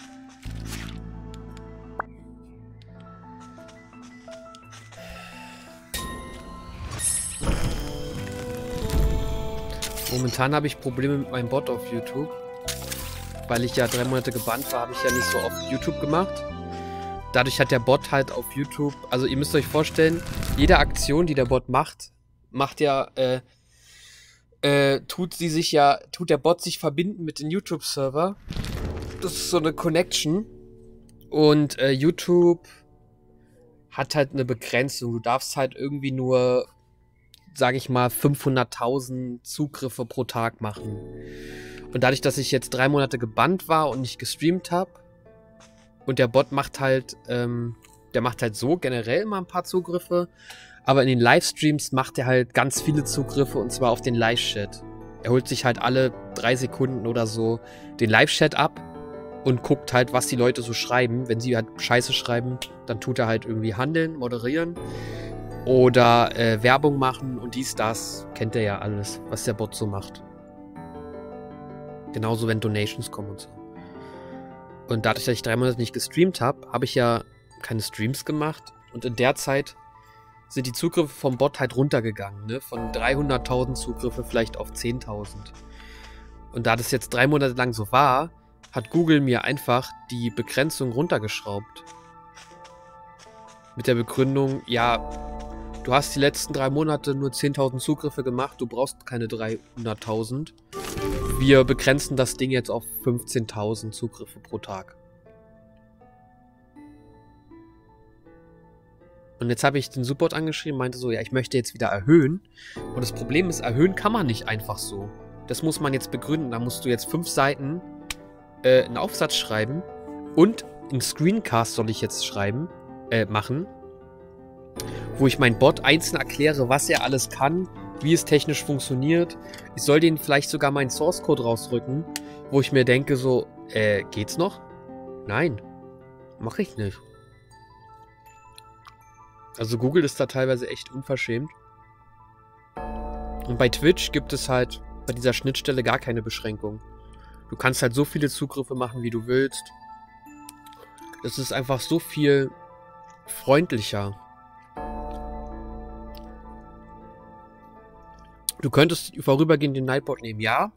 Momentan habe ich Probleme mit meinem Bot auf YouTube. Weil ich ja drei Monate gebannt war, habe ich ja nicht so oft YouTube gemacht. Dadurch hat der Bot halt auf YouTube... Also ihr müsst euch vorstellen, jede Aktion, die der Bot macht, macht ja... Äh, äh, tut sie sich ja... Tut der Bot sich verbinden mit dem YouTube-Server. Das ist so eine Connection. Und äh, YouTube hat halt eine Begrenzung. Du darfst halt irgendwie nur... sage ich mal, fünfhunderttausend Zugriffe pro Tag machen. Und dadurch, dass ich jetzt drei Monate gebannt war und nicht gestreamt habe, und der Bot macht halt, ähm, der macht halt so generell mal ein paar Zugriffe, aber in den Livestreams macht er halt ganz viele Zugriffe, und zwar auf den Live-Chat. Er holt sich halt alle drei Sekunden oder so den Live-Chat ab und guckt halt, was die Leute so schreiben. Wenn sie halt Scheiße schreiben, dann tut er halt irgendwie handeln, moderieren. Oder äh, Werbung machen und dies, das. Kennt ihr ja alles, was der Bot so macht. Genauso, wenn Donations kommen und so. Und dadurch, dass ich drei Monate nicht gestreamt habe, habe ich ja keine Streams gemacht. Und in der Zeit sind die Zugriffe vom Bot halt runtergegangen. Ne? Von dreihunderttausend Zugriffe vielleicht auf zehntausend. Und da das jetzt drei Monate lang so war, hat Google mir einfach die Begrenzung runtergeschraubt. Mit der Begründung, ja... Du hast die letzten drei Monate nur zehntausend Zugriffe gemacht, du brauchst keine dreihunderttausend. Wir begrenzen das Ding jetzt auf fünfzehntausend Zugriffe pro Tag. Und jetzt habe ich den Support angeschrieben, meinte so, ja, ich möchte jetzt wieder erhöhen. Und das Problem ist, erhöhen kann man nicht einfach so. Das muss man jetzt begründen. Da musst du jetzt fünf Seiten äh, einen Aufsatz schreiben und einen Screencast soll ich jetzt schreiben, äh, machen. Wo ich mein Bot einzeln erkläre, was er alles kann, wie es technisch funktioniert. Ich soll denen vielleicht sogar meinen Source Code rausrücken, wo ich mir denke so, äh, geht's noch? Nein, mache ich nicht. Also Google ist da teilweise echt unverschämt. Und bei Twitch gibt es halt bei dieser Schnittstelle gar keine Beschränkung. Du kannst halt so viele Zugriffe machen, wie du willst. Das ist einfach so viel freundlicher. Du könntest vorübergehend den Nightbot nehmen, ja.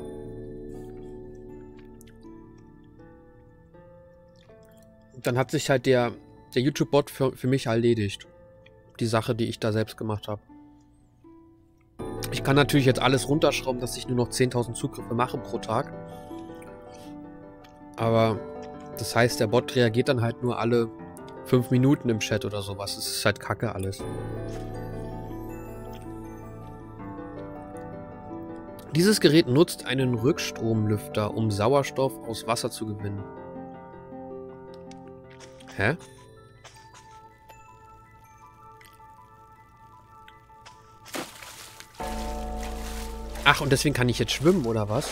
Dann hat sich halt der, der YouTube-Bot für, für mich erledigt. Die Sache, die ich da selbst gemacht habe. Ich kann natürlich jetzt alles runterschrauben, dass ich nur noch zehntausend Zugriffe mache pro Tag. Aber das heißt, der Bot reagiert dann halt nur alle fünf Minuten im Chat oder sowas. Das ist halt kacke alles. Dieses Gerät nutzt einen Rückstromlüfter, um Sauerstoff aus Wasser zu gewinnen. Hä? Ach, und deswegen kann ich jetzt schwimmen, oder was?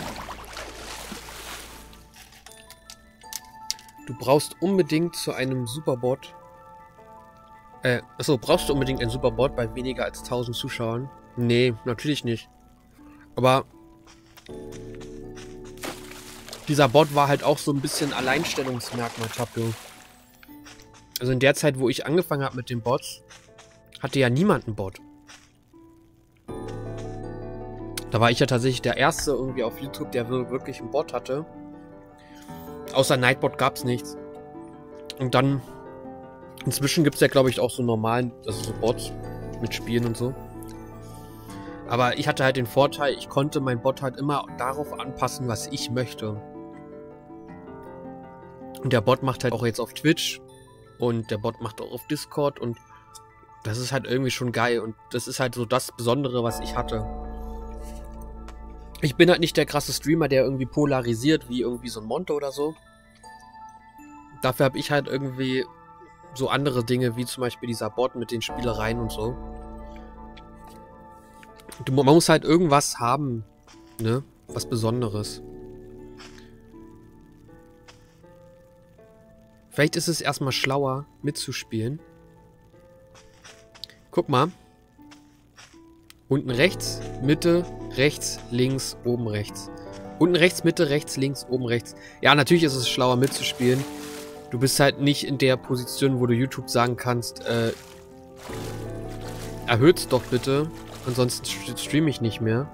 Du brauchst unbedingt zu einem Superbot... Äh, achso, brauchst du unbedingt einen Superbot bei weniger als tausend Zuschauern? Nee, natürlich nicht. Aber... dieser Bot war halt auch so ein bisschen Alleinstellungsmerkmal, Tapio. Also in der Zeit, wo ich angefangen habe mit den Bots, hatte ja niemand einen Bot. Da war ich ja tatsächlich der Erste irgendwie auf YouTube, der wirklich einen Bot hatte. Außer Nightbot gab es nichts. Und dann, inzwischen gibt es ja, glaube ich, auch so normalen, also so Bots mit Spielen und so. Aber ich hatte halt den Vorteil, ich konnte meinen Bot halt immer darauf anpassen, was ich möchte. Und der Bot macht halt auch jetzt auf Twitch. Und der Bot macht auch auf Discord. Und das ist halt irgendwie schon geil. Und das ist halt so das Besondere, was ich hatte. Ich bin halt nicht der krasse Streamer, der irgendwie polarisiert, wie irgendwie so ein Monte oder so. Dafür habe ich halt irgendwie so andere Dinge, wie zum Beispiel dieser Bot mit den Spielereien und so. Du, man muss halt irgendwas haben, ne? Was Besonderes. Vielleicht ist es erstmal schlauer, mitzuspielen. Guck mal. Unten rechts, Mitte, rechts, links, oben rechts. Unten rechts, Mitte, rechts, links, oben rechts. Ja, natürlich ist es schlauer mitzuspielen. Du bist halt nicht in der Position, wo du YouTube sagen kannst, äh, erhöht's doch bitte. Ansonsten streame ich nicht mehr.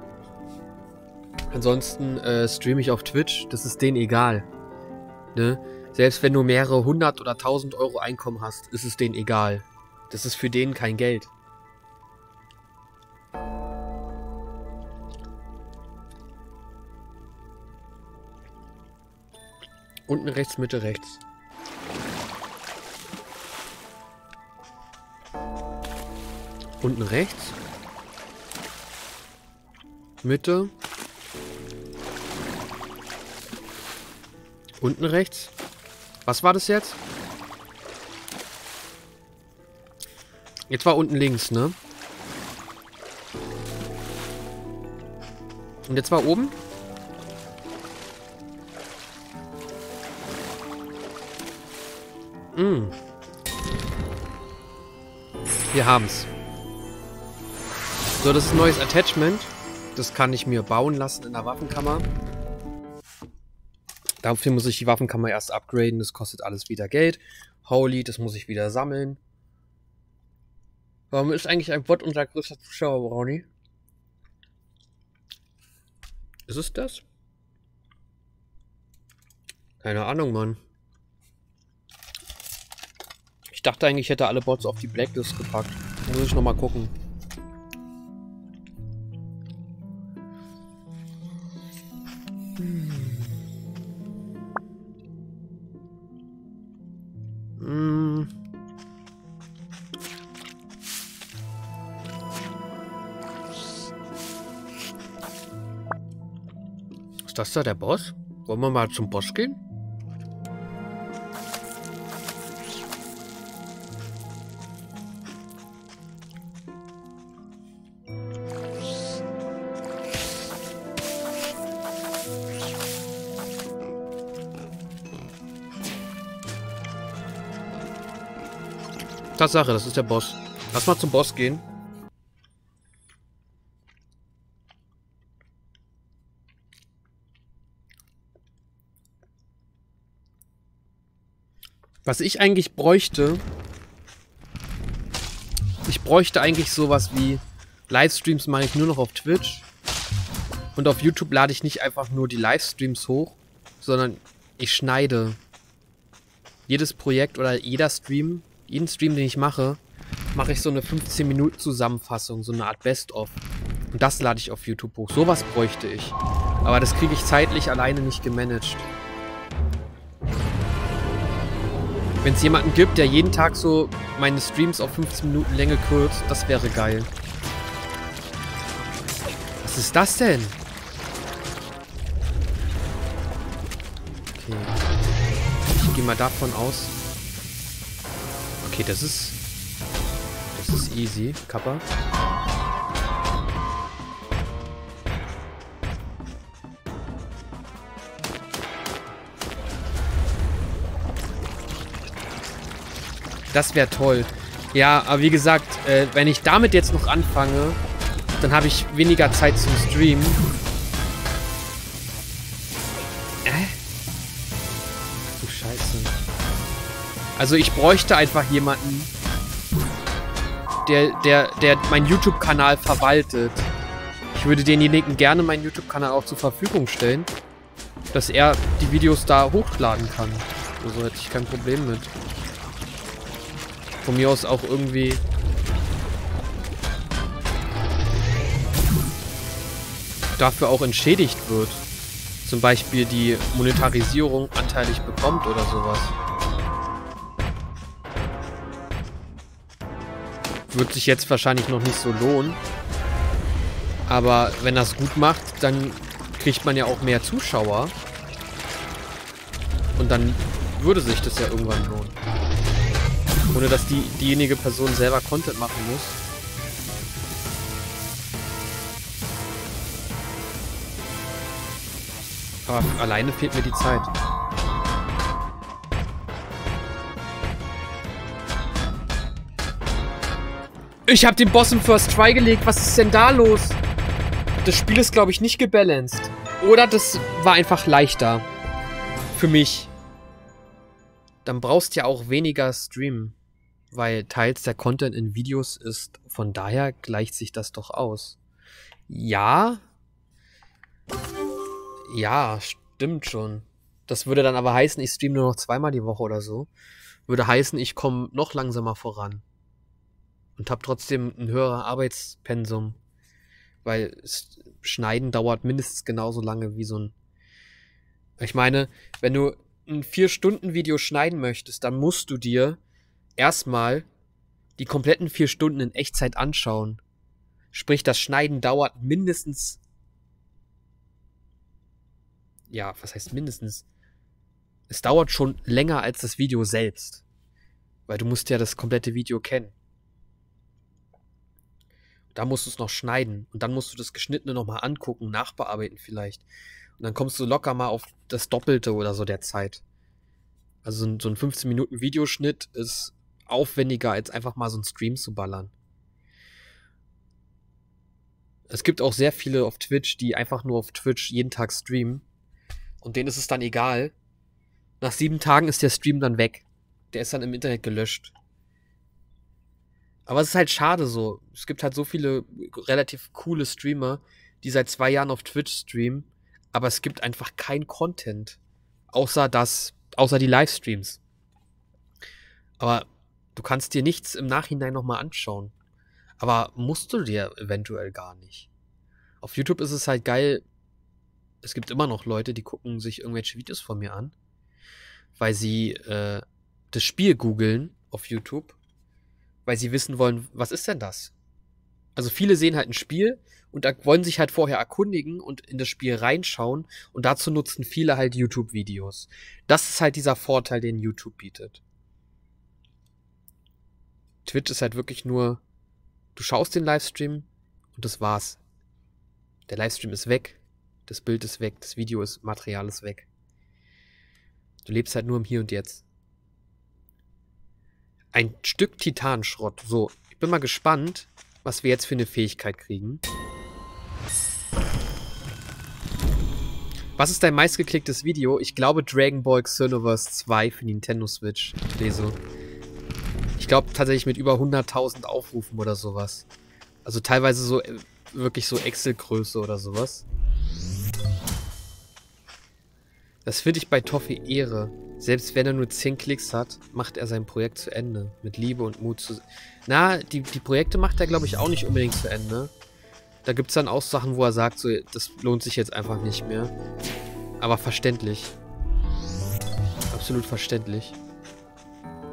Ansonsten äh, streame ich auf Twitch. Das ist denen egal. Ne? Selbst wenn du mehrere hundert oder tausend Euro Einkommen hast, ist es denen egal. Das ist für den kein Geld. Unten rechts, Mitte rechts. Unten rechts. Mitte. Unten rechts. Was war das jetzt? Jetzt war unten links, ne? Und jetzt war oben? Mm. Wir haben's. So, das ist ein neues Attachment. Das kann ich mir bauen lassen in der Waffenkammer. Dafür muss ich die Waffenkammer erst upgraden. Das kostet alles wieder Geld. Holy, das muss ich wieder sammeln. Warum ist eigentlich ein Bot unser größter Zuschauer, Brownie? Ist es das? Keine Ahnung, Mann. Ich dachte eigentlich, ich hätte alle Bots auf die Blacklist gepackt. Muss ich nochmal gucken. Hm. Hm. Ist das da der Boss? Wollen wir mal zum Boss gehen? Tatsache, das ist der Boss. Lass mal zum Boss gehen. Was ich eigentlich bräuchte... Ich bräuchte eigentlich sowas wie... Livestreams mache ich nur noch auf Twitch. Und auf YouTube lade ich nicht einfach nur die Livestreams hoch, sondern ich schneide jedes Projekt oder jeder Stream... Jeden Stream, den ich mache, mache ich so eine fünfzehn Minuten Zusammenfassung, so eine Art Best-of. Und das lade ich auf YouTube hoch. Sowas bräuchte ich. Aber das kriege ich zeitlich alleine nicht gemanagt. Wenn es jemanden gibt, der jeden Tag so meine Streams auf fünfzehn Minuten Länge kürzt, das wäre geil. Was ist das denn? Okay. Ich gehe mal davon aus. Okay, das ist... Das ist easy. Kappa. Das wäre toll. Ja, aber wie gesagt, äh, wenn ich damit jetzt noch anfange, dann habe ich weniger Zeit zum Streamen. Äh? Ach du Scheiße. Also ich bräuchte einfach jemanden, der, der, der meinen YouTube-Kanal verwaltet. Ich würde denjenigen gerne meinen YouTube-Kanal auch zur Verfügung stellen, dass er die Videos da hochladen kann. Also hätte ich kein Problem mit. Von mir aus auch irgendwie... dafür auch entschädigt wird. Zum Beispiel die Monetarisierung anteilig bekommt oder sowas. Wird sich jetzt wahrscheinlich noch nicht so lohnen. Aber wenn er es gut macht, dann kriegt man ja auch mehr Zuschauer. Und dann würde sich das ja irgendwann lohnen. Ohne dass die, diejenige Person selber Content machen muss. Aber alleine fehlt mir die Zeit. Ich habe den Boss im First Try gelegt. Was ist denn da los? Das Spiel ist, glaube ich, nicht gebalanced. Oder das war einfach leichter. Für mich. Dann brauchst du ja auch weniger streamen. Weil teils der Content in Videos ist. Von daher gleicht sich das doch aus. Ja. Ja, stimmt schon. Das würde dann aber heißen, ich streame nur noch zweimal die Woche oder so. Würde heißen, ich komme noch langsamer voran. Und habe trotzdem ein höheres Arbeitspensum. Weil Schneiden dauert mindestens genauso lange wie so ein... Ich meine, wenn du ein vier Stunden Video schneiden möchtest, dann musst du dir erstmal die kompletten vier Stunden in Echtzeit anschauen. Sprich, das Schneiden dauert mindestens... Ja, was heißt mindestens? Es dauert schon länger als das Video selbst. Weil du musst ja das komplette Video kennen. Da musst du es noch schneiden. Und dann musst du das Geschnittene nochmal angucken, nachbearbeiten vielleicht. Und dann kommst du locker mal auf das Doppelte oder so der Zeit. Also so ein, so ein fünfzehn Minuten Videoschnitt ist aufwendiger, als einfach mal so einen Stream zu ballern. Es gibt auch sehr viele auf Twitch, die einfach nur auf Twitch jeden Tag streamen. Und denen ist es dann egal. Nach sieben Tagen ist der Stream dann weg. Der ist dann im Internet gelöscht. Aber es ist halt schade so. Es gibt halt so viele relativ coole Streamer, die seit zwei Jahren auf Twitch streamen. Aber es gibt einfach kein Content. Außer das, außer die Livestreams. Aber du kannst dir nichts im Nachhinein nochmal anschauen. Aber musst du dir eventuell gar nicht. Auf YouTube ist es halt geil. Es gibt immer noch Leute, die gucken sich irgendwelche Videos von mir an. Weil sie äh, das Spiel googeln auf YouTube. Weil sie wissen wollen, was ist denn das? Also viele sehen halt ein Spiel und da wollen sich halt vorher erkundigen und in das Spiel reinschauen. Und dazu nutzen viele halt YouTube-Videos. Das ist halt dieser Vorteil, den YouTube bietet. Twitch ist halt wirklich nur, du schaust den Livestream und das war's. Der Livestream ist weg, das Bild ist weg, das Video ist, Material ist weg. Du lebst halt nur im Hier und Jetzt. Ein Stück Titanschrott. So, ich bin mal gespannt, was wir jetzt für eine Fähigkeit kriegen. Was ist dein meistgeklicktes Video? Ich glaube Dragon Ball Xenoverse zwei für Nintendo Switch. Ich lese. Ich glaube tatsächlich mit über hunderttausend Aufrufen oder sowas. Also teilweise so äh, wirklich so Excel-Größe oder sowas. Das finde ich bei Toffee Ehre. Selbst wenn er nur zehn Klicks hat, macht er sein Projekt zu Ende. Mit Liebe und Mut zu... Na, die, die Projekte macht er, glaube ich, auch nicht unbedingt zu Ende. Da gibt es dann auch Sachen, wo er sagt, so, das lohnt sich jetzt einfach nicht mehr. Aber verständlich. Absolut verständlich.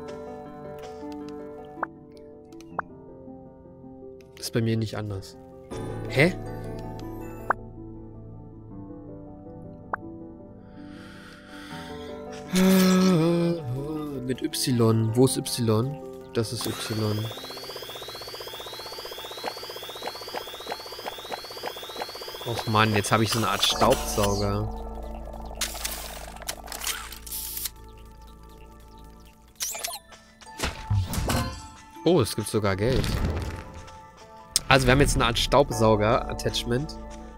bei mir nicht anders. Hä? Mit Y. Wo ist Y? Das ist Y. Och Mann, jetzt habe ich so eine Art Staubsauger. Oh, es gibt sogar Geld. Also wir haben jetzt eine Art Staubsauger-Attachment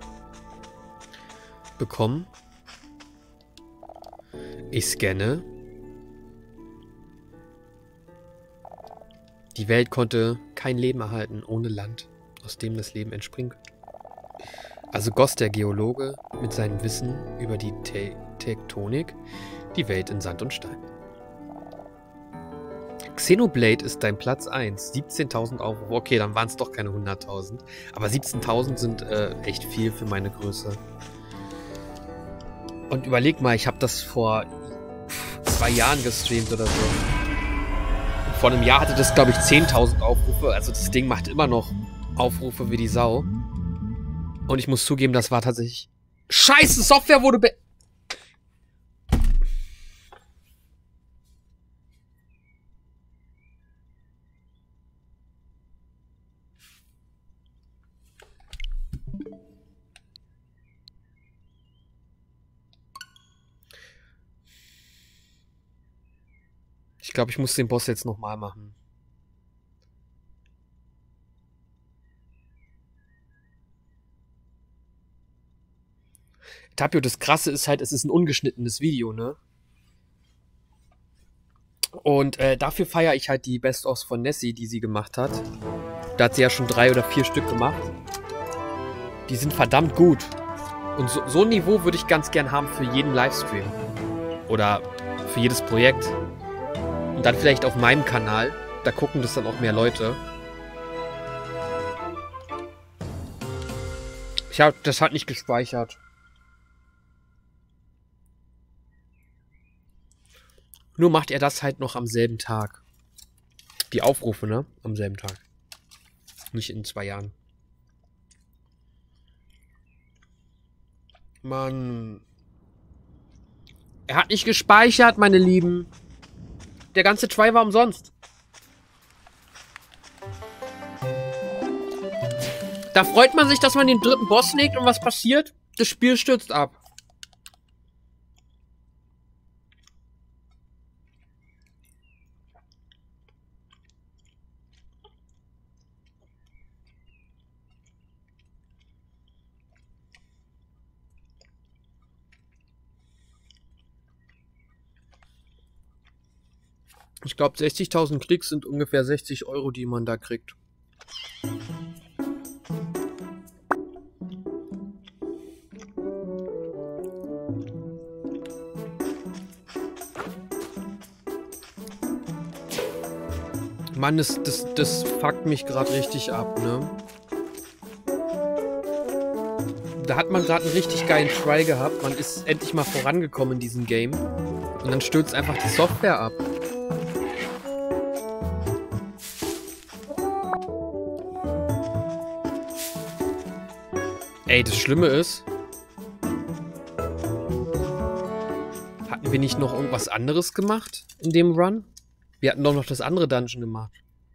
bekommen. Ich scanne. Die Welt konnte kein Leben erhalten ohne Land, aus dem das Leben entspringt. Also goss der Geologe mit seinem Wissen über die Te Tektonik die Welt in Sand und Stein. Xenoblade ist dein Platz eins. siebzehntausend Aufrufe. Okay, dann waren es doch keine hunderttausend. Aber siebzehntausend sind äh, echt viel für meine Größe. Und überleg mal, ich habe das vor zwei Jahren gestreamt oder so. Und vor einem Jahr hatte das, glaube ich, zehntausend Aufrufe. Also das Ding macht immer noch Aufrufe wie die Sau. Und ich muss zugeben, das war tatsächlich... Scheiße, Software wurde be... Ich glaube, ich muss den Boss jetzt nochmal machen. Tapio, das Krasse ist halt, es ist ein ungeschnittenes Video, ne? Und äh, dafür feiere ich halt die Best-ofs von Nessie, die sie gemacht hat. Da hat sie ja schon drei oder vier Stück gemacht. Die sind verdammt gut. Und so, so ein Niveau würde ich ganz gern haben für jeden Livestream. Oder für jedes Projekt. Und dann vielleicht auf meinem Kanal. Da gucken das dann auch mehr Leute. Ich habe das halt nicht gespeichert. Nur macht er das halt noch am selben Tag. Die Aufrufe, ne? Am selben Tag. Nicht in zwei Jahren. Mann. Er hat nicht gespeichert, meine Lieben. Der ganze Try war umsonst. Da freut man sich, dass man den dritten Boss legt und was passiert? Das Spiel stürzt ab. Ich glaube, sechzigtausend Klicks sind ungefähr sechzig Euro, die man da kriegt. Mann, das, das, das fuckt mich gerade richtig ab, ne? Da hat man gerade einen richtig geilen Try gehabt. Man ist endlich mal vorangekommen in diesem Game. Und dann stürzt einfach die Software ab. Ey, das Schlimme ist... Hatten wir nicht noch irgendwas anderes gemacht in dem Run? Wir hatten doch noch das andere Dungeon gemacht.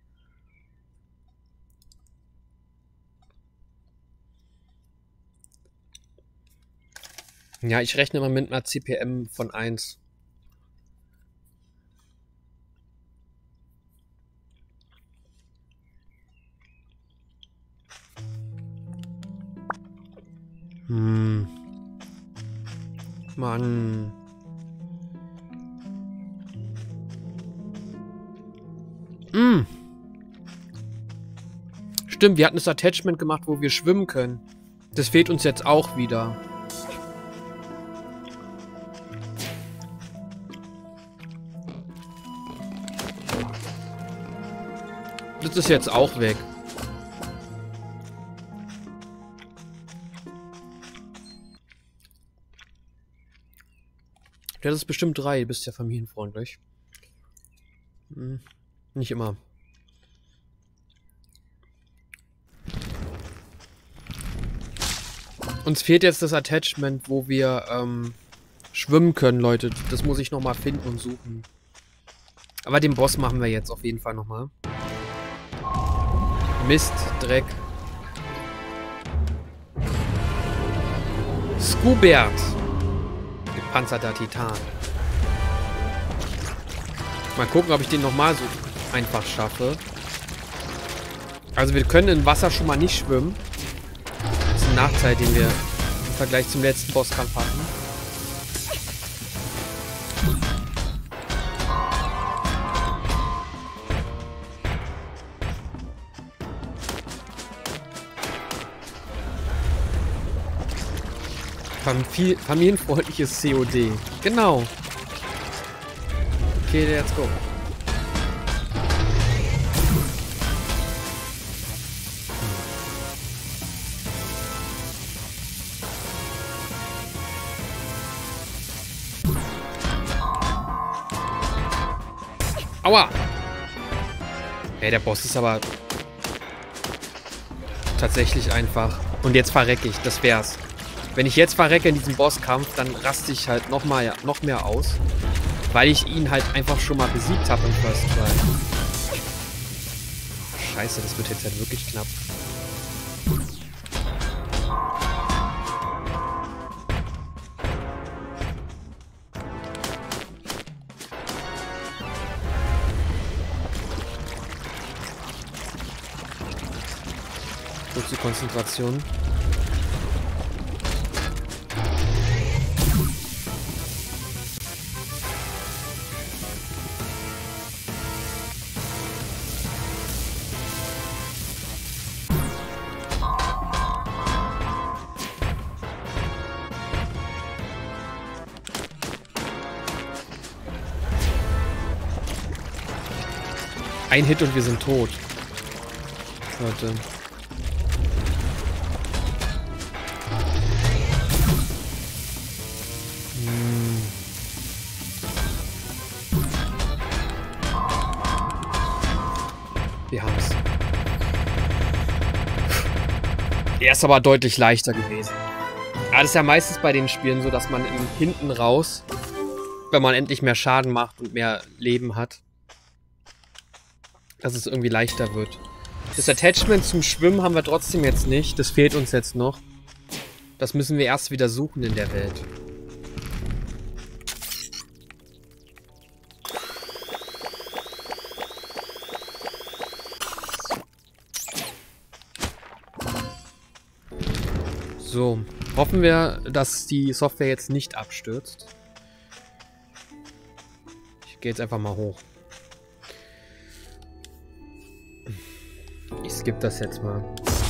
Ja, ich rechne mal mit einer C P M von eins. Hm. Mann. Hm. Stimmt, wir hatten das Attachment gemacht, wo wir schwimmen können. Das fehlt uns jetzt auch wieder. Das ist jetzt auch weg. Ja, das ist bestimmt drei. Du bist ja familienfreundlich. Hm, nicht immer. Uns fehlt jetzt das Attachment, wo wir ähm, schwimmen können, Leute. Das muss ich nochmal finden und suchen. Aber den Boss machen wir jetzt auf jeden Fall nochmal. Mist, Dreck. Skubert. Gepanzerter Titan. Mal gucken, ob ich den nochmal so einfach schaffe. Also wir können im Wasser schon mal nicht schwimmen. Das ist ein Nachteil, den wir im Vergleich zum letzten Bosskampf hatten. Famili- familienfreundliches C O D. Genau. Okay, let's go. Aua! Ey, der Boss ist aber tatsächlich einfach. Und jetzt verrecke ich, das wär's. Wenn ich jetzt verrecke in diesem Bosskampf, dann raste ich halt noch mal, noch mehr aus. Weil ich ihn halt einfach schon mal besiegt habe im First Try. Scheiße, das wird jetzt halt wirklich knapp. Kurze Konzentration. Ein Hit und wir sind tot. Leute. Hm. Wir haben's. Er ist aber deutlich leichter gewesen. Aber das ist ja meistens bei den Spielen so, dass man im hinten raus, wenn man endlich mehr Schaden macht und mehr Leben hat, dass es irgendwie leichter wird. Das Attachment zum Schwimmen haben wir trotzdem jetzt nicht. Das fehlt uns jetzt noch. Das müssen wir erst wieder suchen in der Welt. So, hoffen wir, dass die Software jetzt nicht abstürzt. Ich gehe jetzt einfach mal hoch. Ich skippe das jetzt mal.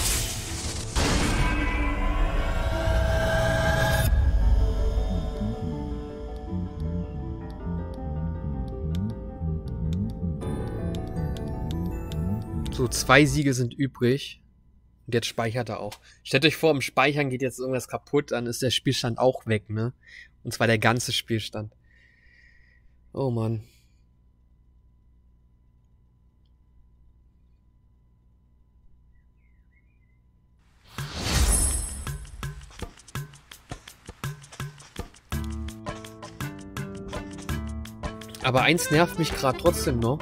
So, zwei Siege sind übrig. Und jetzt speichert er auch. Stellt euch vor, im Speichern geht jetzt irgendwas kaputt, dann ist der Spielstand auch weg, ne? Und zwar der ganze Spielstand. Oh Mann. Aber eins nervt mich gerade trotzdem noch.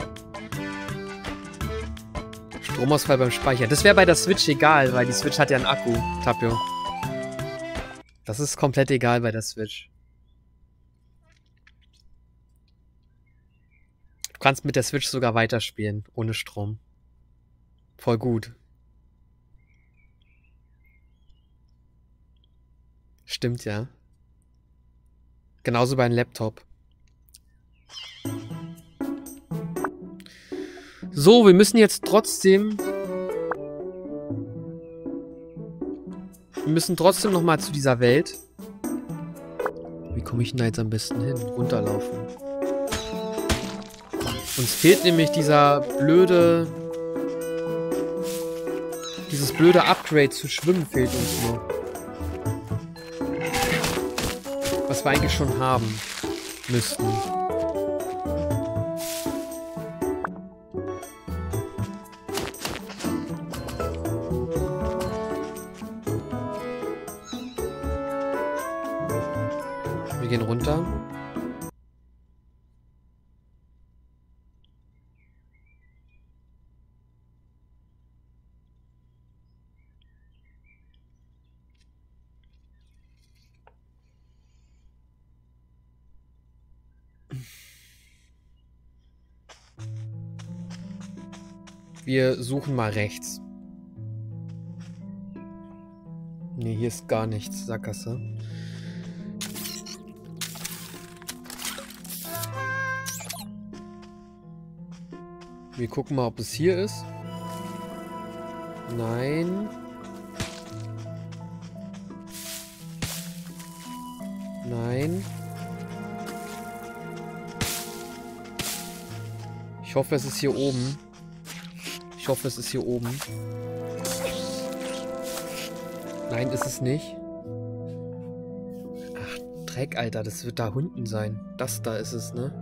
Stromausfall beim Speichern. Das wäre bei der Switch egal, weil die Switch hat ja einen Akku, Tapio. Das ist komplett egal bei der Switch. Du kannst mit der Switch sogar weiterspielen, ohne Strom. Voll gut. Stimmt, ja. Genauso bei einem Laptop. So, wir müssen jetzt trotzdem... Wir müssen trotzdem nochmal zu dieser Welt. Wie komme ich denn da jetzt am besten hin? Runterlaufen. Uns fehlt nämlich dieser blöde... Dieses blöde Upgrade zu schwimmen fehlt uns noch. Was wir eigentlich schon haben müssten. Wir gehen runter. Wir suchen mal rechts. Ne, hier ist gar nichts. Sackgasse. Wir gucken mal, ob es hier ist. Nein. Nein. Ich hoffe, es ist hier oben. Ich hoffe, es ist hier oben. Nein, ist es nicht. Ach, Dreck, Alter. Das wird da unten sein. Das da ist es, ne?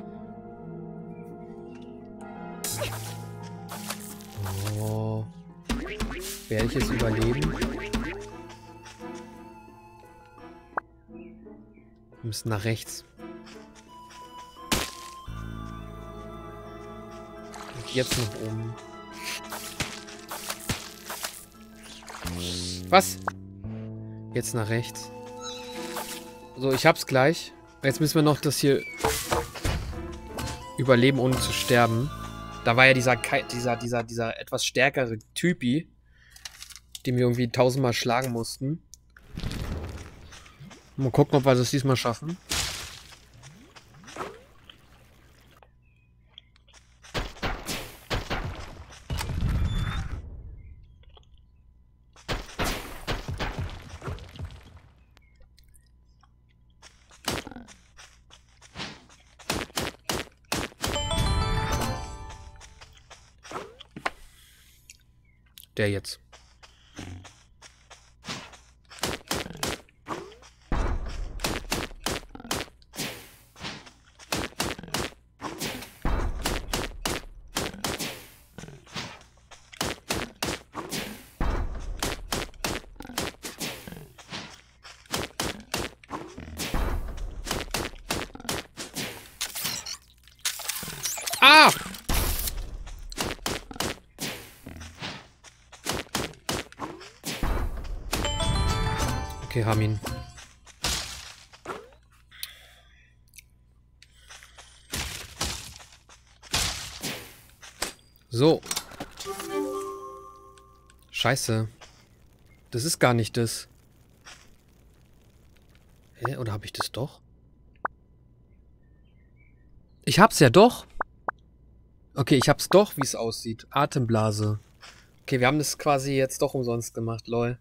Oh. Werde ich es überleben? Wir müssen nach rechts. Und jetzt nach oben. Was? Jetzt nach rechts. So, ich hab's gleich. Jetzt müssen wir noch das hier überleben, ohne zu sterben. Da war ja dieser, dieser, dieser, dieser etwas stärkere Typi, den wir irgendwie tausendmal schlagen mussten. Mal gucken, ob wir das diesmal schaffen. Der jetzt. Ah! Okay, haben ihn. So. Scheiße. Das ist gar nicht das. Hä? Oder habe ich das doch? Ich hab's ja doch. Okay, ich hab's doch, wie es aussieht. Atemblase. Okay, wir haben das quasi jetzt doch umsonst gemacht, lol.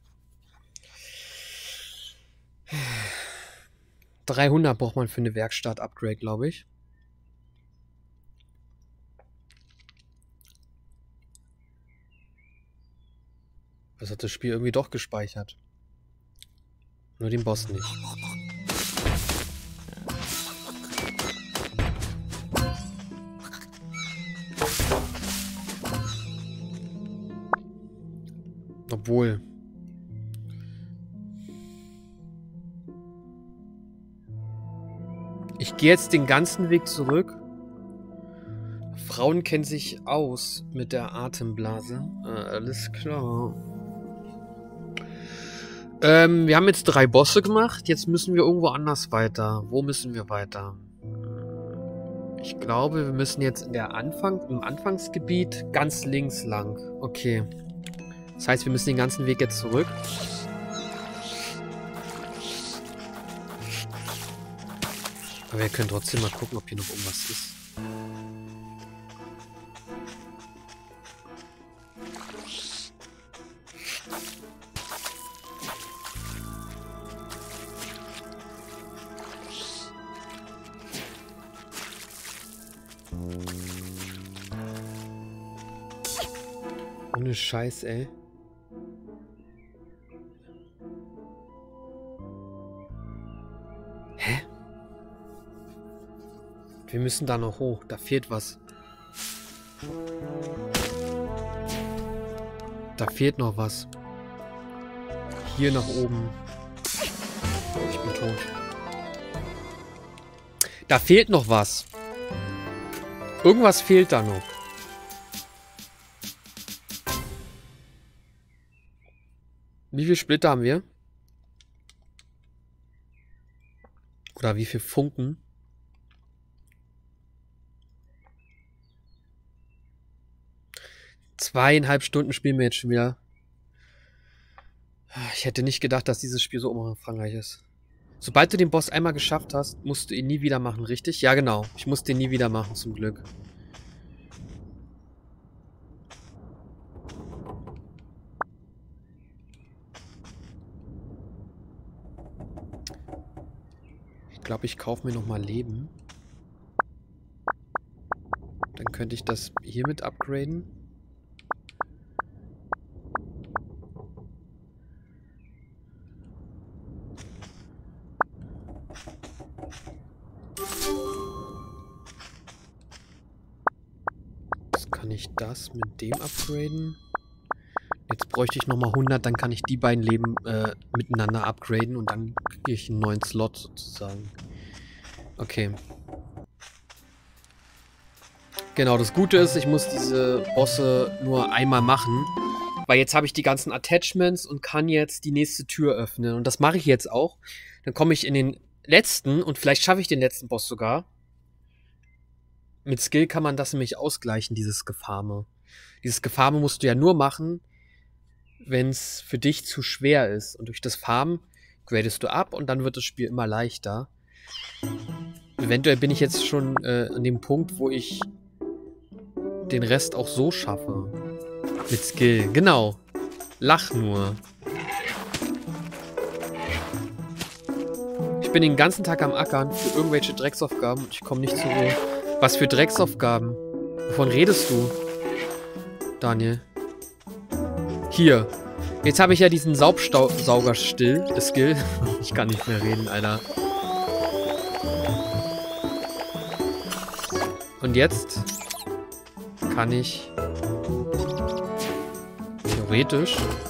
dreihundert braucht man für eine Werkstatt-Upgrade, glaube ich. Das hat das Spiel irgendwie doch gespeichert. Nur den Boss nicht. Obwohl... Ich gehe jetzt den ganzen Weg zurück. Frauen kennen sich aus mit der Atemblase. Äh, alles klar. Ähm, wir haben jetzt drei Bosse gemacht. Jetzt müssen wir irgendwo anders weiter. Wo müssen wir weiter? Ich glaube, wir müssen jetzt in der Anfang, im Anfangsgebiet ganz links lang. Okay. Das heißt, wir müssen den ganzen Weg jetzt zurück. Aber wir können trotzdem mal gucken, ob hier noch irgendwas ist. Ohne Scheiß, ey. Hä? Wir müssen da noch hoch. Da fehlt was. Da fehlt noch was. Hier nach oben. Ich bin tot. Da fehlt noch was. Irgendwas fehlt da noch. Wie viele Splitter haben wir? Oder wie viele Funken? Zweieinhalb Stunden spielen wir jetzt schon wieder. Ich hätte nicht gedacht, dass dieses Spiel so umfangreich ist. Sobald du den Boss einmal geschafft hast, musst du ihn nie wieder machen, richtig? Ja, genau. Ich muss den nie wieder machen, zum Glück. Ich glaube, ich kaufe mir nochmal Leben. Dann könnte ich das hiermit upgraden. Kann ich das mit dem upgraden? Jetzt bräuchte ich nochmal hundert, dann kann ich die beiden Leben äh, miteinander upgraden und dann kriege ich einen neuen Slot sozusagen. Okay. Genau, das Gute ist, ich muss diese Bosse nur einmal machen, weil jetzt habe ich die ganzen Attachments und kann jetzt die nächste Tür öffnen. Und das mache ich jetzt auch. Dann komme ich in den letzten und vielleicht schaffe ich den letzten Boss sogar. Mit Skill kann man das nämlich ausgleichen, dieses Gefarme. Dieses Gefarme musst du ja nur machen, wenn es für dich zu schwer ist. Und durch das Farmen gradest du ab und dann wird das Spiel immer leichter. Eventuell bin ich jetzt schon äh, an dem Punkt, wo ich den Rest auch so schaffe. Mit Skill. Genau. Lach nur. Ich bin den ganzen Tag am Ackern für irgendwelche Drecksaufgaben und ich komme nicht zur Ruhe. Was für Drecksaufgaben? Wovon redest du, Daniel? Hier. Jetzt habe ich ja diesen Saubsauger still, äh, Skill. Ich kann nicht mehr reden, Alter. Und jetzt kann ich theoretisch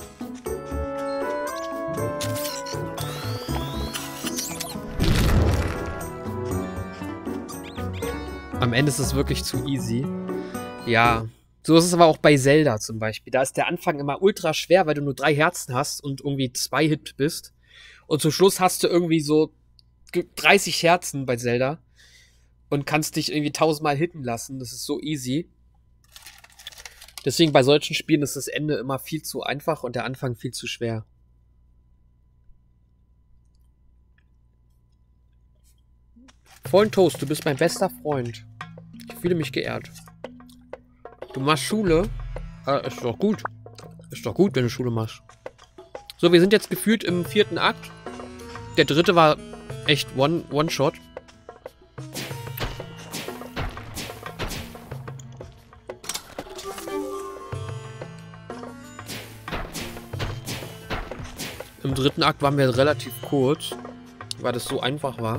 am Ende ist es wirklich zu easy. Ja, so ist es aber auch bei Zelda zum Beispiel. Da ist der Anfang immer ultra schwer, weil du nur drei Herzen hast und irgendwie zwei Hit bist. Und zum Schluss hast du irgendwie so dreißig Herzen bei Zelda und kannst dich irgendwie tausendmal hitten lassen. Das ist so easy. Deswegen bei solchen Spielen ist das Ende immer viel zu einfach und der Anfang viel zu schwer. Vollen Toast, du bist mein bester Freund. Ich fühle mich geehrt. Du machst Schule? Ah, ist doch gut. Ist doch gut, wenn du Schule machst. So, wir sind jetzt gefühlt im vierten Akt. Der dritte war echt One, One-Shot. Im dritten Akt waren wir relativ kurz, weil das so einfach war.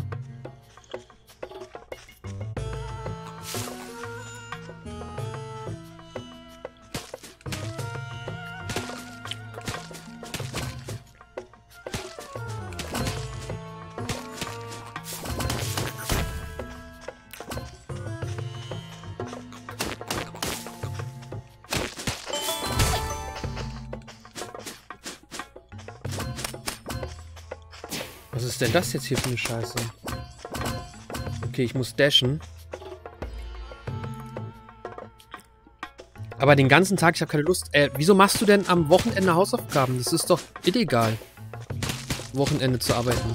Was ist denn das jetzt hier für eine Scheiße? Okay, ich muss dashen. Aber den ganzen Tag, ich habe keine Lust. Äh, wieso machst du denn am Wochenende Hausaufgaben? Das ist doch illegal, Wochenende zu arbeiten.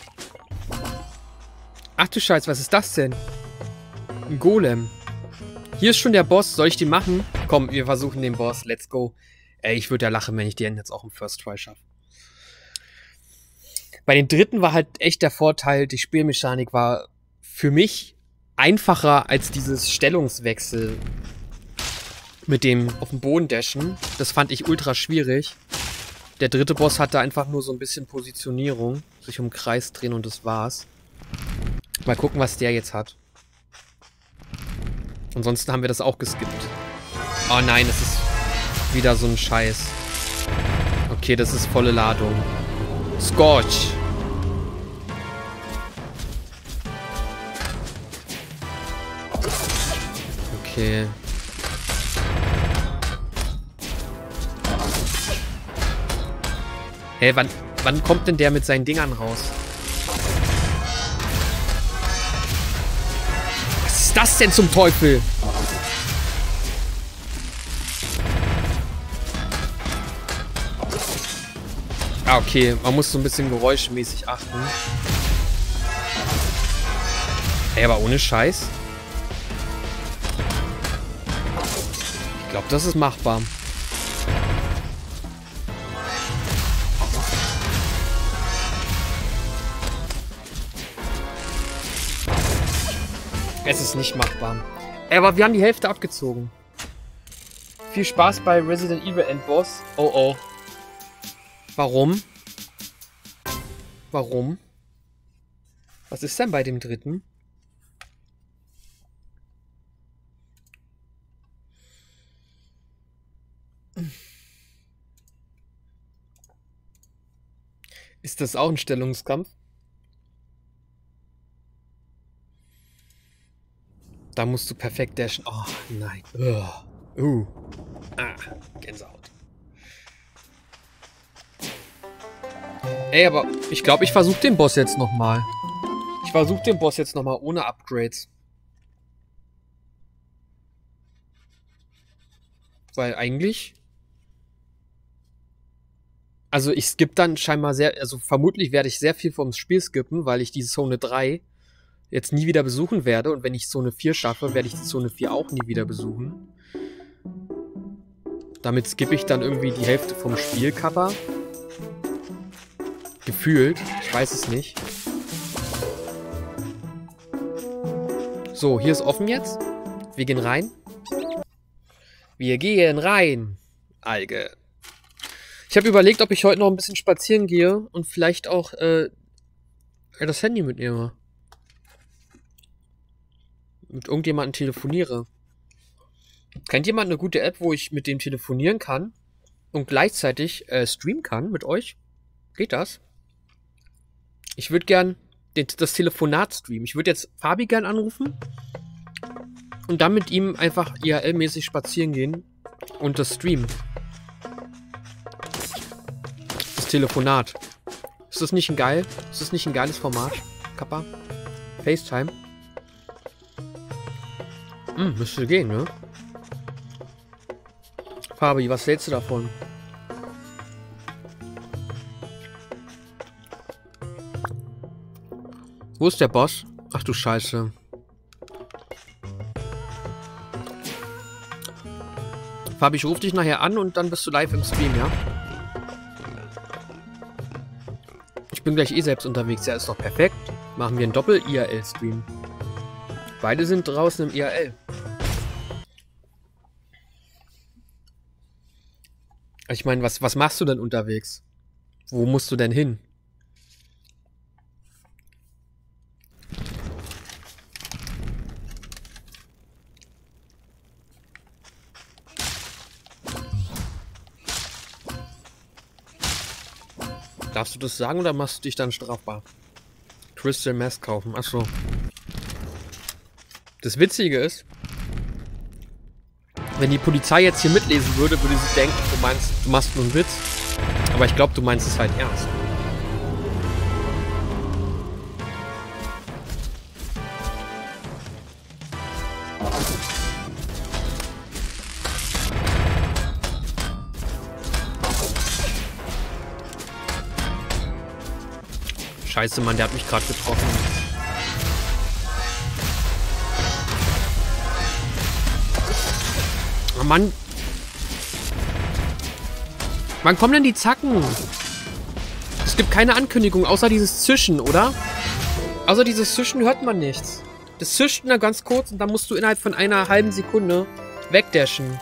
Ach du Scheiße, was ist das denn? Ein Golem. Hier ist schon der Boss. Soll ich den machen? Komm, wir versuchen den Boss. Let's go. Ey, ich würde ja lachen, wenn ich den jetzt auch im First Try schaffe. Bei den dritten war halt echt der Vorteil, die Spielmechanik war für mich einfacher als dieses Stellungswechsel mit dem auf dem Boden dashen. Das fand ich ultra schwierig. Der dritte Boss hatte einfach nur so ein bisschen Positionierung, sich um den Kreis drehen und das war's. Mal gucken, was der jetzt hat. Ansonsten haben wir das auch geskippt. Oh nein, es ist wieder so ein Scheiß. Okay, das ist volle Ladung. Scorch. Okay. Hä, hey, wann, wann kommt denn der mit seinen Dingern raus? Was ist das denn zum Teufel? Ah, okay. Man muss so ein bisschen geräuschmäßig achten. Ey, aber ohne Scheiß. Ich glaube, das ist machbar. Es ist nicht machbar. Ey, aber wir haben die Hälfte abgezogen. Viel Spaß bei Resident Evil Endboss. Oh oh. Warum? Warum? Was ist denn bei dem dritten? Ist das auch ein Stellungskampf? Da musst du perfekt dashen. Oh, nein. Uh. uh. Ah, Gänsehaut. Ey, aber ich glaube, ich versuche den Boss jetzt nochmal. Ich versuche den Boss jetzt nochmal ohne Upgrades. Weil eigentlich... Also ich skippe dann scheinbar sehr... Also vermutlich werde ich sehr viel vom Spiel skippen, weil ich diese Zone drei jetzt nie wieder besuchen werde. Und wenn ich Zone vier schaffe, werde ich die Zone vier auch nie wieder besuchen. Damit skippe ich dann irgendwie die Hälfte vom Spielcover. Gefühlt. Ich weiß es nicht. So, hier ist offen jetzt. Wir gehen rein. Wir gehen rein. Alge. Ich habe überlegt, ob ich heute noch ein bisschen spazieren gehe und vielleicht auch äh, das Handy mitnehme. Mit irgendjemandem telefoniere. Kennt jemand eine gute App, wo ich mit dem telefonieren kann und gleichzeitig äh, streamen kann mit euch? Geht das? Ich würde gern den, das Telefonat streamen. Ich würde jetzt Fabi gern anrufen und dann mit ihm einfach I R L-mäßig spazieren gehen und das streamen. Das Telefonat. Ist das nicht ein geil? Ist das nicht ein geiles Format? Kappa? FaceTime? Hm, müsste gehen, ne? Fabi, was hältst du davon? Wo ist der Boss? Ach du Scheiße. Fabi, ich rufe dich nachher an und dann bist du live im Stream, ja? Ich bin gleich eh selbst unterwegs. Ja, ist doch perfekt. Machen wir einen Doppel-I R L-Stream. Beide sind draußen im I R L. Ich meine, was, was machst du denn unterwegs? Wo musst du denn hin? Darfst du das sagen oder machst du dich dann strafbar? Crystal Meth kaufen, achso. Das Witzige ist, wenn die Polizei jetzt hier mitlesen würde, würde sie denken, du meinst, du machst nur einen Witz. Aber ich glaube, du meinst es halt ernst. Scheiße, Mann, der hat mich gerade getroffen. Oh Mann. Wann kommen denn die Zacken? Es gibt keine Ankündigung, außer dieses Zischen, oder? Außer dieses Zischen hört man nichts. Das zischt nur ganz kurz und dann musst du innerhalb von einer halben Sekunde wegdashen.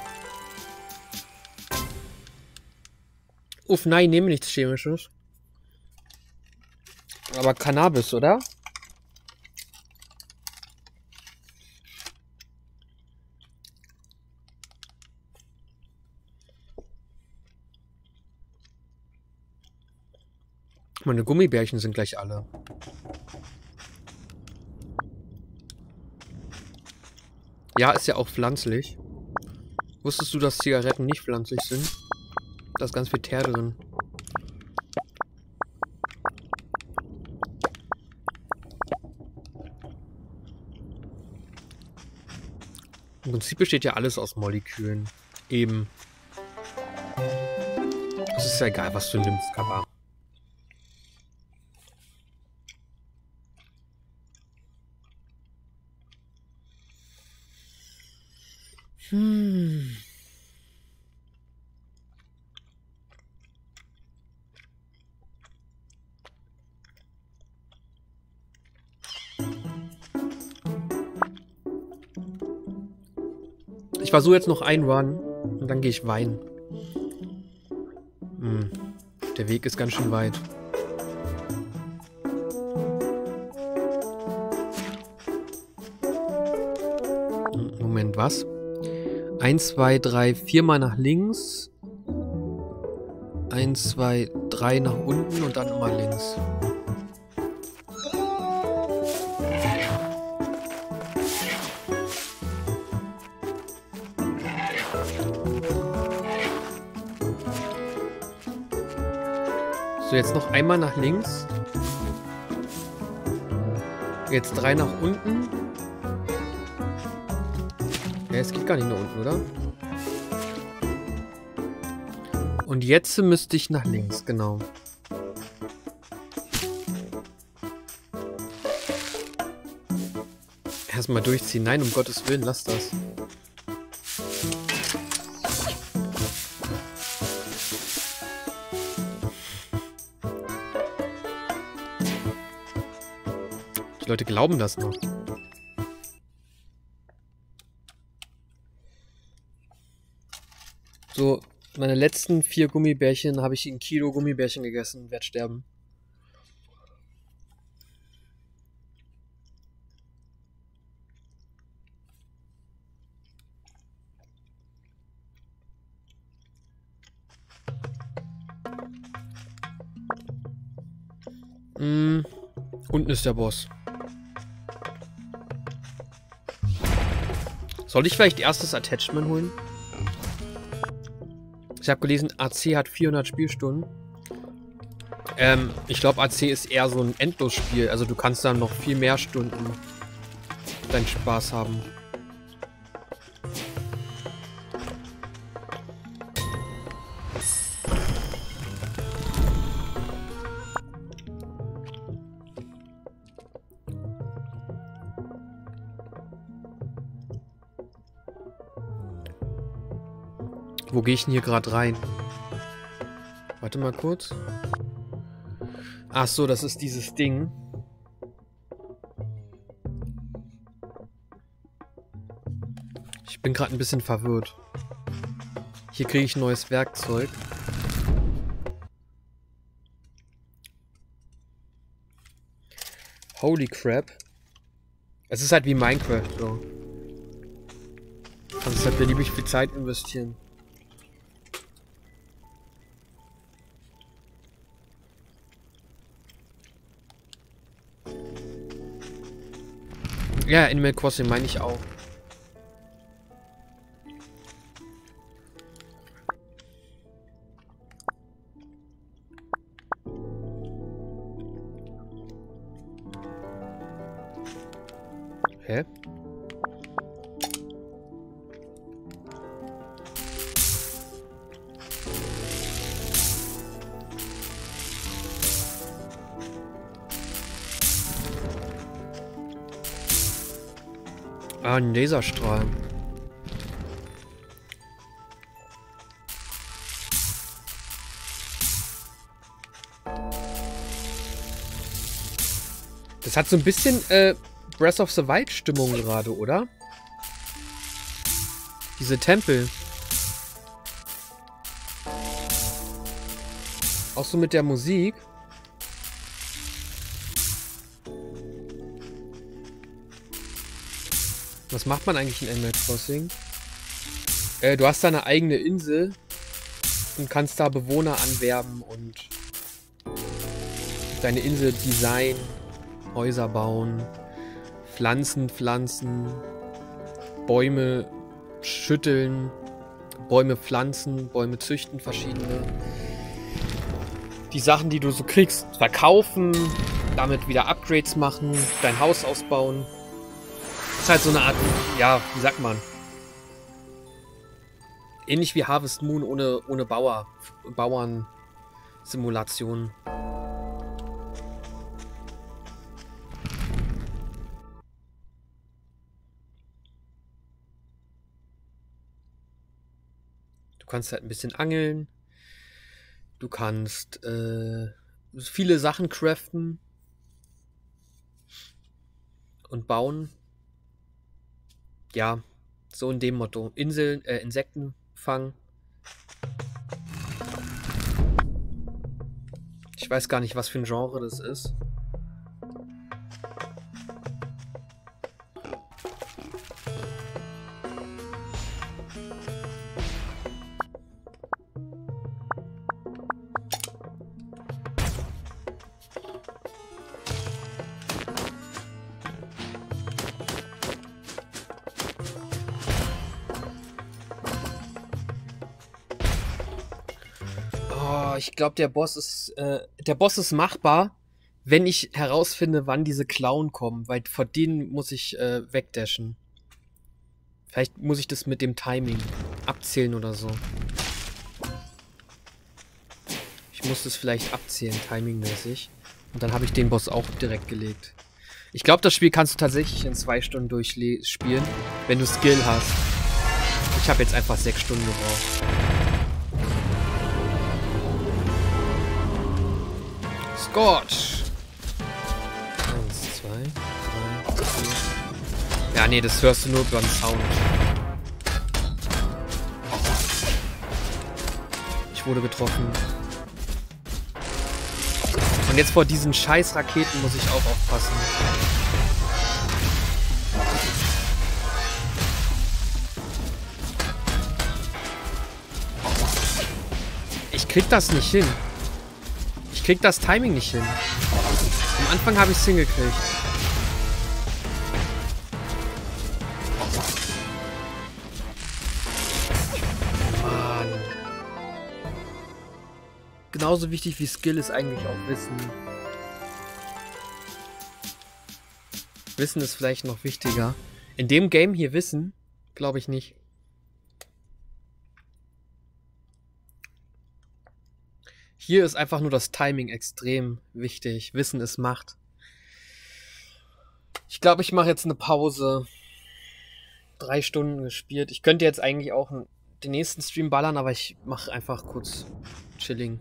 Uff, nein, ich nehme nichts Chemisches. Aber Cannabis, oder? Meine Gummibärchen sind gleich alle. Ja, ist ja auch pflanzlich. Wusstest du, dass Zigaretten nicht pflanzlich sind? Da ist ganz viel Teer drin. Im Prinzip besteht ja alles aus Molekülen. Eben. Es ist ja egal, was du nimmst, Kappa. Hm. Ich versuche jetzt noch einen Run und dann gehe ich weinen. Hm. Der Weg ist ganz schön weit. Moment, was? eins, zwei, drei, viermal nach links. eins, zwei, drei nach unten und dann immer links. So, jetzt noch einmal nach links. Jetzt drei nach unten. Ja, es geht gar nicht nach unten, oder? Und jetzt müsste ich nach links, genau. Erstmal durchziehen. Nein, um Gottes Willen, lass das. Die Leute glauben das noch. So, meine letzten vier Gummibärchen habe ich ein Kilo Gummibärchen gegessen und werde sterben. Mm, unten ist der Boss. Soll ich vielleicht erst das Attachment holen? Ich habe gelesen, A C hat vierhundert Spielstunden. Ähm, ich glaube, A C ist eher so ein Endlosspiel. Also du kannst dann noch viel mehr Stunden deinen Spaß haben. Wo gehe ich denn hier gerade rein? Warte mal kurz. Ach so, das ist dieses Ding. Ich bin gerade ein bisschen verwirrt. Hier kriege ich ein neues Werkzeug. Holy crap. Es ist halt wie Minecraft, so. Du kannst halt beliebig viel Zeit investieren. Ja, Animal Crossing meine ich auch. Hä? Ah, ein Laserstrahl. Das hat so ein bisschen äh, Breath of the Wild Stimmung gerade, oder? Diese Tempel. Auch so mit der Musik. Was macht man eigentlich in Animal Crossing? Äh, du hast da eine eigene Insel und kannst da Bewohner anwerben und deine Insel designen, Häuser bauen, Pflanzen pflanzen. Bäume schütteln, Bäume pflanzen, Bäume züchten, verschiedene. Die Sachen, die du so kriegst, verkaufen, damit wieder Upgrades machen, dein Haus ausbauen. Das ist halt so eine Art, ja, wie sagt man? Ähnlich wie Harvest Moon ohne, ohne Bauer, Bauern-Simulation. Du kannst halt ein bisschen angeln. Du kannst äh, viele Sachen craften und bauen. Ja, so in dem Motto. Inseln, äh, Insekten fangen. Ich weiß gar nicht, was für ein Genre das ist. Ich glaube, der Boss ist, äh, der Boss ist machbar, wenn ich herausfinde, wann diese Klauen kommen, weil vor denen muss ich äh, wegdashen. Vielleicht muss ich das mit dem Timing abzählen oder so. Ich muss das vielleicht abzählen, timingmäßig. Und dann habe ich den Boss auch direkt gelegt. Ich glaube, das Spiel kannst du tatsächlich in zwei Stunden durchspielen, wenn du Skill hast. Ich habe jetzt einfach sechs Stunden gebraucht. Scorch! Eins, zwei, drei, vier. Ja, nee, das hörst du nur beim Sound. Ich wurde getroffen. Und jetzt vor diesen scheiß Raketen muss ich auch aufpassen. Ich krieg das nicht hin. Ich krieg das Timing nicht hin. Am Anfang habe ich es hingekriegt. Mann. Genauso wichtig wie Skill ist eigentlich auch Wissen. Wissen ist vielleicht noch wichtiger. In dem Game hier Wissen, glaube ich nicht. Hier ist einfach nur das Timing extrem wichtig. Wissen ist Macht. Ich glaube, ich mache jetzt eine Pause. Drei Stunden gespielt. Ich könnte jetzt eigentlich auch den nächsten Stream ballern, aber ich mache einfach kurz Chilling.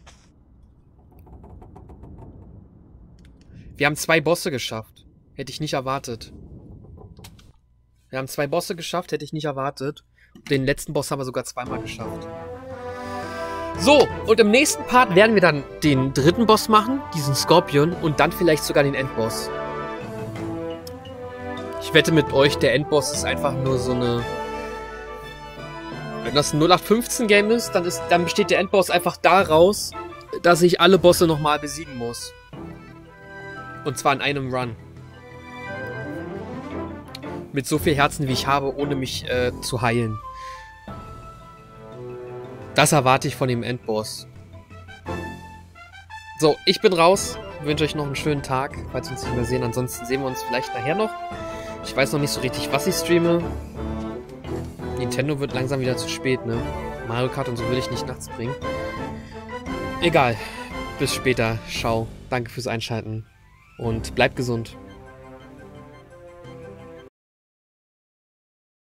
Wir haben zwei Bosse geschafft. Hätte ich nicht erwartet. Wir haben zwei Bosse geschafft, hätte ich nicht erwartet. Den letzten Boss haben wir sogar zweimal geschafft. So, und im nächsten Part werden wir dann den dritten Boss machen, diesen Scorpion, und dann vielleicht sogar den Endboss. Ich wette mit euch, der Endboss ist einfach nur so eine... Wenn das ein null acht fünfzehn Game ist, dann, ist, dann besteht der Endboss einfach daraus, dass ich alle Bosse nochmal besiegen muss. Und zwar in einem Run. Mit so viel Herzen, wie ich habe, ohne mich äh, zu heilen. Das erwarte ich von dem Endboss. So, ich bin raus. Wünsche euch noch einen schönen Tag, falls wir uns nicht mehr sehen. Ansonsten sehen wir uns vielleicht nachher noch. Ich weiß noch nicht so richtig, was ich streame. Nintendo wird langsam wieder zu spät, ne? Mario Kart und so will ich nicht nachts bringen. Egal. Bis später. Ciao. Danke fürs Einschalten. Und bleibt gesund.